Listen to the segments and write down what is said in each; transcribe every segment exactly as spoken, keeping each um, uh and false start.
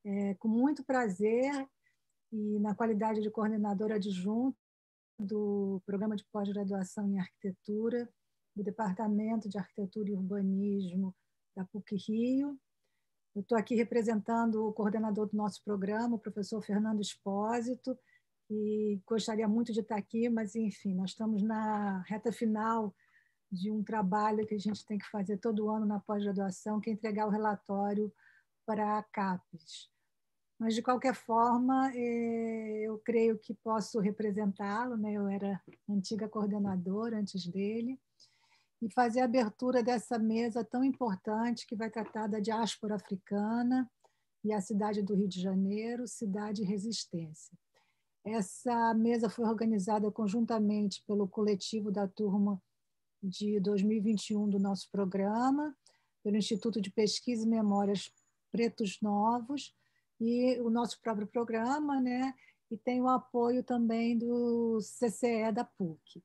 É, com muito prazer e na qualidade de coordenadora adjunta do Programa de Pós-Graduação em Arquitetura, do Departamento de Arquitetura e Urbanismo da PUC-Rio. Eu estou aqui representando o coordenador do nosso programa, o professor Fernando Espósito, e gostaria muito de estar aqui, mas, enfim, nós estamos na reta final de um trabalho que a gente tem que fazer todo ano na pós-graduação, que é entregar o relatório para a CAPES. Mas, de qualquer forma, eu creio que posso representá-lo, né? Eu era antiga coordenadora antes dele, e fazer a abertura dessa mesa tão importante que vai tratar da diáspora africana e a cidade do Rio de Janeiro, Cidade e Resistência. Essa mesa foi organizada conjuntamente pelo coletivo da turma de dois mil e vinte e um do nosso programa, pelo Instituto de Pesquisa e Memórias Pretos Novos, e o nosso próprio programa, né? E tem o apoio também do C C E da PUC.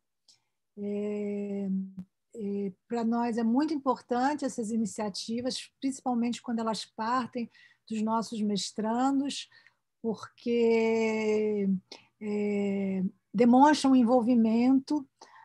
É, é, para nós é muito importante essas iniciativas, principalmente quando elas partem dos nossos mestrandos, porque é, demonstram o envolvimento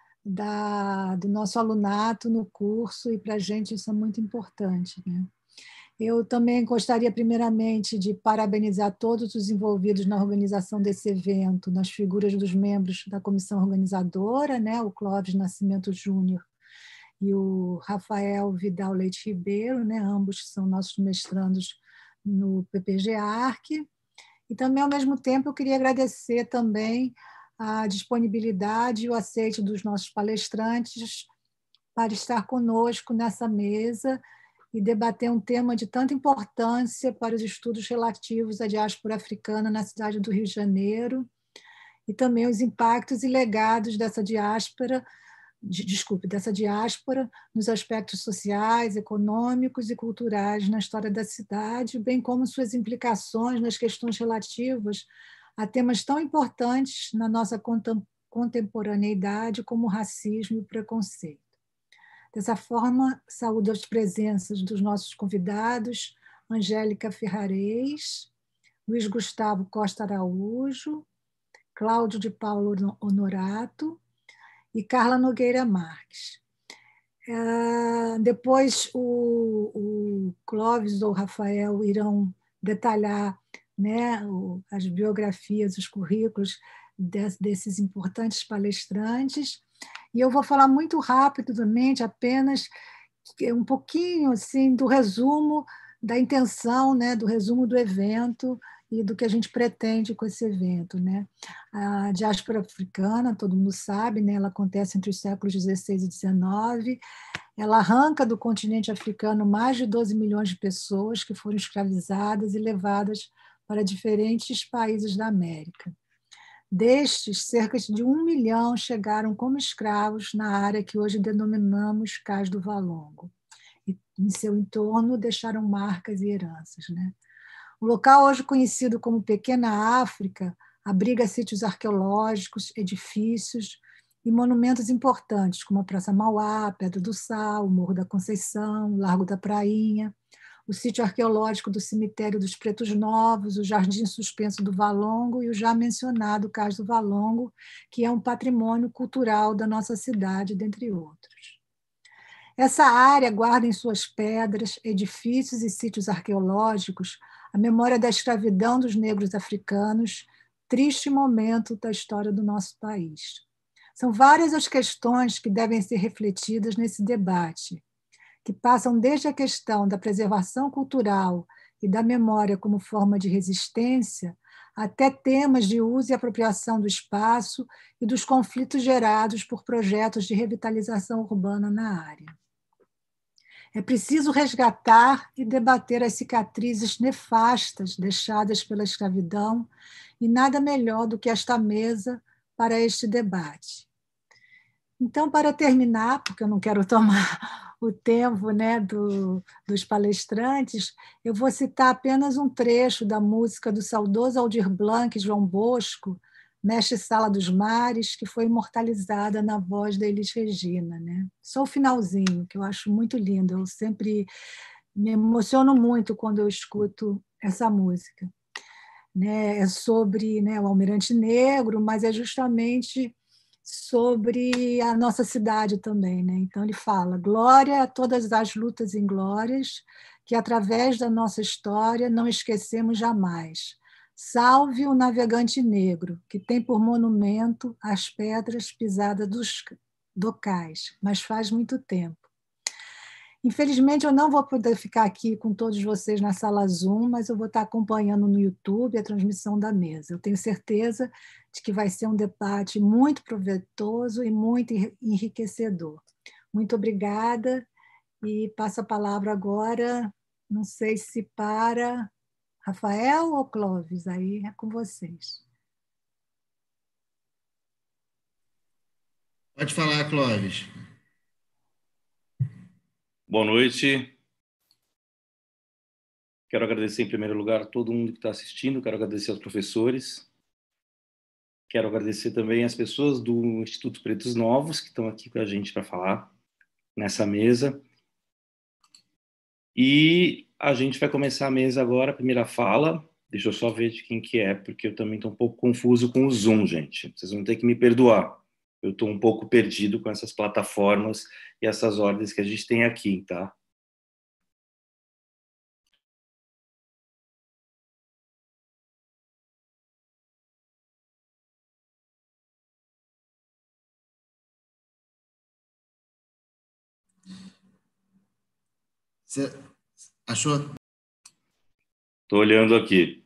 da, do nosso alunato no curso, e para a gente isso é muito importante, né? Eu também gostaria, primeiramente, de parabenizar todos os envolvidos na organização desse evento, nas figuras dos membros da comissão organizadora, né? O Clóvis Nascimento Júnior e o Rafael Vidal Leite Ribeiro, né? Ambos são nossos mestrandos no P P G-Arc. E também, ao mesmo tempo, eu queria agradecer também a disponibilidade e o aceite dos nossos palestrantes para estar conosco nessa mesa e debater um tema de tanta importância para os estudos relativos à diáspora africana na cidade do Rio de Janeiro, e também os impactos e legados dessa diáspora, de, desculpe, dessa diáspora nos aspectos sociais, econômicos e culturais na história da cidade, bem como suas implicações nas questões relativas a temas tão importantes na nossa contemporaneidade como o racismo e o preconceito. Dessa forma, saúdo as presenças dos nossos convidados, Angélica Ferrarez, Luiz Gustavo Costa Araújo, Cláudio de Paulo Honorato e Carla Nogueira Marques. Uh, depois o, o Clóvis ou o Rafael irão detalhar, né, o, as biografias, os currículos de, desses importantes palestrantes, e eu vou falar muito rapidamente, apenas um pouquinho assim, do resumo da intenção, né, do resumo do evento e do que a gente pretende com esse evento, né? A diáspora africana, todo mundo sabe, né, ela acontece entre os séculos dezesseis e dezenove, ela arranca do continente africano mais de doze milhões de pessoas que foram escravizadas e levadas para diferentes países da América. Destes, cerca de um milhão chegaram como escravos na área que hoje denominamos Cais do Valongo. E, em seu entorno, deixaram marcas e heranças, né? O local, hoje conhecido como Pequena África, abriga sítios arqueológicos, edifícios e monumentos importantes, como a Praça Mauá, Pedra do Sal, o Morro da Conceição, Largo da Prainha, o sítio arqueológico do Cemitério dos Pretos Novos, o Jardim Suspenso do Valongo e o já mencionado Cais do Valongo, que é um patrimônio cultural da nossa cidade, dentre outros. Essa área guarda em suas pedras, edifícios e sítios arqueológicos a memória da escravidão dos negros africanos, triste momento da história do nosso país. São várias as questões que devem ser refletidas nesse debate, que passam desde a questão da preservação cultural e da memória como forma de resistência, até temas de uso e apropriação do espaço e dos conflitos gerados por projetos de revitalização urbana na área. É preciso resgatar e debater as cicatrizes nefastas deixadas pela escravidão, e nada melhor do que esta mesa para este debate. Então, para terminar, porque eu não quero tomar o tempo, né, do, dos palestrantes, eu vou citar apenas um trecho da música do saudoso Aldir Blanc e João Bosco, Mestre Sala dos Mares, que foi imortalizada na voz da Elis Regina, né? Só o finalzinho, que eu acho muito lindo. Eu sempre me emociono muito quando eu escuto essa música. Né? É sobre, né, o Almirante Negro, mas é justamente sobre a nossa cidade também. Né? Então, ele fala: glória a todas as lutas inglórias, que através da nossa história não esquecemos jamais. Salve o navegante negro, que tem por monumento as pedras pisadas dos docais, mas faz muito tempo. Infelizmente, eu não vou poder ficar aqui com todos vocês na sala Zoom, mas eu vou estar acompanhando no YouTube a transmissão da mesa. Eu tenho certeza de que vai ser um debate muito proveitoso e muito enriquecedor. Muito obrigada e passo a palavra agora, não sei se para Rafael ou Clóvis, aí é com vocês. Pode falar, Clóvis. Boa noite. Quero agradecer, em primeiro lugar, a todo mundo que está assistindo, quero agradecer aos professores, quero agradecer também às pessoas do Instituto Pretos Novos, que estão aqui com a gente para falar nessa mesa. E a gente vai começar a mesa agora, a primeira fala. Deixa eu só ver de quem que é, porque eu também estou um pouco confuso com o Zoom, gente. Vocês vão ter que me perdoar. Eu estou um pouco perdido com essas plataformas e essas ordens que a gente tem aqui, tá? Você achou? Estou olhando aqui.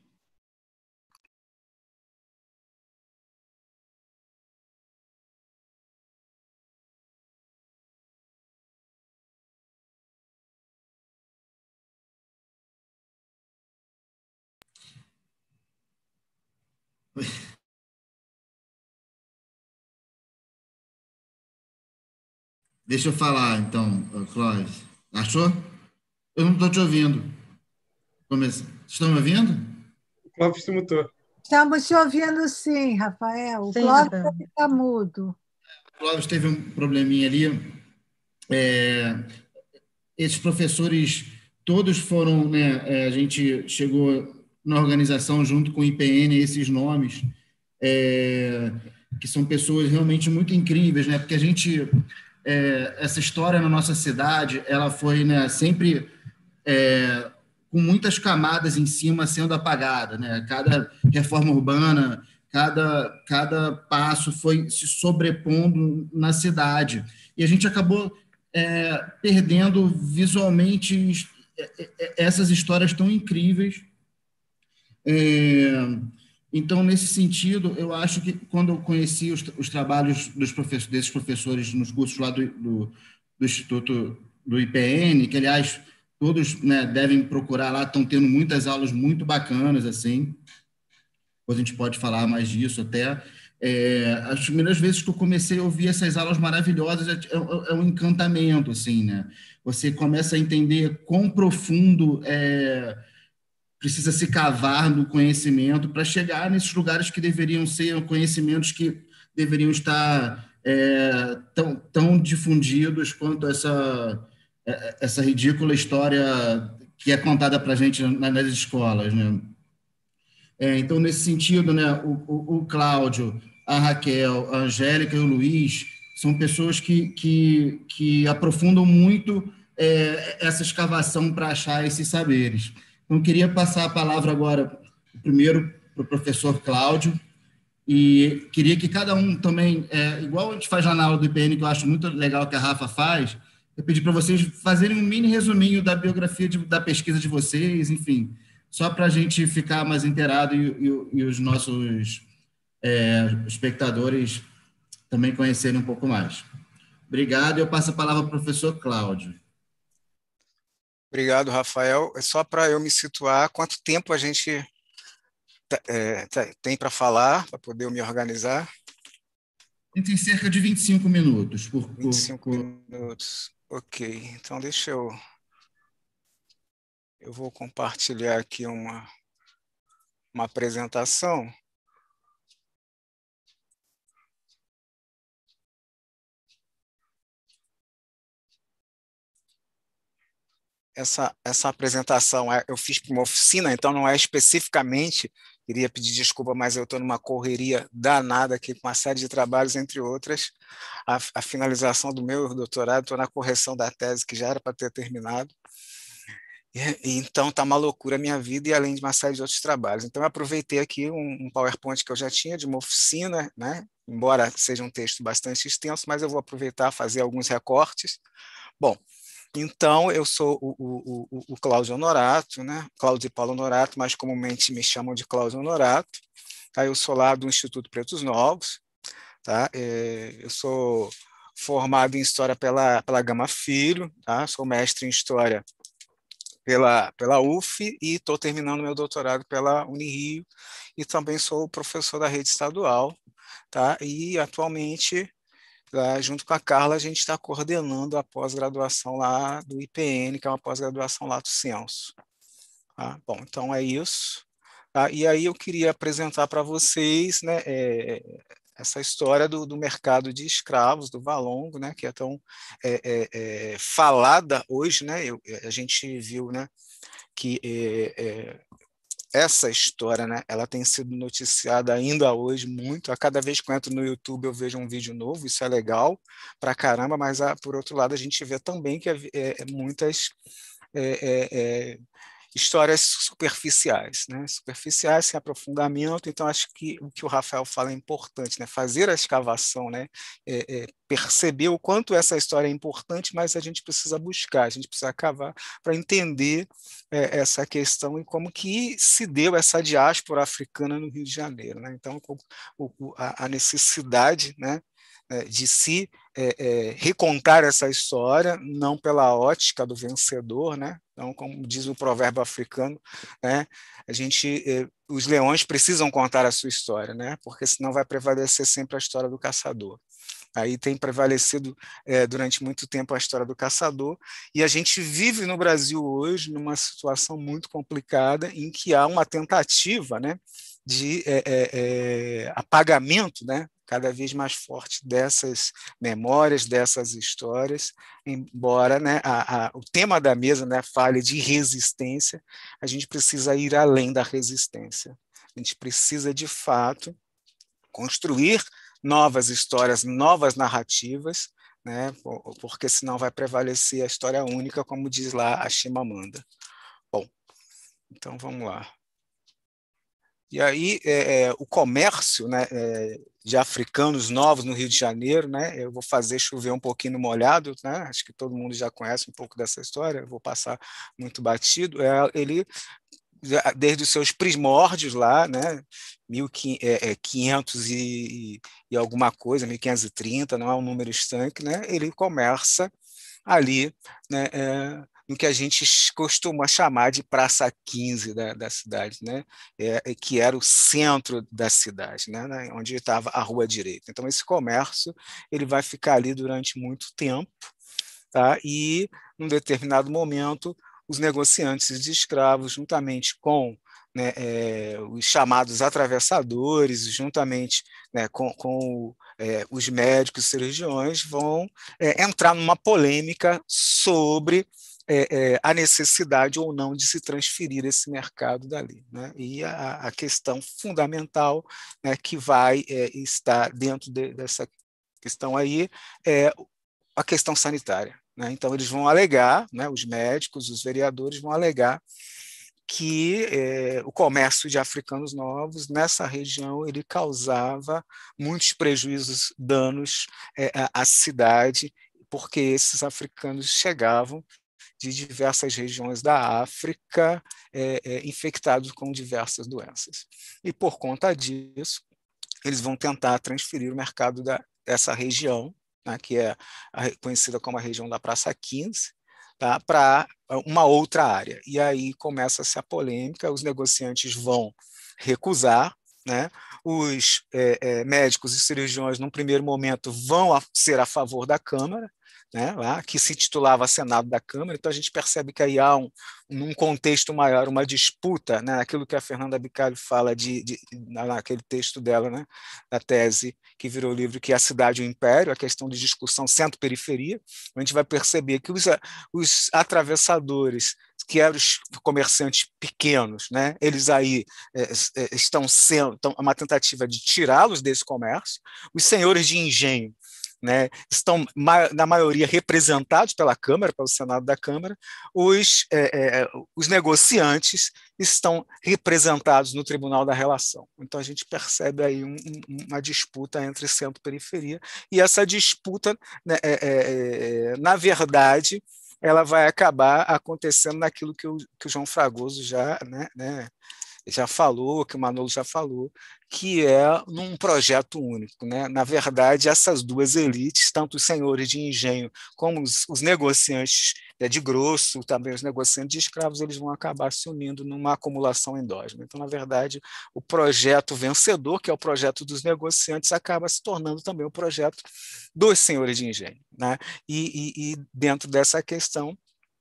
Deixa eu falar, então, Clóvis. Achou? Eu não estou te ouvindo. Comece... Estão me ouvindo? O Clóvis se mutou. Estamos te ouvindo sim, Rafael. O Sim, Clóvis Rafael. está mudo. O Clóvis teve um probleminha ali. É... Esses professores todos foram, né? É, a gente chegou na organização junto com o I P N, esses nomes, é... que são pessoas realmente muito incríveis, né? Porque a gente, é... essa história na nossa cidade, ela foi, né, sempre é... com muitas camadas em cima sendo apagada, né? Cada reforma urbana, cada, cada passo foi se sobrepondo na cidade. E a gente acabou é, perdendo visualmente essas histórias tão incríveis. É, então, nesse sentido, eu acho que quando eu conheci os, os trabalhos dos professores, desses professores nos cursos lá do, do, do Instituto do I P N, que, aliás, todos, né, devem procurar lá, estão tendo muitas aulas muito bacanas, assim, depois a gente pode falar mais disso até. É, as primeiras vezes que eu comecei a ouvir essas aulas maravilhosas é, é, é um encantamento, assim, né? Você começa a entender quão profundo é, precisa se cavar no conhecimento para chegar nesses lugares que deveriam ser conhecimentos que deveriam estar é, tão, tão difundidos quanto essa, essa ridícula história que é contada para a gente nas escolas, né? É, então, nesse sentido, né, o, o, o Cláudio, a Raquel, a Angélica e o Luiz são pessoas que, que, que aprofundam muito é, essa escavação para achar esses saberes. Então, eu queria passar a palavra agora, primeiro, para o professor Cláudio, e queria que cada um também, é, igual a gente faz lá na aula do I P N, que eu acho muito legal que a Rafa faz, eu pedi para vocês fazerem um mini resuminho da biografia, de, da pesquisa de vocês, enfim, só para a gente ficar mais inteirado e, e, e os nossos é, espectadores também conhecerem um pouco mais. Obrigado, e eu passo a palavra ao professor Cláudio. Obrigado, Rafael. É só para eu me situar, quanto tempo a gente é, tem para falar, para poder eu me organizar? Tem cerca de vinte e cinco minutos. Por, por, vinte e cinco por... minutos. Ok, então deixa eu... Eu vou compartilhar aqui uma, uma apresentação. essa, essa apresentação eu fiz para uma oficina, então não é especificamente, queria pedir desculpa, mas eu estou numa correria danada aqui com uma série de trabalhos, entre outras, a, a finalização do meu doutorado, estou na correção da tese, que já era para ter terminado. E, então está uma loucura a minha vida, e além de uma série de outros trabalhos. Então eu aproveitei aqui um, um PowerPoint que eu já tinha de uma oficina, né? Embora seja um texto bastante extenso, mas eu vou aproveitar fazer alguns recortes. Bom, então eu sou o, o, o, o Cláudio Honorato, né? Cláudio Paulo Honorato, mas comumente me chamam de Cláudio Honorato. Tá? Eu sou lá do Instituto Pretos Novos, tá? É, eu sou formado em História pela, pela Gama Filho, tá? Sou mestre em História pela, pela U F e estou terminando meu doutorado pela Unirio, e também sou professor da rede estadual, tá? E atualmente, lá, junto com a Carla, a gente está coordenando a pós-graduação lá do I P N, que é uma pós-graduação lato sensu. Tá? Bom, então é isso. Tá? E aí eu queria apresentar para vocês, né, é, essa história do, do mercado de escravos, do Valongo, né, que é tão é, é, é, falada hoje, né, eu, a gente viu, né, que é, é, essa história, né, ela tem sido noticiada ainda hoje muito. A cada vez que eu entro no YouTube eu vejo um vídeo novo, isso é legal pra caramba, mas a, por outro lado a gente vê também que é, é, muitas é, é, histórias superficiais, né? Superficiais, sem aprofundamento. Então acho que o que o Rafael fala é importante, né? Fazer a escavação, né? É, é, perceber o quanto essa história é importante, mas a gente precisa buscar, a gente precisa cavar para entender é, essa questão e como que se deu essa diáspora africana no Rio de Janeiro, né? Então o, o, a, a necessidade, né, de se é, é, recontar essa história, não pela ótica do vencedor, né? Então, como diz o provérbio africano, né, a gente, eh, os leões precisam contar a sua história, né, porque senão vai prevalecer sempre a história do caçador. Aí tem prevalecido eh, durante muito tempo a história do caçador, e a gente vive no Brasil hoje numa situação muito complicada em que há uma tentativa, né, de é, é, apagamento, né, cada vez mais forte dessas memórias, dessas histórias, embora, né, a, a, o tema da mesa, né, fale de resistência, a gente precisa ir além da resistência. A gente precisa, de fato, construir novas histórias, novas narrativas, né, porque senão vai prevalecer a história única, como diz lá a Chimamanda. Bom, então vamos lá. E aí é, é, o comércio, né, é, de africanos novos no Rio de Janeiro, né, eu vou fazer chover um pouquinho no molhado, né, acho que todo mundo já conhece um pouco dessa história, eu vou passar muito batido. É, ele, desde os seus primórdios lá, né, mil e quinhentos e, e alguma coisa, mil quinhentos e trinta, não é um número estanque, né, ele começa ali, né, é, no que a gente costuma chamar de Praça quinze da, da cidade, né? É, que era o centro da cidade, né? Onde estava a Rua Direita. Então, esse comércio ele vai ficar ali durante muito tempo, tá? E, num determinado momento, os negociantes de escravos, juntamente com, né, é, os chamados atravessadores, juntamente, né, com, com é, os médicos e cirurgiões, vão é, entrar numa polêmica sobre É, é, a necessidade ou não de se transferir esse mercado dali, né? E a, a questão fundamental, né, que vai é, estar dentro de, dessa questão aí é a questão sanitária, né? Então eles vão alegar, né, os médicos, os vereadores vão alegar que é, o comércio de africanos novos nessa região ele causava muitos prejuízos, danos é, à cidade, porque esses africanos chegavam de diversas regiões da África, é, é, infectados com diversas doenças. E, por conta disso, eles vão tentar transferir o mercado da, dessa região, né, que é a, conhecida como a região da Praça quinze, tá, para uma outra área. E aí começa-se a polêmica, os negociantes vão recusar, né, os é, é, médicos e cirurgiões, num primeiro momento, vão a, ser a favor da Câmara, né, lá, que se titulava Senado da Câmara. Então a gente percebe que aí há um, num contexto maior, uma disputa, né, aquilo que a Fernanda Bicalho fala de, de, naquele texto dela, né, da tese que virou livro, que é a cidade e o império, a questão de discussão centro-periferia. A gente vai perceber que os, os atravessadores, que eram os comerciantes pequenos, né, eles aí é, é, estão sendo estão, uma tentativa de tirá-los desse comércio. Os senhores de engenho, né, estão, na maioria, representados pela Câmara, pelo Senado da Câmara. Os, é, é, os negociantes estão representados no Tribunal da Relação. Então, a gente percebe aí um, um, uma disputa entre centro e periferia, e essa disputa, né, é, é, na verdade, ela vai acabar acontecendo naquilo que o, que o João Fragoso já, né, né, já falou, que o Manolo já falou, que é num projeto único, né? Na verdade, essas duas elites, tanto os senhores de engenho como os, os negociantes, né, de grosso, também os negociantes de escravos, eles vão acabar se unindo numa acumulação endógena. Então, na verdade, o projeto vencedor, que é o projeto dos negociantes, acaba se tornando também o projeto dos senhores de engenho, né? E, e, e dentro dessa questão,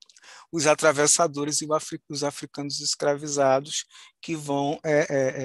os atravessadores e os africanos escravizados, que vão, é, é,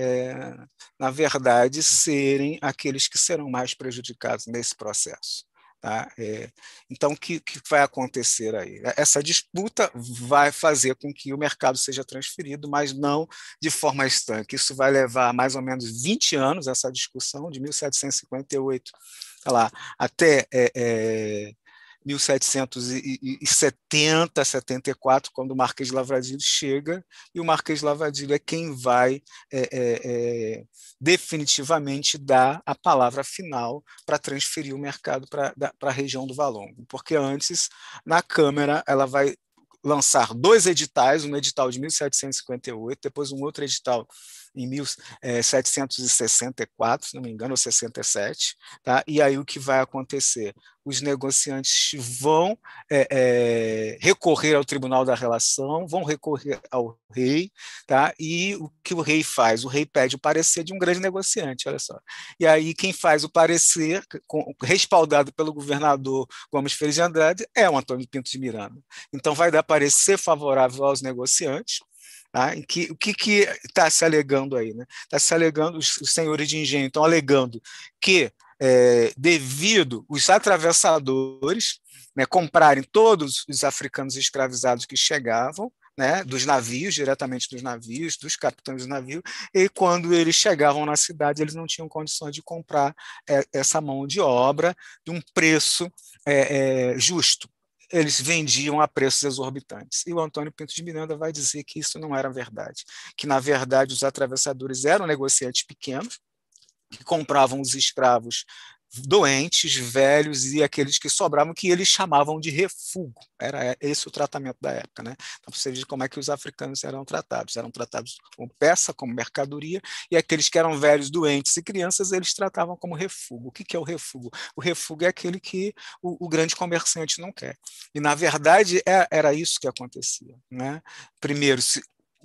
é, na verdade, serem aqueles que serão mais prejudicados nesse processo. Tá? É, então, o que, que vai acontecer aí? Essa disputa vai fazer com que o mercado seja transferido, mas não de forma estanque. Isso vai levar mais ou menos vinte anos, essa discussão, de mil setecentos e cinquenta e oito lá, até é, é, mil setecentos e setenta, setenta e quatro, quando o Marquês de Lavradio chega, e o Marquês de Lavradio é quem vai é, é, é, definitivamente dar a palavra final para transferir o mercado para a região do Valongo, porque antes, na Câmara, ela vai lançar dois editais, um edital de mil setecentos e cinquenta e oito, depois um outro edital em mil setecentos e sessenta e quatro, se não me engano, ou sessenta e sete, tá? E aí o que vai acontecer? Os negociantes vão é, é, recorrer ao Tribunal da Relação, vão recorrer ao rei, tá? E o que o rei faz? O rei pede o parecer de um grande negociante, olha só. E aí quem faz o parecer, com, respaldado pelo governador Gomes Ferreira de Andrade, é o Antônio Pinto de Miranda. Então vai dar parecer favorável aos negociantes. Ah, em que, o que está se alegando aí? Está, né, se alegando, os, os senhores de engenho estão alegando que, é, devido os atravessadores, né, comprarem todos os africanos escravizados que chegavam, né, dos navios, diretamente dos navios, dos capitães do navio, e quando eles chegavam na cidade, eles não tinham condições de comprar é, essa mão de obra de um preço é, é, justo. Eles vendiam a preços exorbitantes. E o Antônio Pinto de Miranda vai dizer que isso não era verdade, que, na verdade, os atravessadores eram negociantes pequenos, que compravam os escravos doentes, velhos e aqueles que sobravam, que eles chamavam de refúgio. Era esse o tratamento da época, né? Então, você vê como é que os africanos eram tratados. Eram tratados como peça, como mercadoria, e aqueles que eram velhos, doentes e crianças, eles tratavam como refúgio. O que é o refúgio? O refúgio é aquele que o, o grande comerciante não quer. E, na verdade, é, era isso que acontecia, né? Primeiro, se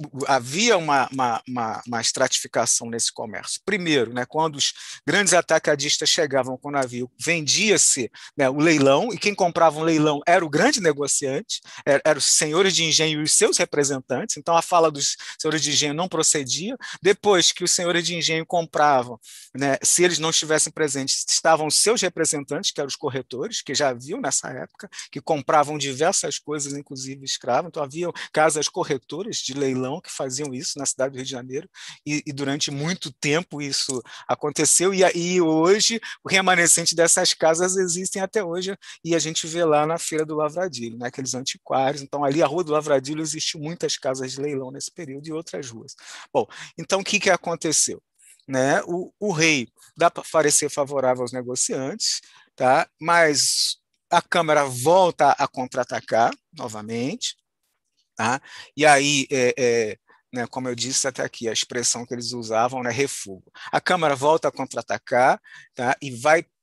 havia uma, uma, uma, uma estratificação nesse comércio. Primeiro, né, quando os grandes atacadistas chegavam com o navio, vendia-se, né, o leilão, e quem comprava um leilão era o grande negociante, eram era os senhores de engenho e os seus representantes. Então a fala dos senhores de engenho não procedia. Depois que os senhores de engenho compravam, né, se eles não estivessem presentes, estavam os seus representantes, que eram os corretores, que já haviam nessa época, que compravam diversas coisas, inclusive escravos. Então havia casas corretoras de leilão que faziam isso na cidade do Rio de Janeiro, e, e durante muito tempo isso aconteceu, e, e hoje o remanescente dessas casas existem até hoje, e a gente vê lá na Feira do Lavradilho, né, aqueles antiquários. Então ali a Rua do Lavradilho existiu muitas casas de leilão nesse período e outras ruas. Bom, então o que, que aconteceu? Né, o, o rei dá para parecer favorável aos negociantes, tá? Mas a Câmara volta a contra-atacar novamente. Tá? E aí, é, é, né, como eu disse até aqui, a expressão que eles usavam, né, refúgio. A Câmara volta a contra-atacar, tá? E vai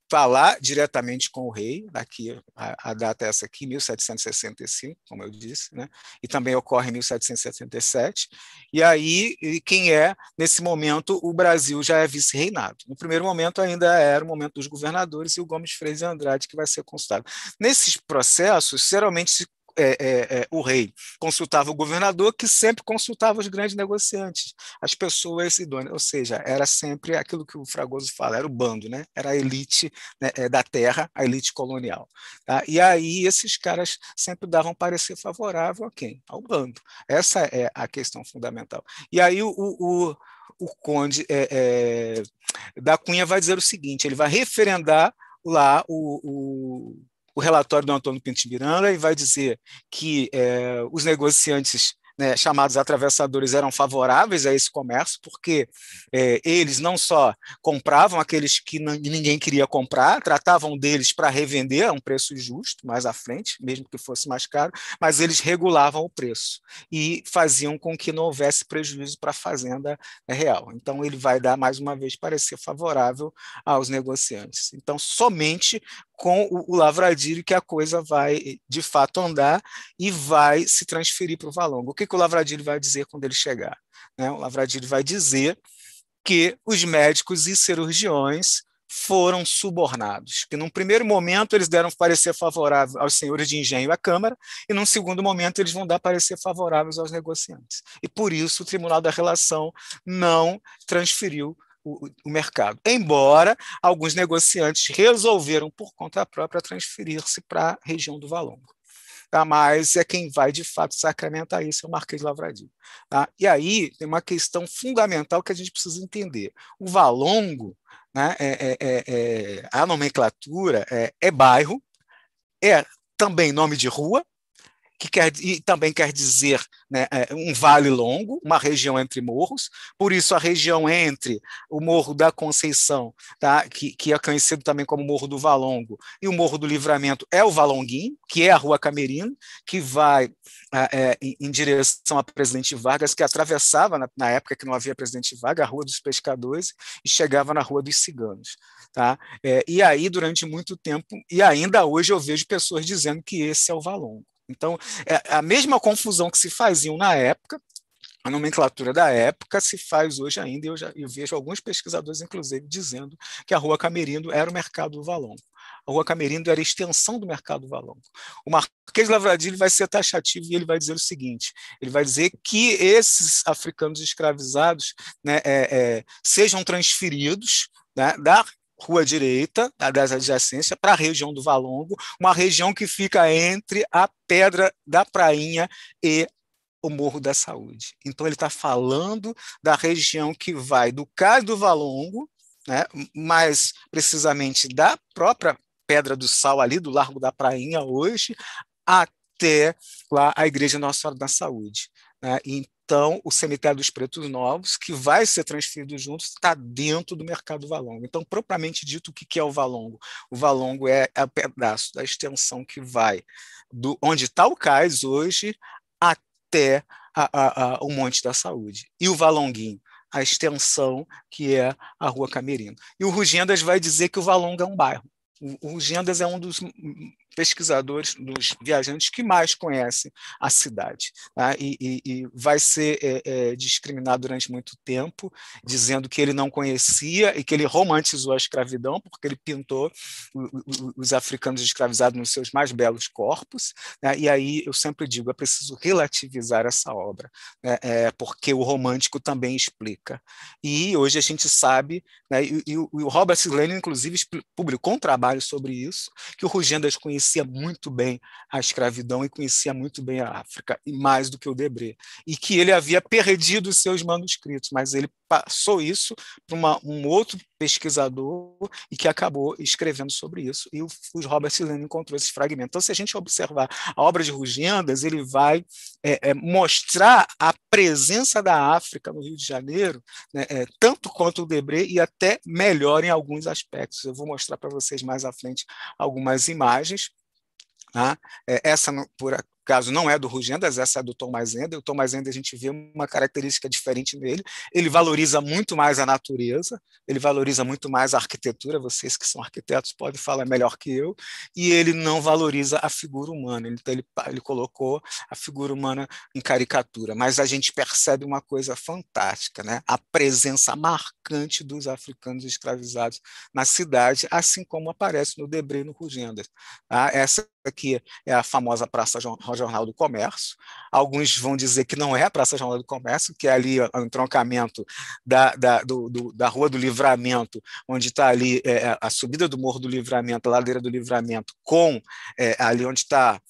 falar diretamente com o rei, daqui a, a data é essa aqui, mil setecentos e sessenta e cinco, como eu disse, né? E também ocorre em mil setecentos e setenta e sete, e aí quem é, nesse momento, o Brasil já é vice-reinado. No primeiro momento ainda era o momento dos governadores e o Gomes Freire de Andrade que vai ser consultado. Nesses processos, geralmente se É, é, é, o rei consultava o governador, que sempre consultava os grandes negociantes, as pessoas idôneas, ou seja, era sempre aquilo que o Fragoso fala, era o bando, né? Era a elite, né, da terra, a elite colonial. Tá? E aí esses caras sempre davam parecer favorável a quem? Ao bando. Essa é a questão fundamental. E aí o, o, o conde é, é, da Cunha vai dizer o seguinte, ele vai referendar lá o, o o relatório do Antônio Pinto de Miranda e vai dizer que é, os negociantes, né, chamados atravessadores, eram favoráveis a esse comércio, porque é, eles não só compravam aqueles que ninguém queria comprar, tratavam deles para revender a um preço justo, mais à frente, mesmo que fosse mais caro, mas eles regulavam o preço e faziam com que não houvesse prejuízo para a fazenda real. Então, ele vai dar, mais uma vez, parecer favorável aos negociantes. Então, somente com o, o Lavradio que a coisa vai, de fato, andar e vai se transferir para o Valongo. O que, que o Lavradio vai dizer quando ele chegar? Né? O Lavradio vai dizer que os médicos e cirurgiões foram subornados, que num primeiro momento eles deram parecer favorável aos senhores de engenho e à Câmara, e num segundo momento eles vão dar parecer favoráveis aos negociantes. E por isso o Tribunal da Relação não transferiu O, o mercado, embora alguns negociantes resolveram por conta própria transferir-se para a região do Valongo. Tá? Mas é quem vai de fato sacramentar isso é o Marquês de Lavradio. Tá? E aí tem uma questão fundamental que a gente precisa entender. O Valongo, né, é, é, é, é, a nomenclatura é, é bairro, é também nome de rua, que quer, e também quer dizer, né, um vale longo, uma região entre morros, por isso a região entre o Morro da Conceição, tá, que, que é conhecido também como Morro do Valongo, e o Morro do Livramento é o Valonguinho, que é a Rua Camerino, que vai é, em, em direção a Presidente Vargas, que atravessava, na, na época que não havia Presidente Vargas, a Rua dos Pescadores, e chegava na Rua dos Ciganos. Tá? É, e aí, durante muito tempo, e ainda hoje eu vejo pessoas dizendo que esse é o Valongo. Então, é a mesma confusão que se faziam na época, a nomenclatura da época se faz hoje ainda, e eu, já, eu vejo alguns pesquisadores, inclusive, dizendo que a Rua Camerindo era o mercado do Valongo. A Rua Camerindo era a extensão do mercado do Valongo. O Marquês de Lavradio vai ser taxativo e ele vai dizer o seguinte, ele vai dizer que esses africanos escravizados, né, é, é, sejam transferidos, né, da Rua Direita, das adjacências, para a região do Valongo, uma região que fica entre a Pedra da Prainha e o Morro da Saúde. Então, ele está falando da região que vai do Cais do Valongo, né, mais precisamente da própria Pedra do Sal, ali do Largo da Prainha, hoje, até lá a Igreja Nossa Senhora da Saúde. Né? Então, o Cemitério dos Pretos Novos, que vai ser transferido junto, está dentro do mercado do Valongo. Então, propriamente dito, o que é o Valongo? O Valongo é o pedaço da extensão que vai do onde está o cais hoje até a, a, a, o Monte da Saúde. E o Valonguinho, a extensão que é a Rua Camerino. E o Rugendas vai dizer que o Valongo é um bairro. O Rugendas é um dos pesquisadores, dos viajantes que mais conhecem a cidade. Tá? E, e, e vai ser é, é, discriminado durante muito tempo, dizendo que ele não conhecia e que ele romantizou a escravidão, porque ele pintou o, o, os africanos escravizados nos seus mais belos corpos. Né? E aí eu sempre digo, é preciso relativizar essa obra, né? É, porque o romântico também explica. E hoje a gente sabe, né, e, e, o, e o Robert Lenin, inclusive, publicou um trabalho sobre isso, que o Rugendas conhecia muito bem a escravidão e conhecia muito bem a África, e mais do que o Debré, e que ele havia perdido os seus manuscritos, mas ele passou isso para um outro pesquisador e que acabou escrevendo sobre isso, e o, o Robert Lenin encontrou esses fragmentos. Então, se a gente observar a obra de Rugendas, ele vai é, é, mostrar a presença da África no Rio de Janeiro, né, é, tanto quanto o Debré, e até melhor em alguns aspectos. Eu vou mostrar para vocês mais à frente algumas imagens. Tá? É, essa, por caso não é do Rugendas, essa é do Thomas Ender. O Thomas Ender a gente vê uma característica diferente nele. Ele valoriza muito mais a natureza, ele valoriza muito mais a arquitetura, vocês que são arquitetos podem falar melhor que eu, e ele não valoriza a figura humana. Então ele, ele colocou a figura humana em caricatura, mas a gente percebe uma coisa fantástica, né? A presença marcante dos africanos escravizados na cidade, assim como aparece no Debré e no Rugendas. Tá? Essa aqui é a famosa Praça Jornal do Comércio. Alguns vão dizer que não é a Praça Jornal do Comércio, que é ali o entroncamento da, da, do, do, da Rua do Livramento, onde está ali é, a subida do Morro do Livramento, a ladeira do Livramento, com é, ali onde está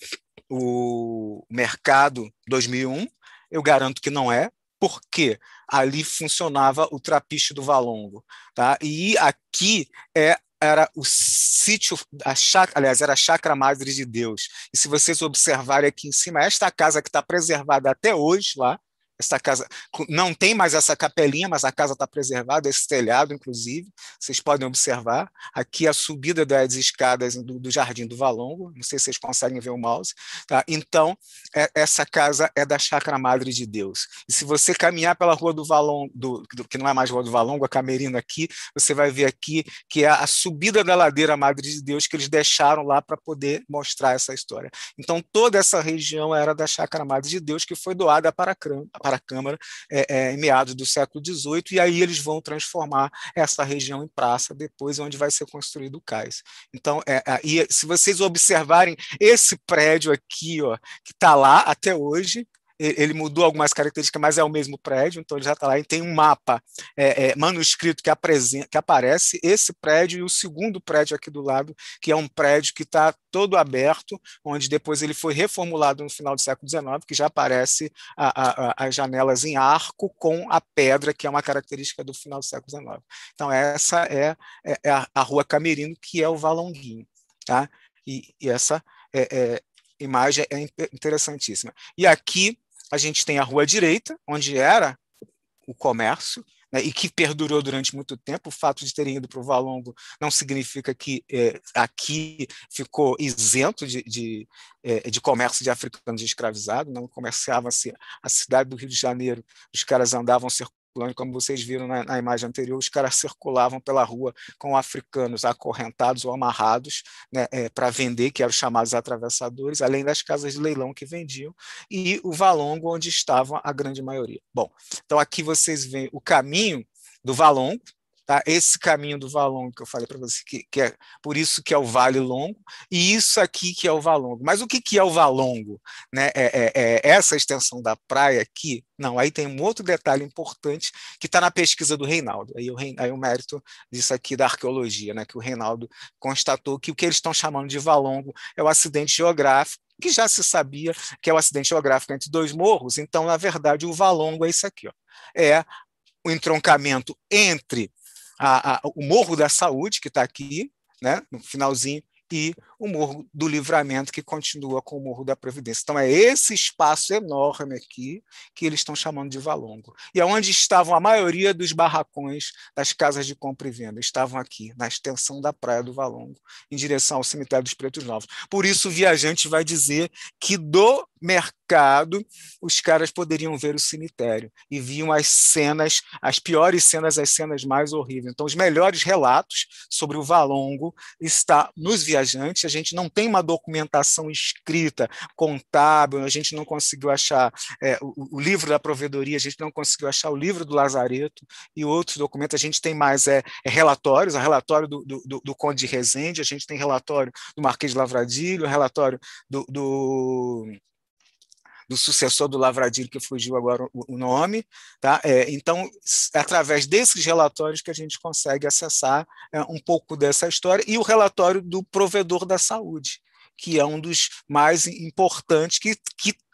o Mercado dois mil e um. Eu garanto que não é, porque ali funcionava o Trapiche do Valongo. Tá? E aqui é era o sítio, a chácara, aliás, era a Chácara Madre de Deus. E se vocês observarem aqui em cima, esta casa que está preservada até hoje lá, esta casa não tem mais essa capelinha, mas a casa está preservada, esse telhado, inclusive, vocês podem observar. Aqui a subida das escadas do, do Jardim do Valongo, não sei se vocês conseguem ver o mouse. Tá? Então, é, essa casa é da Chácara Madre de Deus. E se você caminhar pela Rua do Valongo, do, do, que não é mais Rua do Valongo, a Camerina aqui, você vai ver aqui que é a subida da ladeira Madre de Deus que eles deixaram lá para poder mostrar essa história. Então, toda essa região era da Chácara Madre de Deus, que foi doada para a para a Câmara é, é, em meados do século dezoito, e aí eles vão transformar essa região em praça depois, onde vai ser construído o cais. Então, é, é, e se vocês observarem esse prédio aqui, ó, que está lá até hoje, ele mudou algumas características, mas é o mesmo prédio, então ele já está lá, e tem um mapa é, é, manuscrito que, que aparece, esse prédio e o segundo prédio aqui do lado, que é um prédio que está todo aberto, onde depois ele foi reformulado no final do século dezenove, que já aparece a, a, as janelas em arco com a pedra, que é uma característica do final do século dezenove. Então essa é, é a, a Rua Camerino, que é o Valonguinho. Tá? E, e essa é, é, imagem é interessantíssima. E aqui a gente tem a rua direita, onde era o comércio, né, e que perdurou durante muito tempo. O fato de terem ido para o Valongo não significa que é, aqui ficou isento de, de, é, de comércio de africanos escravizados, não comerciava-se a cidade do Rio de Janeiro, os caras andavam circulando, como vocês viram na, na imagem anterior, os caras circulavam pela rua com africanos acorrentados ou amarrados, né, é, para vender, que eram chamados atravessadores, além das casas de leilão que vendiam, e o Valongo, onde estavam a grande maioria. Bom, então aqui vocês veem o caminho do Valongo, tá? Esse caminho do Valongo que eu falei para você, que, que é por isso que é o Vale Longo, e isso aqui que é o Valongo. Mas o que, que é o Valongo? Né? É, é, é essa extensão da praia aqui? Não, aí tem um outro detalhe importante que está na pesquisa do Reinaldo. Aí o, aí o mérito disso aqui da arqueologia, né? Que o Reinaldo constatou que o que eles estão chamando de Valongo é o acidente geográfico, que já se sabia que é o acidente geográfico entre dois morros. Então, na verdade, o Valongo é isso aqui. Ó. É o entroncamento entre A, a, o Morro da Saúde, que está aqui, né, no finalzinho, e o Morro do Livramento, que continua com o Morro da Previdência. Então, é esse espaço enorme aqui que eles estão chamando de Valongo. E é onde estavam a maioria dos barracões das casas de compra e venda. Estavam aqui, na extensão da Praia do Valongo, em direção ao cemitério dos Pretos Novos. Por isso, o viajante vai dizer que do mercado os caras poderiam ver o cemitério e viam as cenas, as piores cenas, as cenas mais horríveis. Então, os melhores relatos sobre o Valongo está nos viajantes. A gente não tem uma documentação escrita, contábil, a gente não conseguiu achar é, o, o livro da provedoria, a gente não conseguiu achar o livro do Lazareto e outros documentos. A gente tem mais é, é relatórios, o relatório do, do, do Conde de Resende, a gente tem relatório do Marquês de Lavradilho, relatório do, do do sucessor do Lavradilho, que fugiu agora o nome. Tá? É, então, é através desses relatórios que a gente consegue acessar é, um pouco dessa história, e o relatório do provedor da saúde, que é um dos mais importantes, que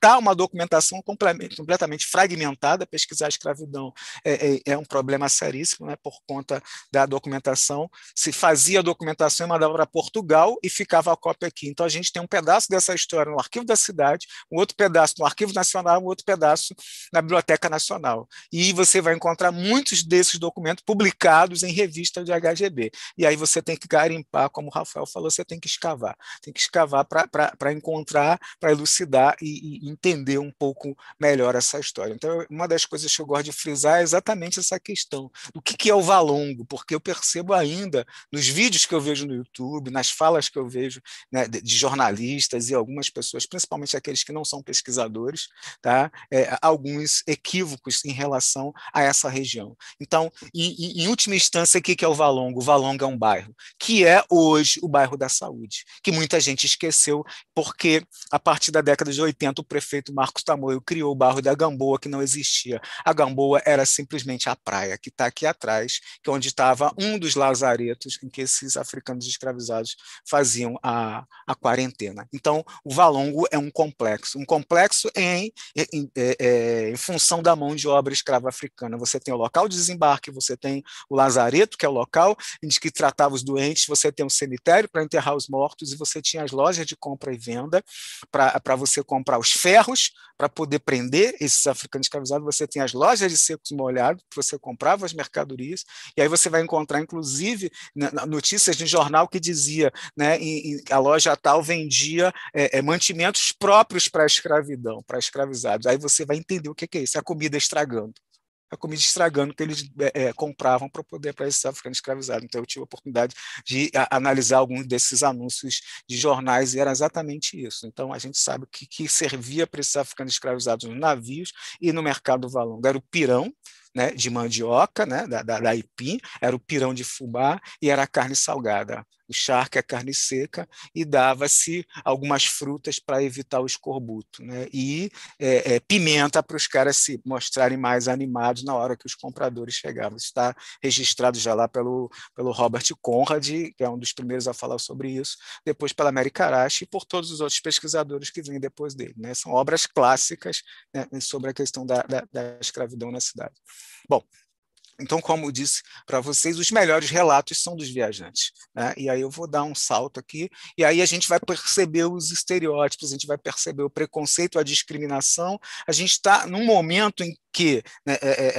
juntar uma documentação completamente, completamente fragmentada. Pesquisar a escravidão é, é, é um problema seríssimo, né, por conta da documentação. Se fazia a documentação e mandava para Portugal e ficava a cópia aqui. Então, a gente tem um pedaço dessa história no Arquivo da Cidade, um outro pedaço no Arquivo Nacional, um outro pedaço na Biblioteca Nacional. E você vai encontrar muitos desses documentos publicados em revista de H G B. E aí você tem que garimpar, como o Rafael falou, você tem que escavar. Tem que escavar para encontrar, para elucidar e, e entender um pouco melhor essa história. Então, uma das coisas que eu gosto de frisar é exatamente essa questão do que, que é o Valongo, porque eu percebo ainda nos vídeos que eu vejo no YouTube, nas falas que eu vejo, né, de, de jornalistas e algumas pessoas, principalmente aqueles que não são pesquisadores, tá, é, alguns equívocos em relação a essa região. Então, em, em última instância, o que, que é o Valongo? O Valongo é um bairro, que é hoje o bairro da Saúde, que muita gente esqueceu, porque a partir da década de oitenta, o prefeito Marcos Tamoio criou o bairro da Gamboa, que não existia. A Gamboa era simplesmente a praia, que está aqui atrás, que é onde estava um dos lazaretos em que esses africanos escravizados faziam a, a quarentena. Então, o Valongo é um complexo, um complexo em, em, em, é, em função da mão de obra escrava africana. Você tem o local de desembarque, você tem o lazareto, que é o local em que tratava os doentes, você tem um cemitério para enterrar os mortos, e você tinha as lojas de compra e venda para você comprar os ferros, para poder prender esses africanos escravizados. Você tem as lojas de secos molhados, que você comprava as mercadorias, e aí você vai encontrar, inclusive, notícias de jornal que dizia, né, em, em, a loja tal vendia é, é, mantimentos próprios para a escravidão, para escravizados. Aí você vai entender o que, que é isso, é a comida estragando. A comida estragando que eles é, compravam para poder para esses africanos escravizados. Então, eu tive a oportunidade de a, analisar alguns desses anúncios de jornais, e era exatamente isso. Então, a gente sabe o que, que servia para esses africanos escravizados nos navios e no mercado Valongo. Era o pirão, né, de mandioca, né, da, da, da aipim, era o pirão de fubá e era a carne salgada. O charque, a carne seca, e dava-se algumas frutas para evitar o escorbuto, né? E é, é, pimenta para os caras se mostrarem mais animados na hora que os compradores chegavam. Isso está registrado já lá pelo, pelo Robert Conrad, que é um dos primeiros a falar sobre isso, depois pela Mary Karachi e por todos os outros pesquisadores que vêm depois dele, né? São obras clássicas, né, sobre a questão da, da, da escravidão na cidade. Bom, então, como eu disse para vocês, os melhores relatos são dos viajantes, né? E aí eu vou dar um salto aqui, e aí a gente vai perceber os estereótipos, a gente vai perceber o preconceito, a discriminação. A gente está num momento em que, né,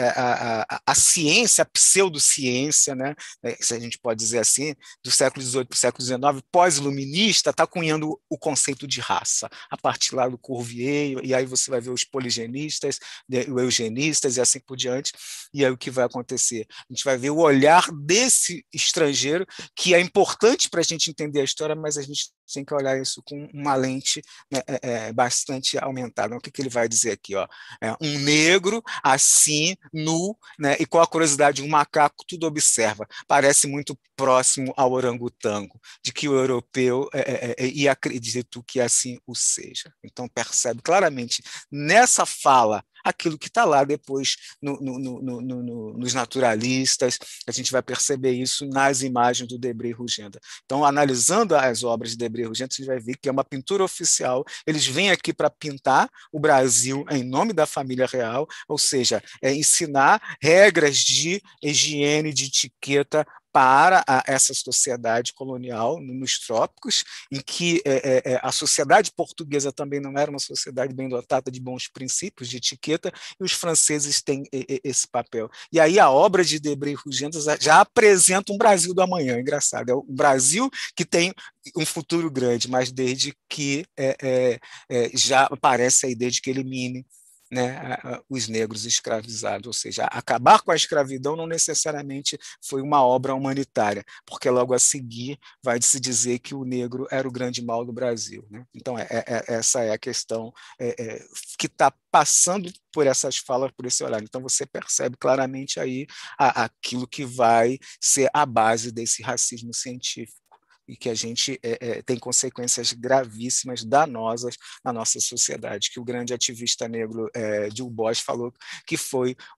a, a, a ciência, a pseudociência, né, se a gente pode dizer assim, do século dezoito para o século dezenove, pós-iluminista, está cunhando o conceito de raça, a partir lá do Cuvier, e aí você vai ver os poligenistas, os eugenistas e assim por diante, e aí o que vai acontecer? A gente vai ver o olhar desse estrangeiro, que é importante para a gente entender a história, mas a gente tem que olhar isso com uma lente, né, é, é, bastante aumentada. O que, que ele vai dizer aqui? Ó? É, um negro, assim, nu, né, e com a curiosidade, um macaco tudo observa. Parece muito próximo ao orangotango, de que o europeu, é, é, é, e acredito que assim o seja. Então, percebe claramente nessa fala aquilo que está lá depois no, no, no, no, no, nos naturalistas. A gente vai perceber isso nas imagens do Debré e Rugenda. Então, analisando as obras de Debré e Rugenda, a gente vai ver que é uma pintura oficial. Eles vêm aqui para pintar o Brasil em nome da família real, ou seja, é ensinar regras de higiene, de etiqueta para a, essa sociedade colonial nos trópicos, em que é, é, a sociedade portuguesa também não era uma sociedade bem dotada de bons princípios, de etiqueta, e os franceses têm esse papel. E aí a obra de Debré e Rugenda já apresenta um Brasil do amanhã, engraçado, é o Brasil que tem um futuro grande, mas desde que é, é, é, já aparece a ideia de que elimine, né, os negros escravizados, ou seja, acabar com a escravidão não necessariamente foi uma obra humanitária, porque logo a seguir vai se dizer que o negro era o grande mal do Brasil, né? Então, é, é, essa é a questão é, é, que está passando por essas falas, por esse olhar. Então, você percebe claramente aí a, aquilo que vai ser a base desse racismo científico, e que a gente é, é, tem consequências gravíssimas, danosas na nossa sociedade, que o grande ativista negro é, Du Bois falou que foi o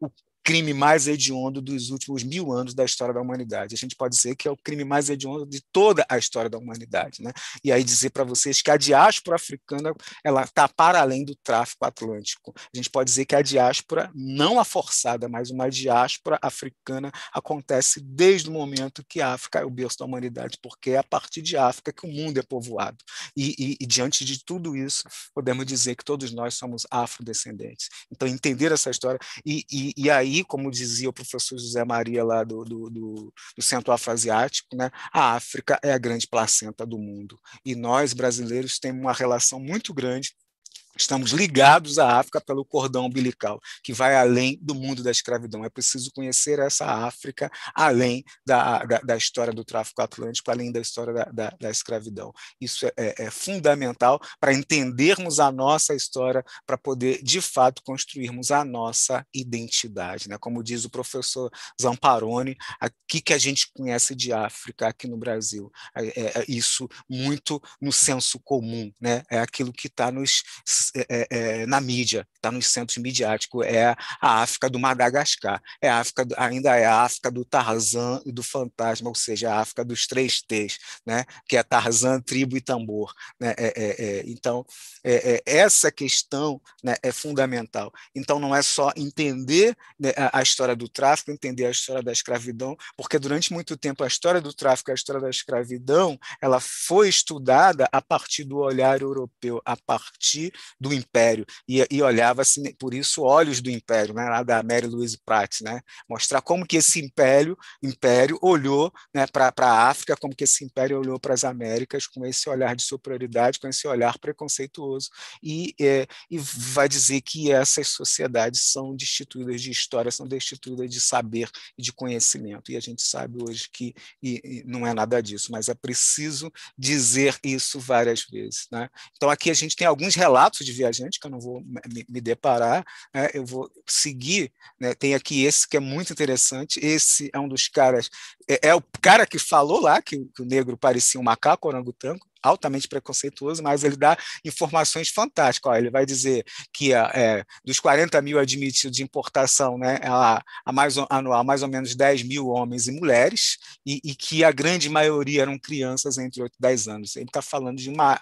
crime mais hediondo dos últimos mil anos da história da humanidade. A gente pode dizer que é o crime mais hediondo de toda a história da humanidade, né? E aí dizer para vocês que a diáspora africana ela está para além do tráfico atlântico. A gente pode dizer que a diáspora, não a forçada, mas uma diáspora africana acontece desde o momento que a África é o berço da humanidade, porque é a partir de África que o mundo é povoado. E, e, e diante de tudo isso, podemos dizer que todos nós somos afrodescendentes. Então, entender essa história, e, e, e aí, como dizia o professor José Maria lá do, do, do, do Centro Afroasiático, né, a África é a grande placenta do mundo. E nós, brasileiros, temos uma relação muito grande. Estamos ligados à África pelo cordão umbilical, que vai além do mundo da escravidão. É preciso conhecer essa África além da, da, da história do tráfico atlântico, além da história da, da, da escravidão. Isso é, é, é fundamental para entendermos a nossa história, para poder, de fato, construirmos a nossa identidade, né? Como diz o professor Zamparoni, aqui que a gente conhece de África, aqui no Brasil. É, é isso muito no senso comum, né? É aquilo que está nos É, é, na mídia, está nos centros midiáticos, é a África do Madagascar, é a África do, ainda é a África do Tarzan e do Fantasma, ou seja, a África dos três T's, né? Que é Tarzan, tribo e tambor. Né? É, é, é, então, é, é, essa questão, né, é fundamental. Então, não é só entender, né, a, a história do tráfico, entender a história da escravidão, porque durante muito tempo a história do tráfico e a história da escravidão ela foi estudada a partir do olhar europeu, a partir do Império, e, e olhava-se, por isso, Olhos do Império, né, lá da Mary Louise Pratt, né, mostrar como que esse império, império olhou, né, para a África, como que esse império olhou para as Américas, com esse olhar de superioridade, com esse olhar preconceituoso, e, é, e vai dizer que essas sociedades são destituídas de história, são destituídas de saber e de conhecimento, e a gente sabe hoje que e, e não é nada disso, mas é preciso dizer isso várias vezes. Né? Então, aqui a gente tem alguns relatos de viajante, que eu não vou me, me deparar, né? Eu vou seguir, né? Tem aqui esse que é muito interessante, esse é um dos caras, é, é o cara que falou lá que, que o negro parecia um macaco orangotango, altamente preconceituoso, mas ele dá informações fantásticas. Ó, ele vai dizer que é, dos quarenta mil admitidos de importação, né, a, a mais, anual, mais ou menos dez mil homens e mulheres, e, e que a grande maioria eram crianças entre oito e dez anos. Ele está falando de uma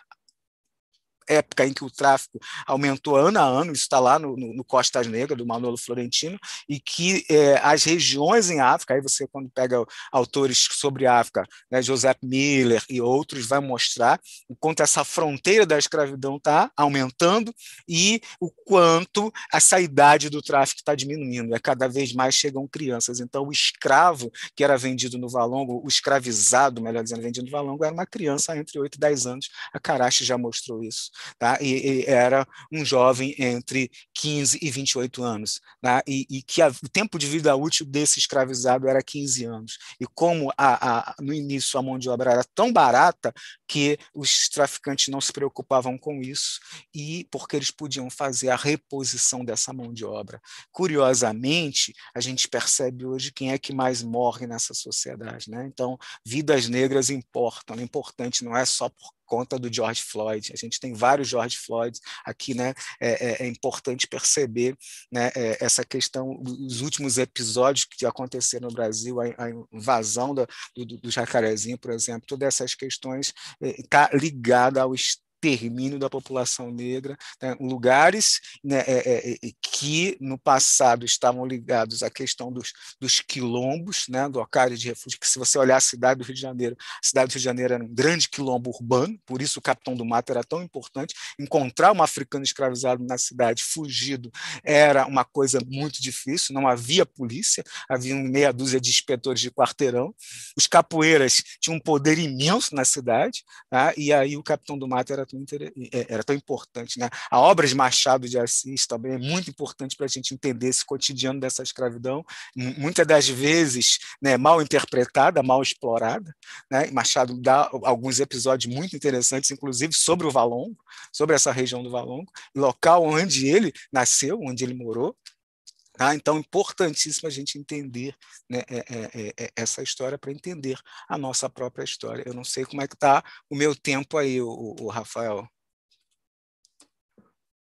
época em que o tráfico aumentou ano a ano, isso está lá no, no, no Costas Negras, do Manolo Florentino, e que é, as regiões em África, aí você quando pega autores sobre África, né, Joseph Miller e outros, vai mostrar o quanto essa fronteira da escravidão está aumentando e o quanto essa idade do tráfico está diminuindo, é, cada vez mais chegam crianças. Então o escravo que era vendido no Valongo, o escravizado, melhor dizendo, vendido no Valongo, era uma criança entre oito e dez anos, a Karachi já mostrou isso. Tá? E, e era um jovem entre quinze e vinte e oito anos, tá? e, e que a, o tempo de vida útil desse escravizado era quinze anos. E como a, a, no início a mão de obra era tão barata que os traficantes não se preocupavam com isso, e porque eles podiam fazer a reposição dessa mão de obra. Curiosamente, a gente percebe hoje quem é que mais morre nessa sociedade. Né? Então, vidas negras importam, é importante, não é só por conta do George Floyd, a gente tem vários George Floyd aqui, né? é, é, é importante perceber, né, é, essa questão, os últimos episódios que aconteceram no Brasil, a, a invasão da, do, do Jacarezinho, por exemplo, todas essas questões está é, ligada ao extermínio da população negra, né, lugares, né, é, é, que no passado estavam ligados à questão dos, dos quilombos, né, do locais de refúgio, que se você olhar a cidade do Rio de Janeiro, a cidade do Rio de Janeiro era um grande quilombo urbano, por isso o Capitão do Mato era tão importante, encontrar um africano escravizado na cidade, fugido, era uma coisa muito difícil, não havia polícia, havia meia dúzia de inspetores de quarteirão, os capoeiras tinham um poder imenso na cidade, tá? E aí o Capitão do Mato era tão, era tão importante. Né? A obra de Machado de Assis também é muito importante para a gente entender esse cotidiano dessa escravidão, muitas das vezes, né, mal interpretada, mal explorada. Né? Machado dá alguns episódios muito interessantes, inclusive sobre o Valongo, sobre essa região do Valongo, local onde ele nasceu, onde ele morou. Ah, então, importantíssimo a gente entender, né, é, é, é, essa história para entender a nossa própria história. Eu não sei como é que está o meu tempo aí, o, o Rafael.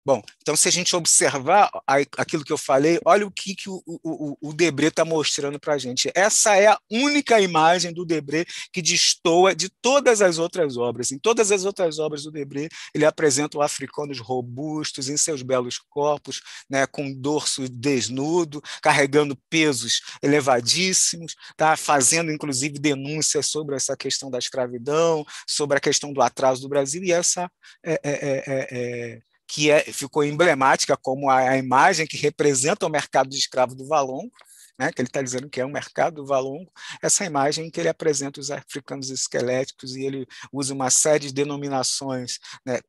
Bom, então, se a gente observar aquilo que eu falei, olha o que, que o, o, o Debré está mostrando para a gente. Essa é a única imagem do Debré que destoa de todas as outras obras. Em todas as outras obras do Debré, ele apresenta o africanos robustos, em seus belos corpos, né, com dorso desnudo, carregando pesos elevadíssimos, tá, fazendo, inclusive, denúncias sobre essa questão da escravidão, sobre a questão do atraso do Brasil, e essa é, é, é, é que é, ficou emblemática como a, a imagem que representa o mercado de escravo do Valongo, né, que ele está dizendo que é um mercado do Valongo, essa imagem que ele apresenta os africanos esqueléticos, e ele usa uma série de denominações, né,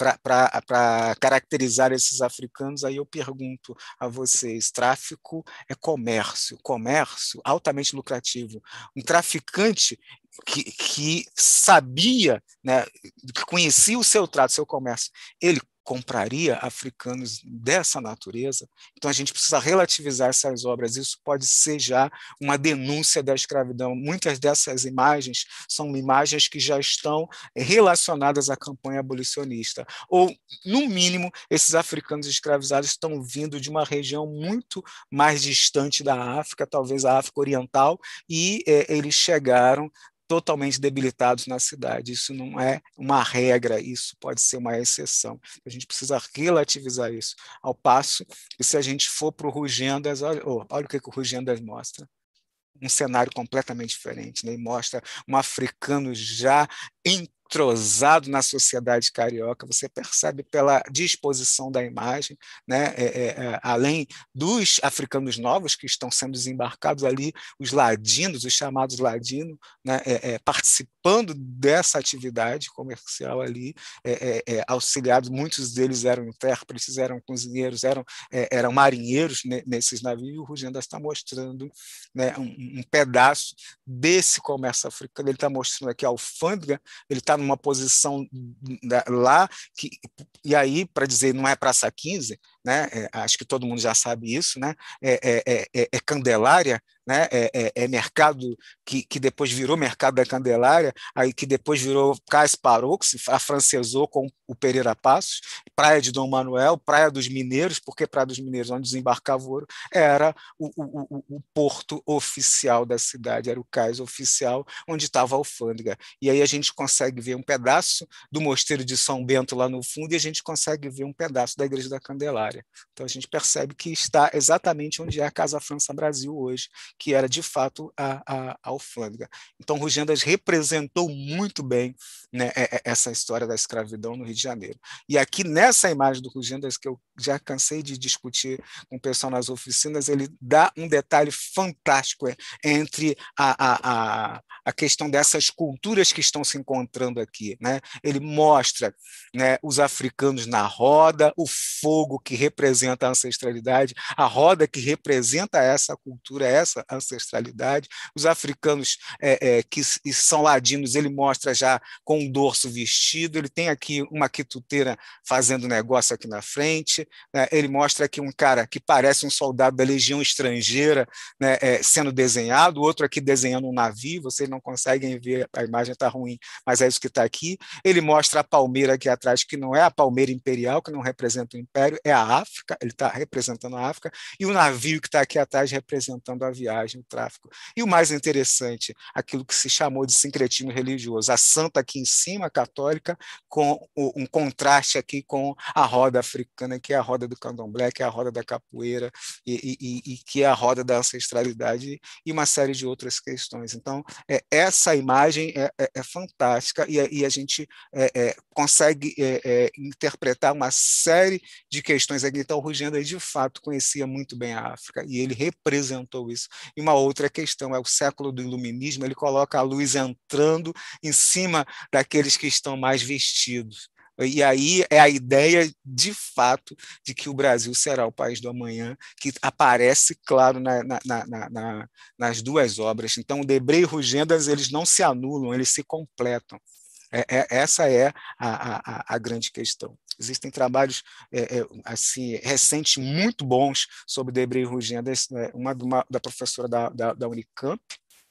para caracterizar esses africanos. Aí eu pergunto a vocês, tráfico é comércio, comércio altamente lucrativo. Um traficante que, que sabia, né, que conhecia o seu trato, o seu comércio, ele compraria africanos dessa natureza? Então a gente precisa relativizar essas obras. Isso pode ser já uma denúncia da escravidão. Muitas dessas imagens são imagens que já estão relacionadas à campanha abolicionista, ou, no mínimo, esses africanos escravizados estão vindo de uma região muito mais distante da África, talvez a África Oriental, e é, eles chegaram totalmente debilitados na cidade. Isso não é uma regra, isso pode ser uma exceção. A gente precisa relativizar isso. Ao passo que, se a gente for para o Rugendas, olha, oh, olha o que, que o Rugendas mostra. Um cenário completamente diferente, né? E mostra um africano já entrosado na sociedade carioca. Você percebe pela disposição da imagem, né? É, é, é, além dos africanos novos que estão sendo desembarcados ali, os ladinos, os chamados ladinos, né? é, é, participando dessa atividade comercial ali, é, é, é, auxiliados, muitos deles eram intérpretes, eram cozinheiros, eram, é, eram marinheiros, né, nesses navios, e o Rugendas está mostrando, né, um, um pedaço desse comércio africano. Ele está mostrando aqui a alfândega, ele está numa posição lá, que, e aí, para dizer, não é Praça quinze, né? É, acho que todo mundo já sabe isso, né? é, é, é, é Candelária, né? é, é, é mercado que, que depois virou mercado da Candelária, aí que depois virou Cais Parou, que se afrancesou com o Pereira Passos, Praia de Dom Manuel, Praia dos Mineiros, porque Praia dos Mineiros, onde desembarcava o ouro, era o, o, o, o porto oficial da cidade, era o cais oficial onde estava a alfândega. E aí a gente consegue ver um pedaço do Mosteiro de São Bento lá no fundo, e a gente consegue ver um pedaço da Igreja da Candelária. Então a gente percebe que está exatamente onde é a Casa França Brasil hoje, que era de fato a, a, a alfândega. Então Rugendas representou muito bem, né, essa história da escravidão no Rio de Janeiro. E aqui nessa imagem do Rugendas, que eu já cansei de discutir com o pessoal nas oficinas, ele dá um detalhe fantástico entre a, a, a, a questão dessas culturas que estão se encontrando aqui, né? Ele mostra, né, os africanos na roda, o fogo que representa a ancestralidade, a roda que representa essa cultura, essa ancestralidade, os africanos é, é, que são ladinos, ele mostra já com o dorso vestido, ele tem aqui uma quituteira fazendo negócio aqui na frente, né? Ele mostra aqui um cara que parece um soldado da Legião Estrangeira, né, é, sendo desenhado, o outro aqui desenhando um navio, vocês não conseguem ver, a imagem está ruim, mas é isso que está aqui. Ele mostra a palmeira aqui atrás, que não é a palmeira imperial, que não representa o império, é a África, ele está representando a África, e o navio que está aqui atrás representando a viagem, o tráfico. E o mais interessante, aquilo que se chamou de sincretismo religioso, a santa aqui em cima, católica, com um contraste aqui com a roda africana, que é a roda do candomblé, que é a roda da capoeira, e, e, e que é a roda da ancestralidade, e uma série de outras questões. Então, é, essa imagem é, é, é fantástica, e, e a gente é, é, consegue é, é, interpretar uma série de questões aqui. Então, o Rugendas, de fato, conhecia muito bem a África, e ele representou isso. E uma outra questão é o século do iluminismo, ele coloca a luz entrando em cima daqueles que estão mais vestidos. E aí é a ideia, de fato, de que o Brasil será o país do amanhã, que aparece, claro, na, na, na, na, nas duas obras. Então, Debré e Rugendas, eles não se anulam, eles se completam. É, é, essa é a, a, a grande questão. Existem trabalhos é, é, assim, recentes muito bons sobre Debré e Rugendas, né? uma, uma da professora da, da, da Unicamp,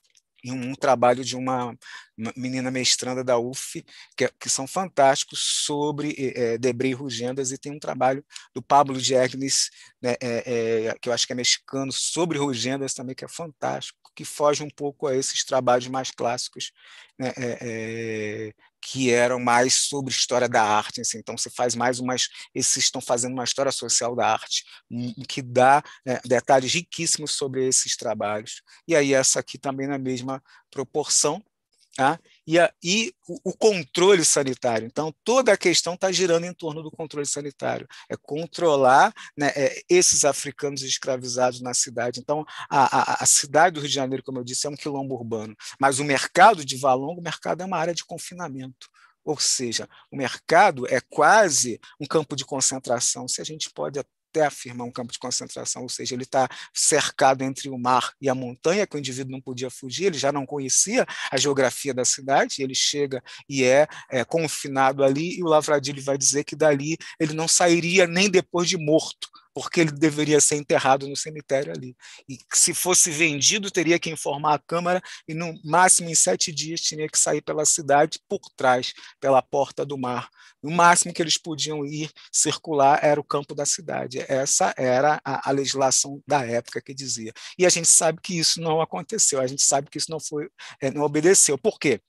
e um trabalho de uma, uma menina mestranda da U F, que, que são fantásticos, sobre é, Debré e Rugendas, e tem um trabalho do Pablo Diegues, né, é, é, que eu acho que é mexicano, sobre Rugendas também, que é fantástico, que foge um pouco a esses trabalhos mais clássicos, né, é, é, que eram mais sobre história da arte. Assim. Então, você faz mais umas... Esses estão fazendo uma história social da arte, que dá é, detalhes riquíssimos sobre esses trabalhos. E aí, essa aqui também na mesma proporção. Tá? E, a, e o, o controle sanitário. Então, toda a questão está girando em torno do controle sanitário. É controlar, né, é, esses africanos escravizados na cidade. Então, a, a, a cidade do Rio de Janeiro, como eu disse, é um quilombo urbano. Mas o mercado de Valongo, o mercado é uma área de confinamento. Ou seja, o mercado é quase um campo de concentração, se a gente pode até afirmar um campo de concentração, ou seja, ele está cercado entre o mar e a montanha, que o indivíduo não podia fugir, ele já não conhecia a geografia da cidade, ele chega e é, é confinado ali, e o Lavradio vai dizer que dali ele não sairia nem depois de morto, porque ele deveria ser enterrado no cemitério ali. E se fosse vendido, teria que informar a Câmara, e no máximo em sete dias tinha que sair pela cidade por trás, pela porta do mar. O máximo que eles podiam ir circular era o campo da cidade. Essa era a, a legislação da época que dizia. E a gente sabe que isso não aconteceu, a gente sabe que isso não foi, não obedeceu. Por quê?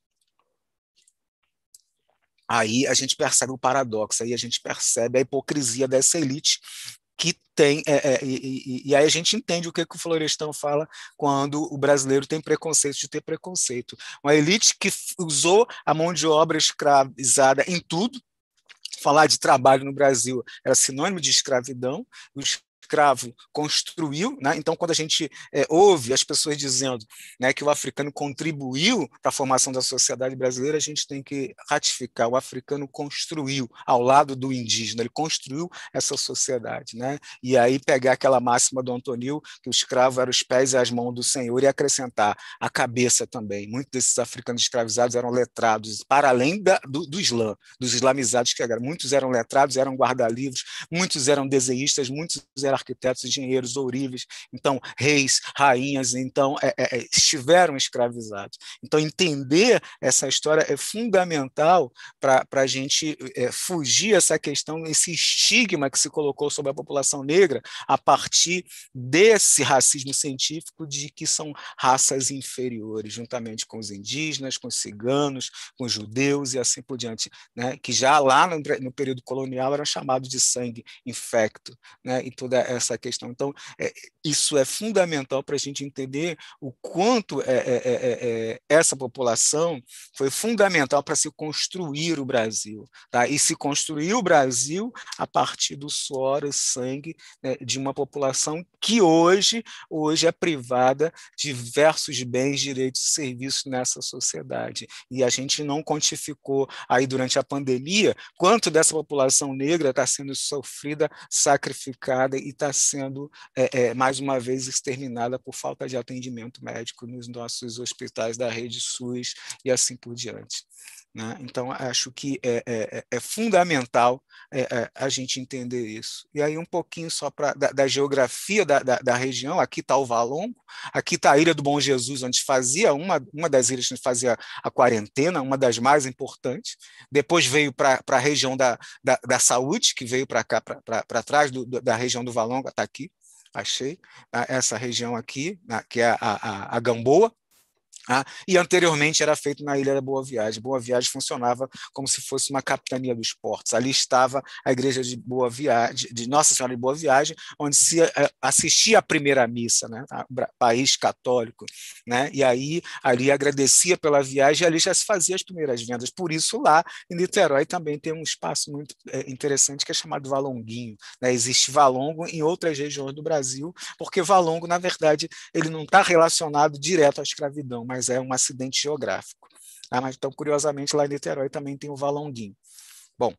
Aí a gente percebe o paradoxo, aí a gente percebe a hipocrisia dessa elite que tem, é, é, e, e, e aí a gente entende o que, que o Florestan fala quando o brasileiro tem preconceito de ter preconceito. Uma elite que usou a mão de obra escravizada em tudo. Falar de trabalho no Brasil era sinônimo de escravidão, o escravo construiu, né? Então, quando a gente é, ouve as pessoas dizendo, né, que o africano contribuiu para a formação da sociedade brasileira, a gente tem que ratificar, o africano construiu ao lado do indígena, ele construiu essa sociedade, né? E aí pegar aquela máxima do Antonil, que o escravo era os pés e as mãos do senhor, e acrescentar a cabeça também. Muitos desses africanos escravizados eram letrados, para além da, do, do Islã, dos islamizados que eram. Muitos eram letrados, eram guarda-livros, muitos eram desenhistas, muitos eram arquitetos, engenheiros, ourives, então reis, rainhas, então é, é, estiveram escravizados. Então entender essa história é fundamental para a gente é, fugir essa questão, esse estigma que se colocou sobre a população negra a partir desse racismo científico de que são raças inferiores, juntamente com os indígenas, com os ciganos, com os judeus e assim por diante, né? Que já lá no, no período colonial eram chamados de sangue infecto, né? E toda essa questão. Então, é, isso é fundamental para a gente entender o quanto é, é, é, é, essa população foi fundamental para se construir o Brasil. Tá? E se construir o Brasil a partir do suor e sangue, né, de uma população que hoje, hoje é privada de diversos bens, direitos e serviços nessa sociedade. E a gente não quantificou aí durante a pandemia quanto dessa população negra está sendo sofrida, sacrificada e está sendo, é, é, mais uma vez, exterminada por falta de atendimento médico nos nossos hospitais da rede SUS e assim por diante. Né? Então, acho que é, é, é fundamental é, é, a gente entender isso. E aí um pouquinho só pra, da, da geografia da, da, da região, aqui está o Valongo, aqui está a Ilha do Bom Jesus, onde fazia, uma, uma das ilhas onde fazia a quarentena, uma das mais importantes. Depois veio para a região da, da, da saúde, que veio para cá, para trás do, da região do Valongo, está aqui, achei, essa região aqui, que é a, a, a Gamboa. Ah, e anteriormente era feito na Ilha da Boa Viagem. Boa Viagem funcionava como se fosse uma capitania dos portos. Ali estava a igreja de Boa Viagem, de Nossa Senhora de Boa Viagem, onde se assistia a primeira missa, né? País católico, né? E aí ali agradecia pela viagem e ali já se fazia as primeiras vendas. Por isso lá em Niterói também tem um espaço muito interessante que é chamado Valonguinho, né? Existe Valongo em outras regiões do Brasil, porque Valongo, na verdade, ele não está relacionado direto à escravidão, mas mas é um acidente geográfico. Ah, mas, então, curiosamente, lá em Niterói também tem o Valonguinho. Bom,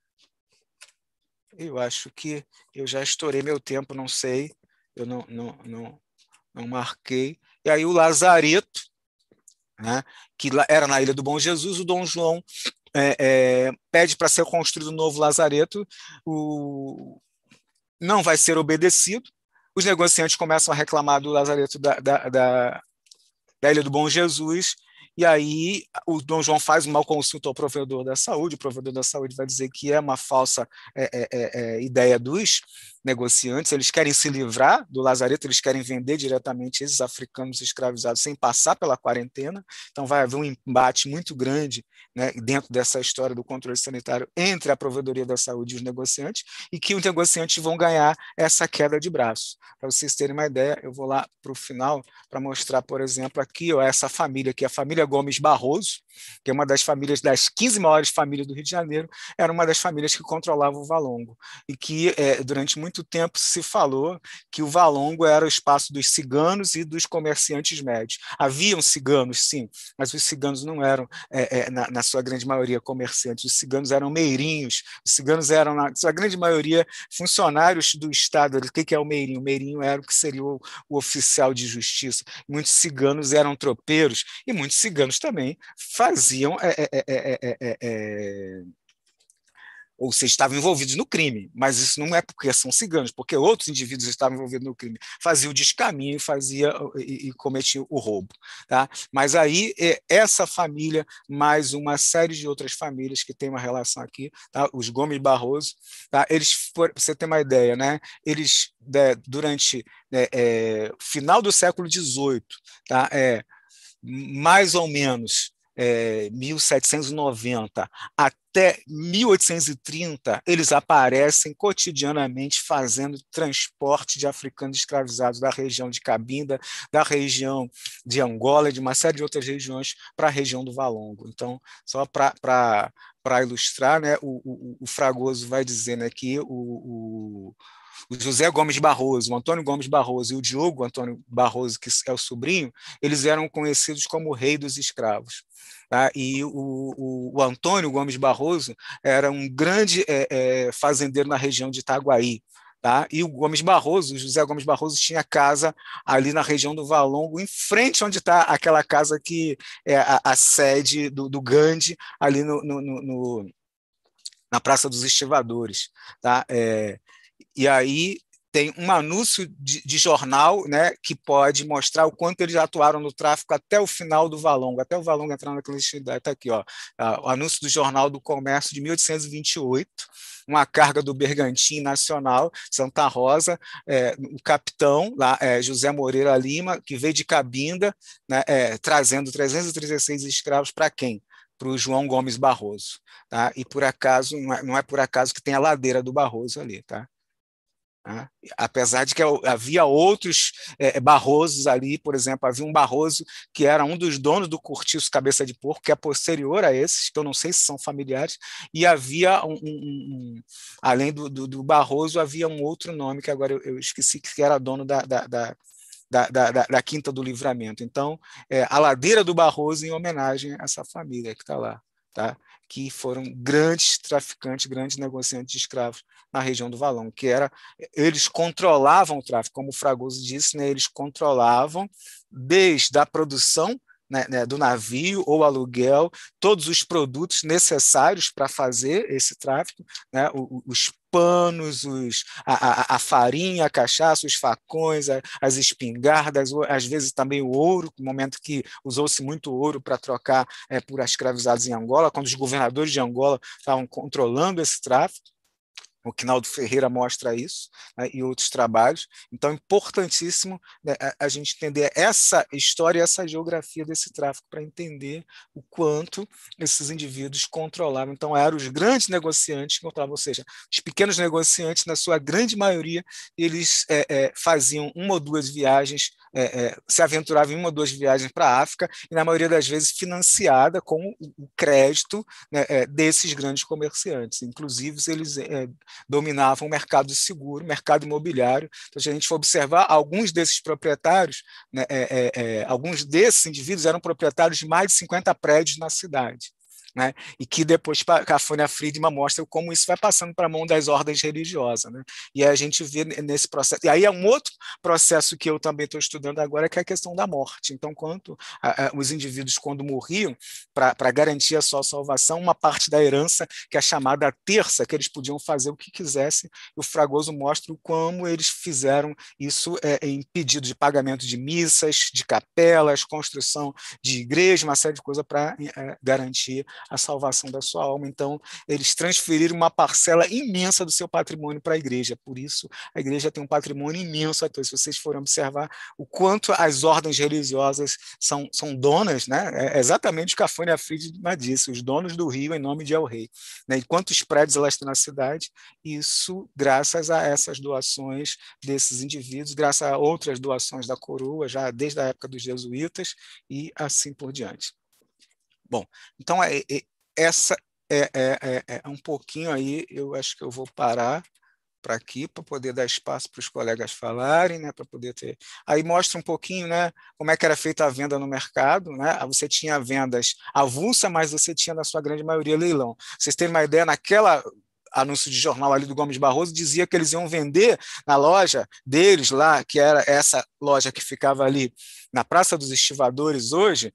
eu acho que eu já estourei meu tempo, não sei, eu não, não, não, não marquei. E aí o Lazareto, né, que era na Ilha do Bom Jesus, o Dom João é, é, pede para ser construído um novo Lazareto, o, não vai ser obedecido, os negociantes começam a reclamar do Lazareto da, da, da da Ilha do Bom Jesus. E aí o Dom João faz uma consulta ao provedor da saúde, o provedor da saúde vai dizer que é uma falsa é, é, é, ideia dos negociantes, eles querem se livrar do lazareto, eles querem vender diretamente esses africanos escravizados sem passar pela quarentena, então vai haver um embate muito grande, né, dentro dessa história do controle sanitário entre a provedoria da saúde e os negociantes, e que os negociantes vão ganhar essa queda de braço. Para vocês terem uma ideia, eu vou lá para o final para mostrar, por exemplo, aqui ó, essa família, que é a família Gomes Barroso, que é uma das famílias, das quinze maiores famílias do Rio de Janeiro, era uma das famílias que controlava o Valongo, e que é, durante muito tempo se falou que o Valongo era o espaço dos ciganos e dos comerciantes médios. Haviam ciganos, sim, mas os ciganos não eram, é, é, na, na sua grande maioria, comerciantes, os ciganos eram meirinhos, os ciganos eram, na sua grande maioria, funcionários do Estado. O que é o meirinho? O meirinho era o que seria o, o oficial de justiça. Muitos ciganos eram tropeiros, e muitos ciganos também faziam, é, é, é, é, é, é, ou seja, estavam envolvidos no crime, mas isso não é porque são ciganos, porque outros indivíduos estavam envolvidos no crime, fazia o descaminho, fazia e, e cometia o roubo, tá? Mas aí essa família, mais uma série de outras famílias que tem uma relação aqui, tá? Os Gomes Barroso, tá? Eles, para você ter uma ideia, né? Eles é, durante é, é, final do século dezoito, tá? É, mais ou menos É, mil setecentos e noventa até mil oitocentos e trinta, eles aparecem cotidianamente fazendo transporte de africanos escravizados da região de Cabinda, da região de Angola, de uma série de outras regiões, para a região do Valongo. Então, só para ilustrar, né, o, o, o Fragoso vai dizer, né, que o, o o José Gomes Barroso, o Antônio Gomes Barroso e o Diogo Antônio Barroso, que é o sobrinho, eles eram conhecidos como o rei dos escravos. Tá? E o, o, o Antônio Gomes Barroso era um grande é, é, fazendeiro na região de Itaguaí. Tá? E o Gomes Barroso, o José Gomes Barroso, tinha casa ali na região do Valongo, em frente onde está aquela casa que é a, a sede do, do Gandhi, ali no, no, no, na Praça dos Estivadores. Tá? É, E aí tem um anúncio de, de jornal, né, que pode mostrar o quanto eles atuaram no tráfico até o final do Valongo, até o Valongo entrar na clandestinidade. Está aqui, ó, o anúncio do Jornal do Comércio de mil oitocentos e vinte e oito, uma carga do Bergantim Nacional, Santa Rosa, é, o capitão, lá, é, José Moreira Lima, que veio de Cabinda, né, é, trazendo trezentos e trinta e seis escravos para quem? Para o João Gomes Barroso. Tá? E por acaso, não é, não é por acaso que tem a ladeira do Barroso ali, tá? Ah, apesar de que havia outros é, Barrosos ali, por exemplo, havia um Barroso que era um dos donos do Cortiço Cabeça de Porco, que é posterior a esses, que eu não sei se são familiares, e havia, um, um, um, além do, do, do Barroso, havia um outro nome, que agora eu, eu esqueci, que era dono da, da, da, da, da, da Quinta do Livramento. Então, é, a ladeira do Barroso em homenagem a essa família que está lá, tá? Que foram grandes traficantes, grandes negociantes de escravos na região do Valongo, que era, eles controlavam o tráfico, como o Fragoso disse, né, eles controlavam desde a produção, né, né, do navio ou aluguel, todos os produtos necessários para fazer esse tráfico, né, os panos, os, a, a, a farinha, a cachaça, os facões, a, as espingardas, às vezes também o ouro, no momento que usou-se muito ouro para trocar é, por escravizados em Angola, quando os governadores de Angola estavam controlando esse tráfico. O Quinaldo Ferreira mostra isso, né, e outros trabalhos. Então, é importantíssimo, né, a, a gente entender essa história, essa geografia desse tráfico, para entender o quanto esses indivíduos controlavam. Então, eram os grandes negociantes que controlavam, ou seja, os pequenos negociantes, na sua grande maioria, eles é, é, faziam uma ou duas viagens, é, é, se aventuravam em uma ou duas viagens para a África, e na maioria das vezes financiada com o, o crédito, né, é, desses grandes comerciantes. Inclusive, eles é, dominavam o mercado de seguro, mercado imobiliário. Então, se a gente for observar, alguns desses proprietários, né, é, é, alguns desses indivíduos eram proprietários de mais de cinquenta prédios na cidade. né? E que depois Cafônia Friedman mostra como isso vai passando para a mão das ordens religiosas, né? E aí a gente vê nesse processo. E aí é um outro processo que eu também estou estudando agora, que é a questão da morte. Então, quanto a, a, os indivíduos, quando morriam, para garantir a sua salvação, uma parte da herança, que é a chamada terça, que eles podiam fazer o que quisessem, e o Fragoso mostra como eles fizeram isso é, em pedido de pagamento de missas, de capelas, construção de igreja, uma série de coisas para é, garantir a salvação da sua alma. Então, eles transferiram uma parcela imensa do seu patrimônio para a igreja. Por isso, a igreja tem um patrimônio imenso. Se vocês forem observar o quanto as ordens religiosas são, são donas, né? É exatamente o que Cafônia Friedman disse, os donos do rio em nome de El Rei. Né? E quantos prédios elas têm na cidade? Isso graças a essas doações desses indivíduos, graças a outras doações da coroa, já desde a época dos jesuítas, e assim por diante. Bom, então é, é, essa é, é, é um pouquinho aí, eu acho que eu vou parar para aqui, para poder dar espaço para os colegas falarem, né, para poder ter... Aí mostra um pouquinho, né, como é que era feita a venda no mercado, né? Você tinha vendas avulsa, mas você tinha, na sua grande maioria, leilão. Vocês terem uma ideia, naquela anúncio de jornal ali do Gomes Barroso, dizia que eles iam vender na loja deles lá, que era essa loja que ficava ali na Praça dos Estivadores hoje,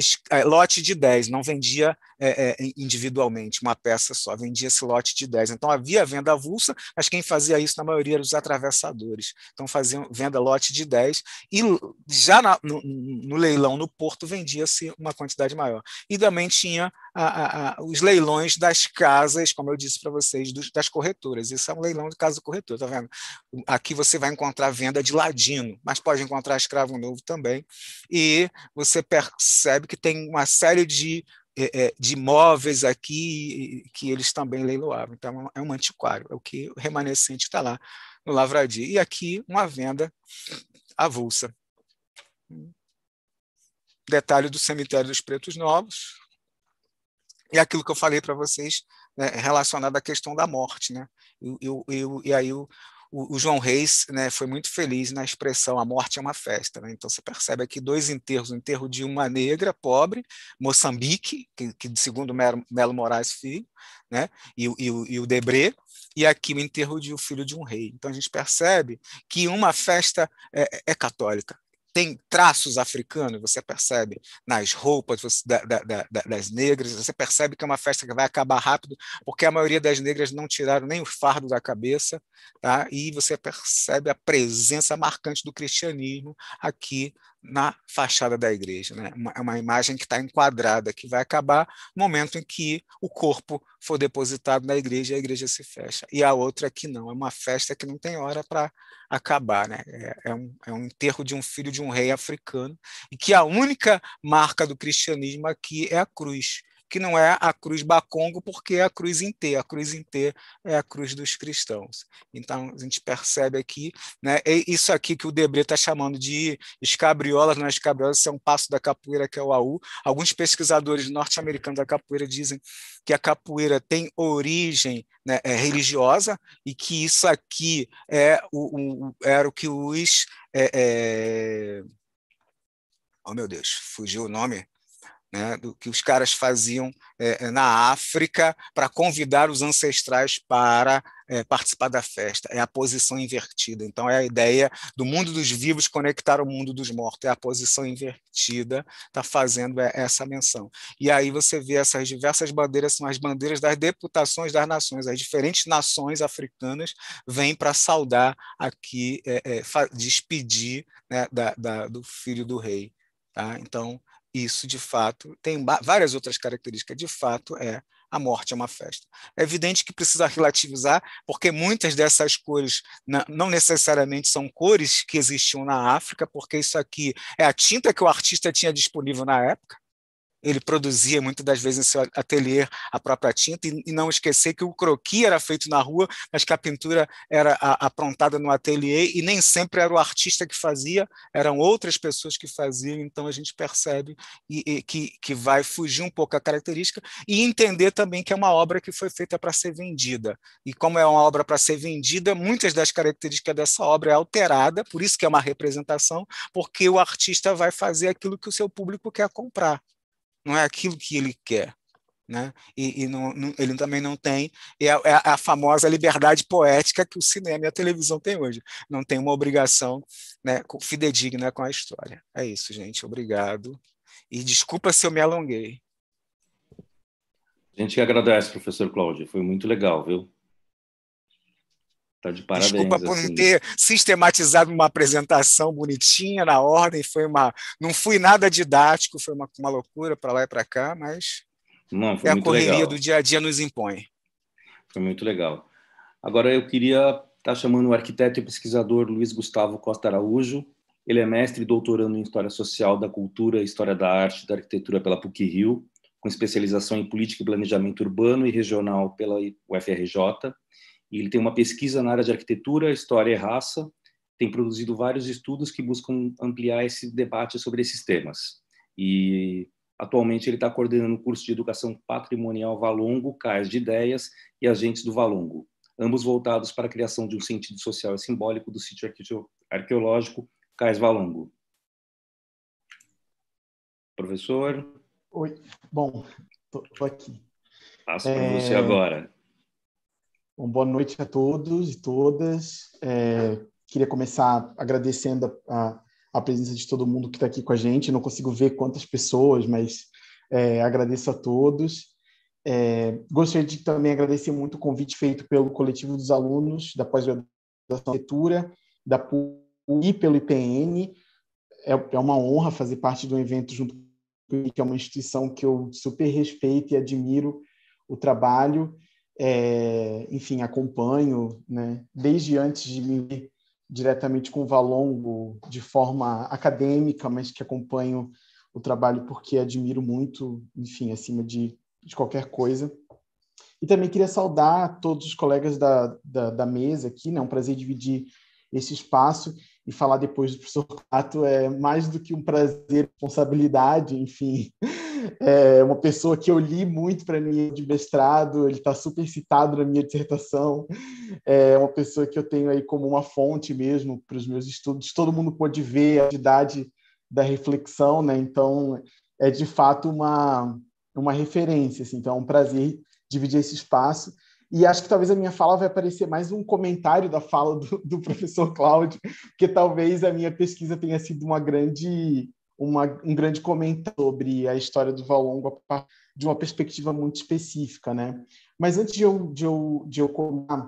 lote de dez, não vendia é, é, individualmente, uma peça só, vendia esse lote de dez. Então havia venda avulsa, mas quem fazia isso na maioria eram os atravessadores. Então faziam venda lote de dez, e já na, no, no leilão no Porto vendia-se uma quantidade maior. E também tinha a, a, a, os leilões das casas, como eu disse para vocês, dos, das corretoras. Isso é um leilão de casa corretora, tá vendo? Aqui você vai encontrar venda de ladino, mas pode encontrar escravo novo também. E você percebe que tem uma série de, de imóveis aqui que eles também leiloavam. Então, é um antiquário, é o que o remanescente está lá no Lavradio. E aqui, uma venda avulsa. Detalhe do cemitério dos Pretos Novos. E aquilo que eu falei para vocês, né, relacionado à questão da morte. Né? E, e, e aí o, o, o João Reis, né, foi muito feliz na expressão a morte é uma festa. Né? Então você percebe aqui dois enterros, o enterro de uma negra pobre, Moçambique, que, que segundo Melo Moraes Filho, né, e, e, e o Debré, e aqui o enterro de o filho de um rei. Então a gente percebe que uma festa é, é católica. Tem traços africanos, você percebe nas roupas da, da, da, das negras, você percebe que é uma festa que vai acabar rápido, porque a maioria das negras não tiraram nem o fardo da cabeça, tá? E você percebe a presença marcante do cristianismo aqui na fachada da igreja. Né? Uma, é uma imagem que está enquadrada, que vai acabar no momento em que o corpo for depositado na igreja e a igreja se fecha. E a outra aqui não, é uma festa que não tem hora para acabar. Né? É, é, um, é um enterro de um filho de um rei africano, e que a única marca do cristianismo aqui é a cruz, que não é a cruz Bacongo, porque é a cruz em T, a cruz em T é a cruz dos cristãos. Então, a gente percebe aqui, né, isso aqui que o Debré está chamando de escabriolas, não é escabriolas, isso é um passo da capoeira, que é o A U. Alguns pesquisadores norte-americanos da capoeira dizem que a capoeira tem origem, né, é, religiosa, e que isso aqui é o, o, era o que os... É, é... Oh, meu Deus, fugiu o nome... Né, do que os caras faziam é, na África para convidar os ancestrais para é, participar da festa. É a posição invertida. Então, é a ideia do mundo dos vivos conectar ao mundo dos mortos. É a posição invertida, está fazendo essa menção. E aí você vê essas diversas bandeiras, são as bandeiras das deputações das nações. As diferentes nações africanas vêm para saudar aqui, é, é, despedir, né, da, da, do filho do rei. Tá? Então, isso, de fato, tem várias outras características. De fato, é a morte é uma festa. É evidente que precisa relativizar, porque muitas dessas cores não necessariamente são cores que existiam na África, porque isso aqui é a tinta que o artista tinha disponível na época. Ele produzia muitas das vezes em seu ateliê a própria tinta, e não esquecer que o croquis era feito na rua, mas que a pintura era aprontada no ateliê, e nem sempre era o artista que fazia, eram outras pessoas que faziam. Então a gente percebe e, e, que, que vai fugir um pouco a característica, e entender também que é uma obra que foi feita para ser vendida. E como é uma obra para ser vendida, muitas das características dessa obra é alterada, por isso que é uma representação, porque o artista vai fazer aquilo que o seu público quer comprar. Não é aquilo que ele quer. né? E, e não, não, ele também não tem, e é, é a famosa liberdade poética que o cinema e a televisão têm hoje. Não tem uma obrigação, né, fidedigna com a história. É isso, gente. Obrigado. E desculpa se eu me alonguei. A gente que agradece, professor Cláudio. Foi muito legal, viu? Tá de parabéns. Desculpa por assim. não ter sistematizado uma apresentação bonitinha, na ordem. Foi uma, não fui nada didático, foi uma, uma loucura para lá e para cá, mas Não, foi é a muito correria legal. do dia a dia nos impõe. Foi muito legal. Agora eu queria estar chamando o arquiteto e pesquisador Luiz Gustavo Costa Araújo. Ele é mestre e doutorando em História Social da Cultura, História da Arte e da Arquitetura pela PUC-Rio, com especialização em Política e Planejamento Urbano e Regional pela U F R J. E ele tem uma pesquisa na área de Arquitetura, História e Raça. Tem produzido vários estudos que buscam ampliar esse debate sobre esses temas. E atualmente ele está coordenando o curso de Educação Patrimonial Valongo, Cais de Ideias e Agentes do Valongo, ambos voltados para a criação de um sentido social e simbólico do sítio arqueológico Cais Valongo. Professor? Oi, bom, estou aqui. Passo para é... você agora. Bom, boa noite a todos e todas. É, queria começar agradecendo a, a presença de todo mundo que está aqui com a gente. Não consigo ver quantas pessoas, mas é, agradeço a todos. É, gostaria de também agradecer muito o convite feito pelo coletivo dos alunos da pós-graduação em arquitetura, da P U C e pelo I P N. É, é uma honra fazer parte de um evento junto com ele, que é uma instituição que eu super respeito e admiro o trabalho. É, enfim, acompanho, né, desde antes de me ver diretamente com o Valongo de forma acadêmica, mas que acompanho o trabalho porque admiro muito, enfim, acima de, de qualquer coisa. E também queria saudar todos os colegas da, da, da mesa aqui, né, é um prazer dividir esse espaço e falar depois do professor Cato é mais do que um prazer, responsabilidade, enfim. É uma pessoa que eu li muito para mim de mestrado, ele está super citado na minha dissertação, é uma pessoa que eu tenho aí como uma fonte mesmo para os meus estudos, todo mundo pode ver a idade da reflexão, né? Então é de fato uma, uma referência, assim. Então é um prazer dividir esse espaço, e acho que talvez a minha fala vai parecer mais um comentário da fala do, do professor Cláudio, porque talvez a minha pesquisa tenha sido uma grande... Uma, um grande comentário sobre a história do Valongo de uma perspectiva muito específica, né? Mas antes de eu, de eu, de eu começar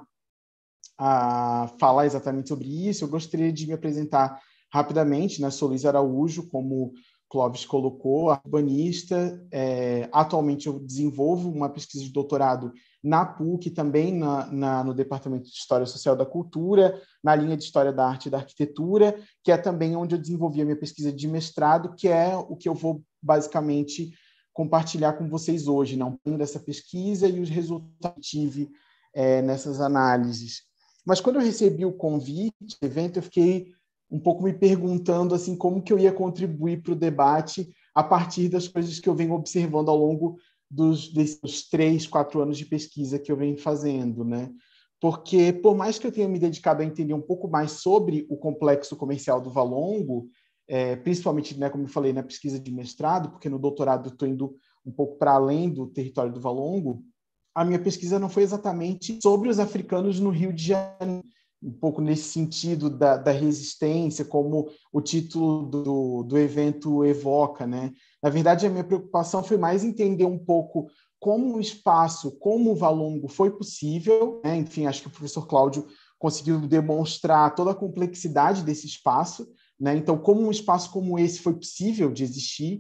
a falar exatamente sobre isso, eu gostaria de me apresentar rapidamente, né? Sou Luiz Araújo, como Clóvis colocou, urbanista. É, atualmente eu desenvolvo uma pesquisa de doutorado na P U C, também na, na, no Departamento de História Social da Cultura, na linha de História da Arte e da Arquitetura, que é também onde eu desenvolvi a minha pesquisa de mestrado, que é o que eu vou basicamente compartilhar com vocês hoje, né? Um pouquinho dessa pesquisa e os resultados que tive é, nessas análises. Mas quando eu recebi o convite do evento, eu fiquei um pouco me perguntando assim, como que eu ia contribuir para o debate a partir das coisas que eu venho observando ao longo dos desses três, quatro anos de pesquisa que eu venho fazendo, né? Porque, por mais que eu tenha me dedicado a entender um pouco mais sobre o complexo comercial do Valongo, é, principalmente, né, como eu falei, na pesquisa de mestrado, porque no doutorado eu estou indo um pouco para além do território do Valongo, a minha pesquisa não foi exatamente sobre os africanos no Rio de Janeiro, um pouco nesse sentido da, da resistência, como o título do, do evento evoca, né? Na verdade, a minha preocupação foi mais entender um pouco como o espaço, como o Valongo foi possível, né? Enfim, acho que o professor Cláudio conseguiu demonstrar toda a complexidade desse espaço, né? Então, como um espaço como esse foi possível de existir,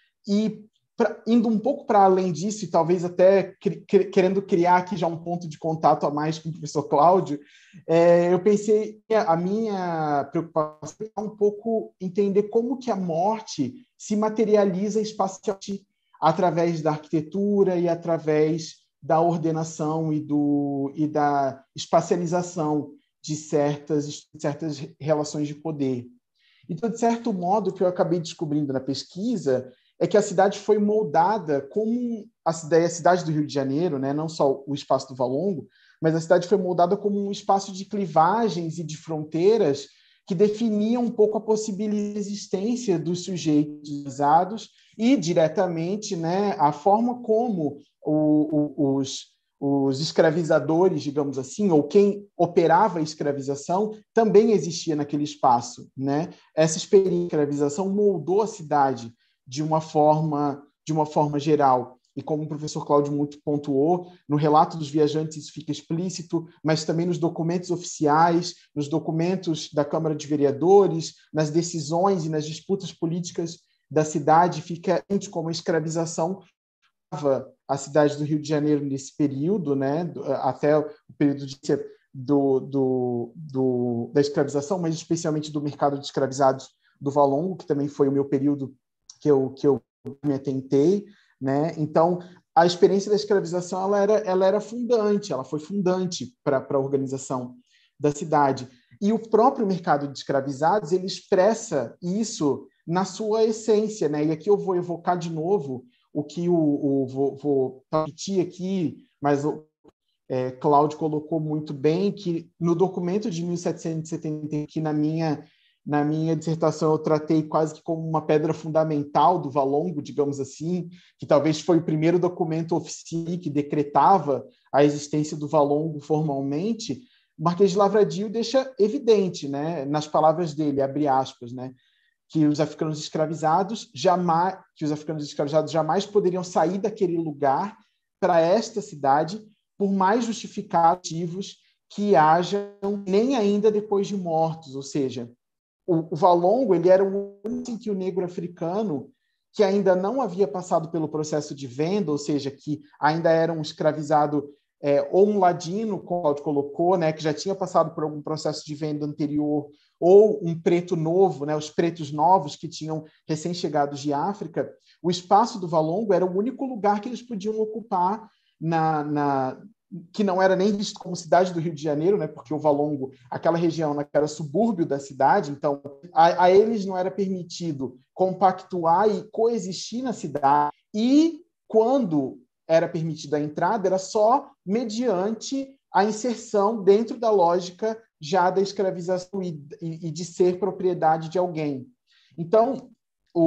e pra, indo um pouco para além disso, e talvez até cri, querendo criar aqui já um ponto de contato a mais com o professor Cláudio, é, eu pensei, a minha preocupação é um pouco entender como que a morte se materializa espacialmente através da arquitetura e através da ordenação e, do, e da espacialização de certas, certas relações de poder. Então, de certo modo, o que eu acabei descobrindo na pesquisa é que a cidade foi moldada como a cidade, a cidade do Rio de Janeiro, né? Não só o espaço do Valongo, mas a cidade foi moldada como um espaço de clivagens e de fronteiras que definia um pouco a possibilidade de existência dos sujeitos escravizados e, diretamente, né, a forma como o, o, os, os escravizadores, digamos assim, ou quem operava a escravização, também existia naquele espaço, né? Essa experiência de escravização moldou a cidade de uma forma, de uma forma geral. E como o professor Cláudio muito pontuou, no relato dos viajantes isso fica explícito, mas também nos documentos oficiais, nos documentos da Câmara de Vereadores, nas decisões e nas disputas políticas da cidade, fica como a escravização a cidade do Rio de Janeiro nesse período, né, até o período de, do, do, do, da escravização, mas especialmente do mercado de escravizados do Valongo, que também foi o meu período que eu, que eu me atentei, né? Então, a experiência da escravização ela era, ela era fundante, ela foi fundante para a organização da cidade. E o próprio mercado de escravizados ele expressa isso na sua essência, né? E aqui eu vou evocar de novo o que o, o vou, vou repetir aqui, mas o é, Cláudio colocou muito bem que no documento de mil setecentos e setenta, que na minha Na minha dissertação, eu tratei quase que como uma pedra fundamental do Valongo, digamos assim, que talvez foi o primeiro documento oficial que decretava a existência do Valongo formalmente. O Marquês de Lavradio deixa evidente, né, nas palavras dele, abre aspas, né, que os africanos escravizados jamais, que os africanos escravizados jamais poderiam sair daquele lugar para esta cidade, por mais justificativos que hajam, nem ainda depois de mortos, ou seja, o Valongo ele era o único que o negro africano que ainda não havia passado pelo processo de venda, ou seja, que ainda era um escravizado é, ou um ladino, como o Claudio colocou, né, que já tinha passado por algum processo de venda anterior, ou um preto novo, né, os pretos novos que tinham recém-chegados de África. O espaço do Valongo era o único lugar que eles podiam ocupar na... na que não era nem visto como cidade do Rio de Janeiro, né, porque o Valongo, aquela região era subúrbio da cidade, então a, a eles não era permitido compactuar e coexistir na cidade, e quando era permitida a entrada, era só mediante a inserção dentro da lógica já da escravização e, e, e de ser propriedade de alguém. Então, o,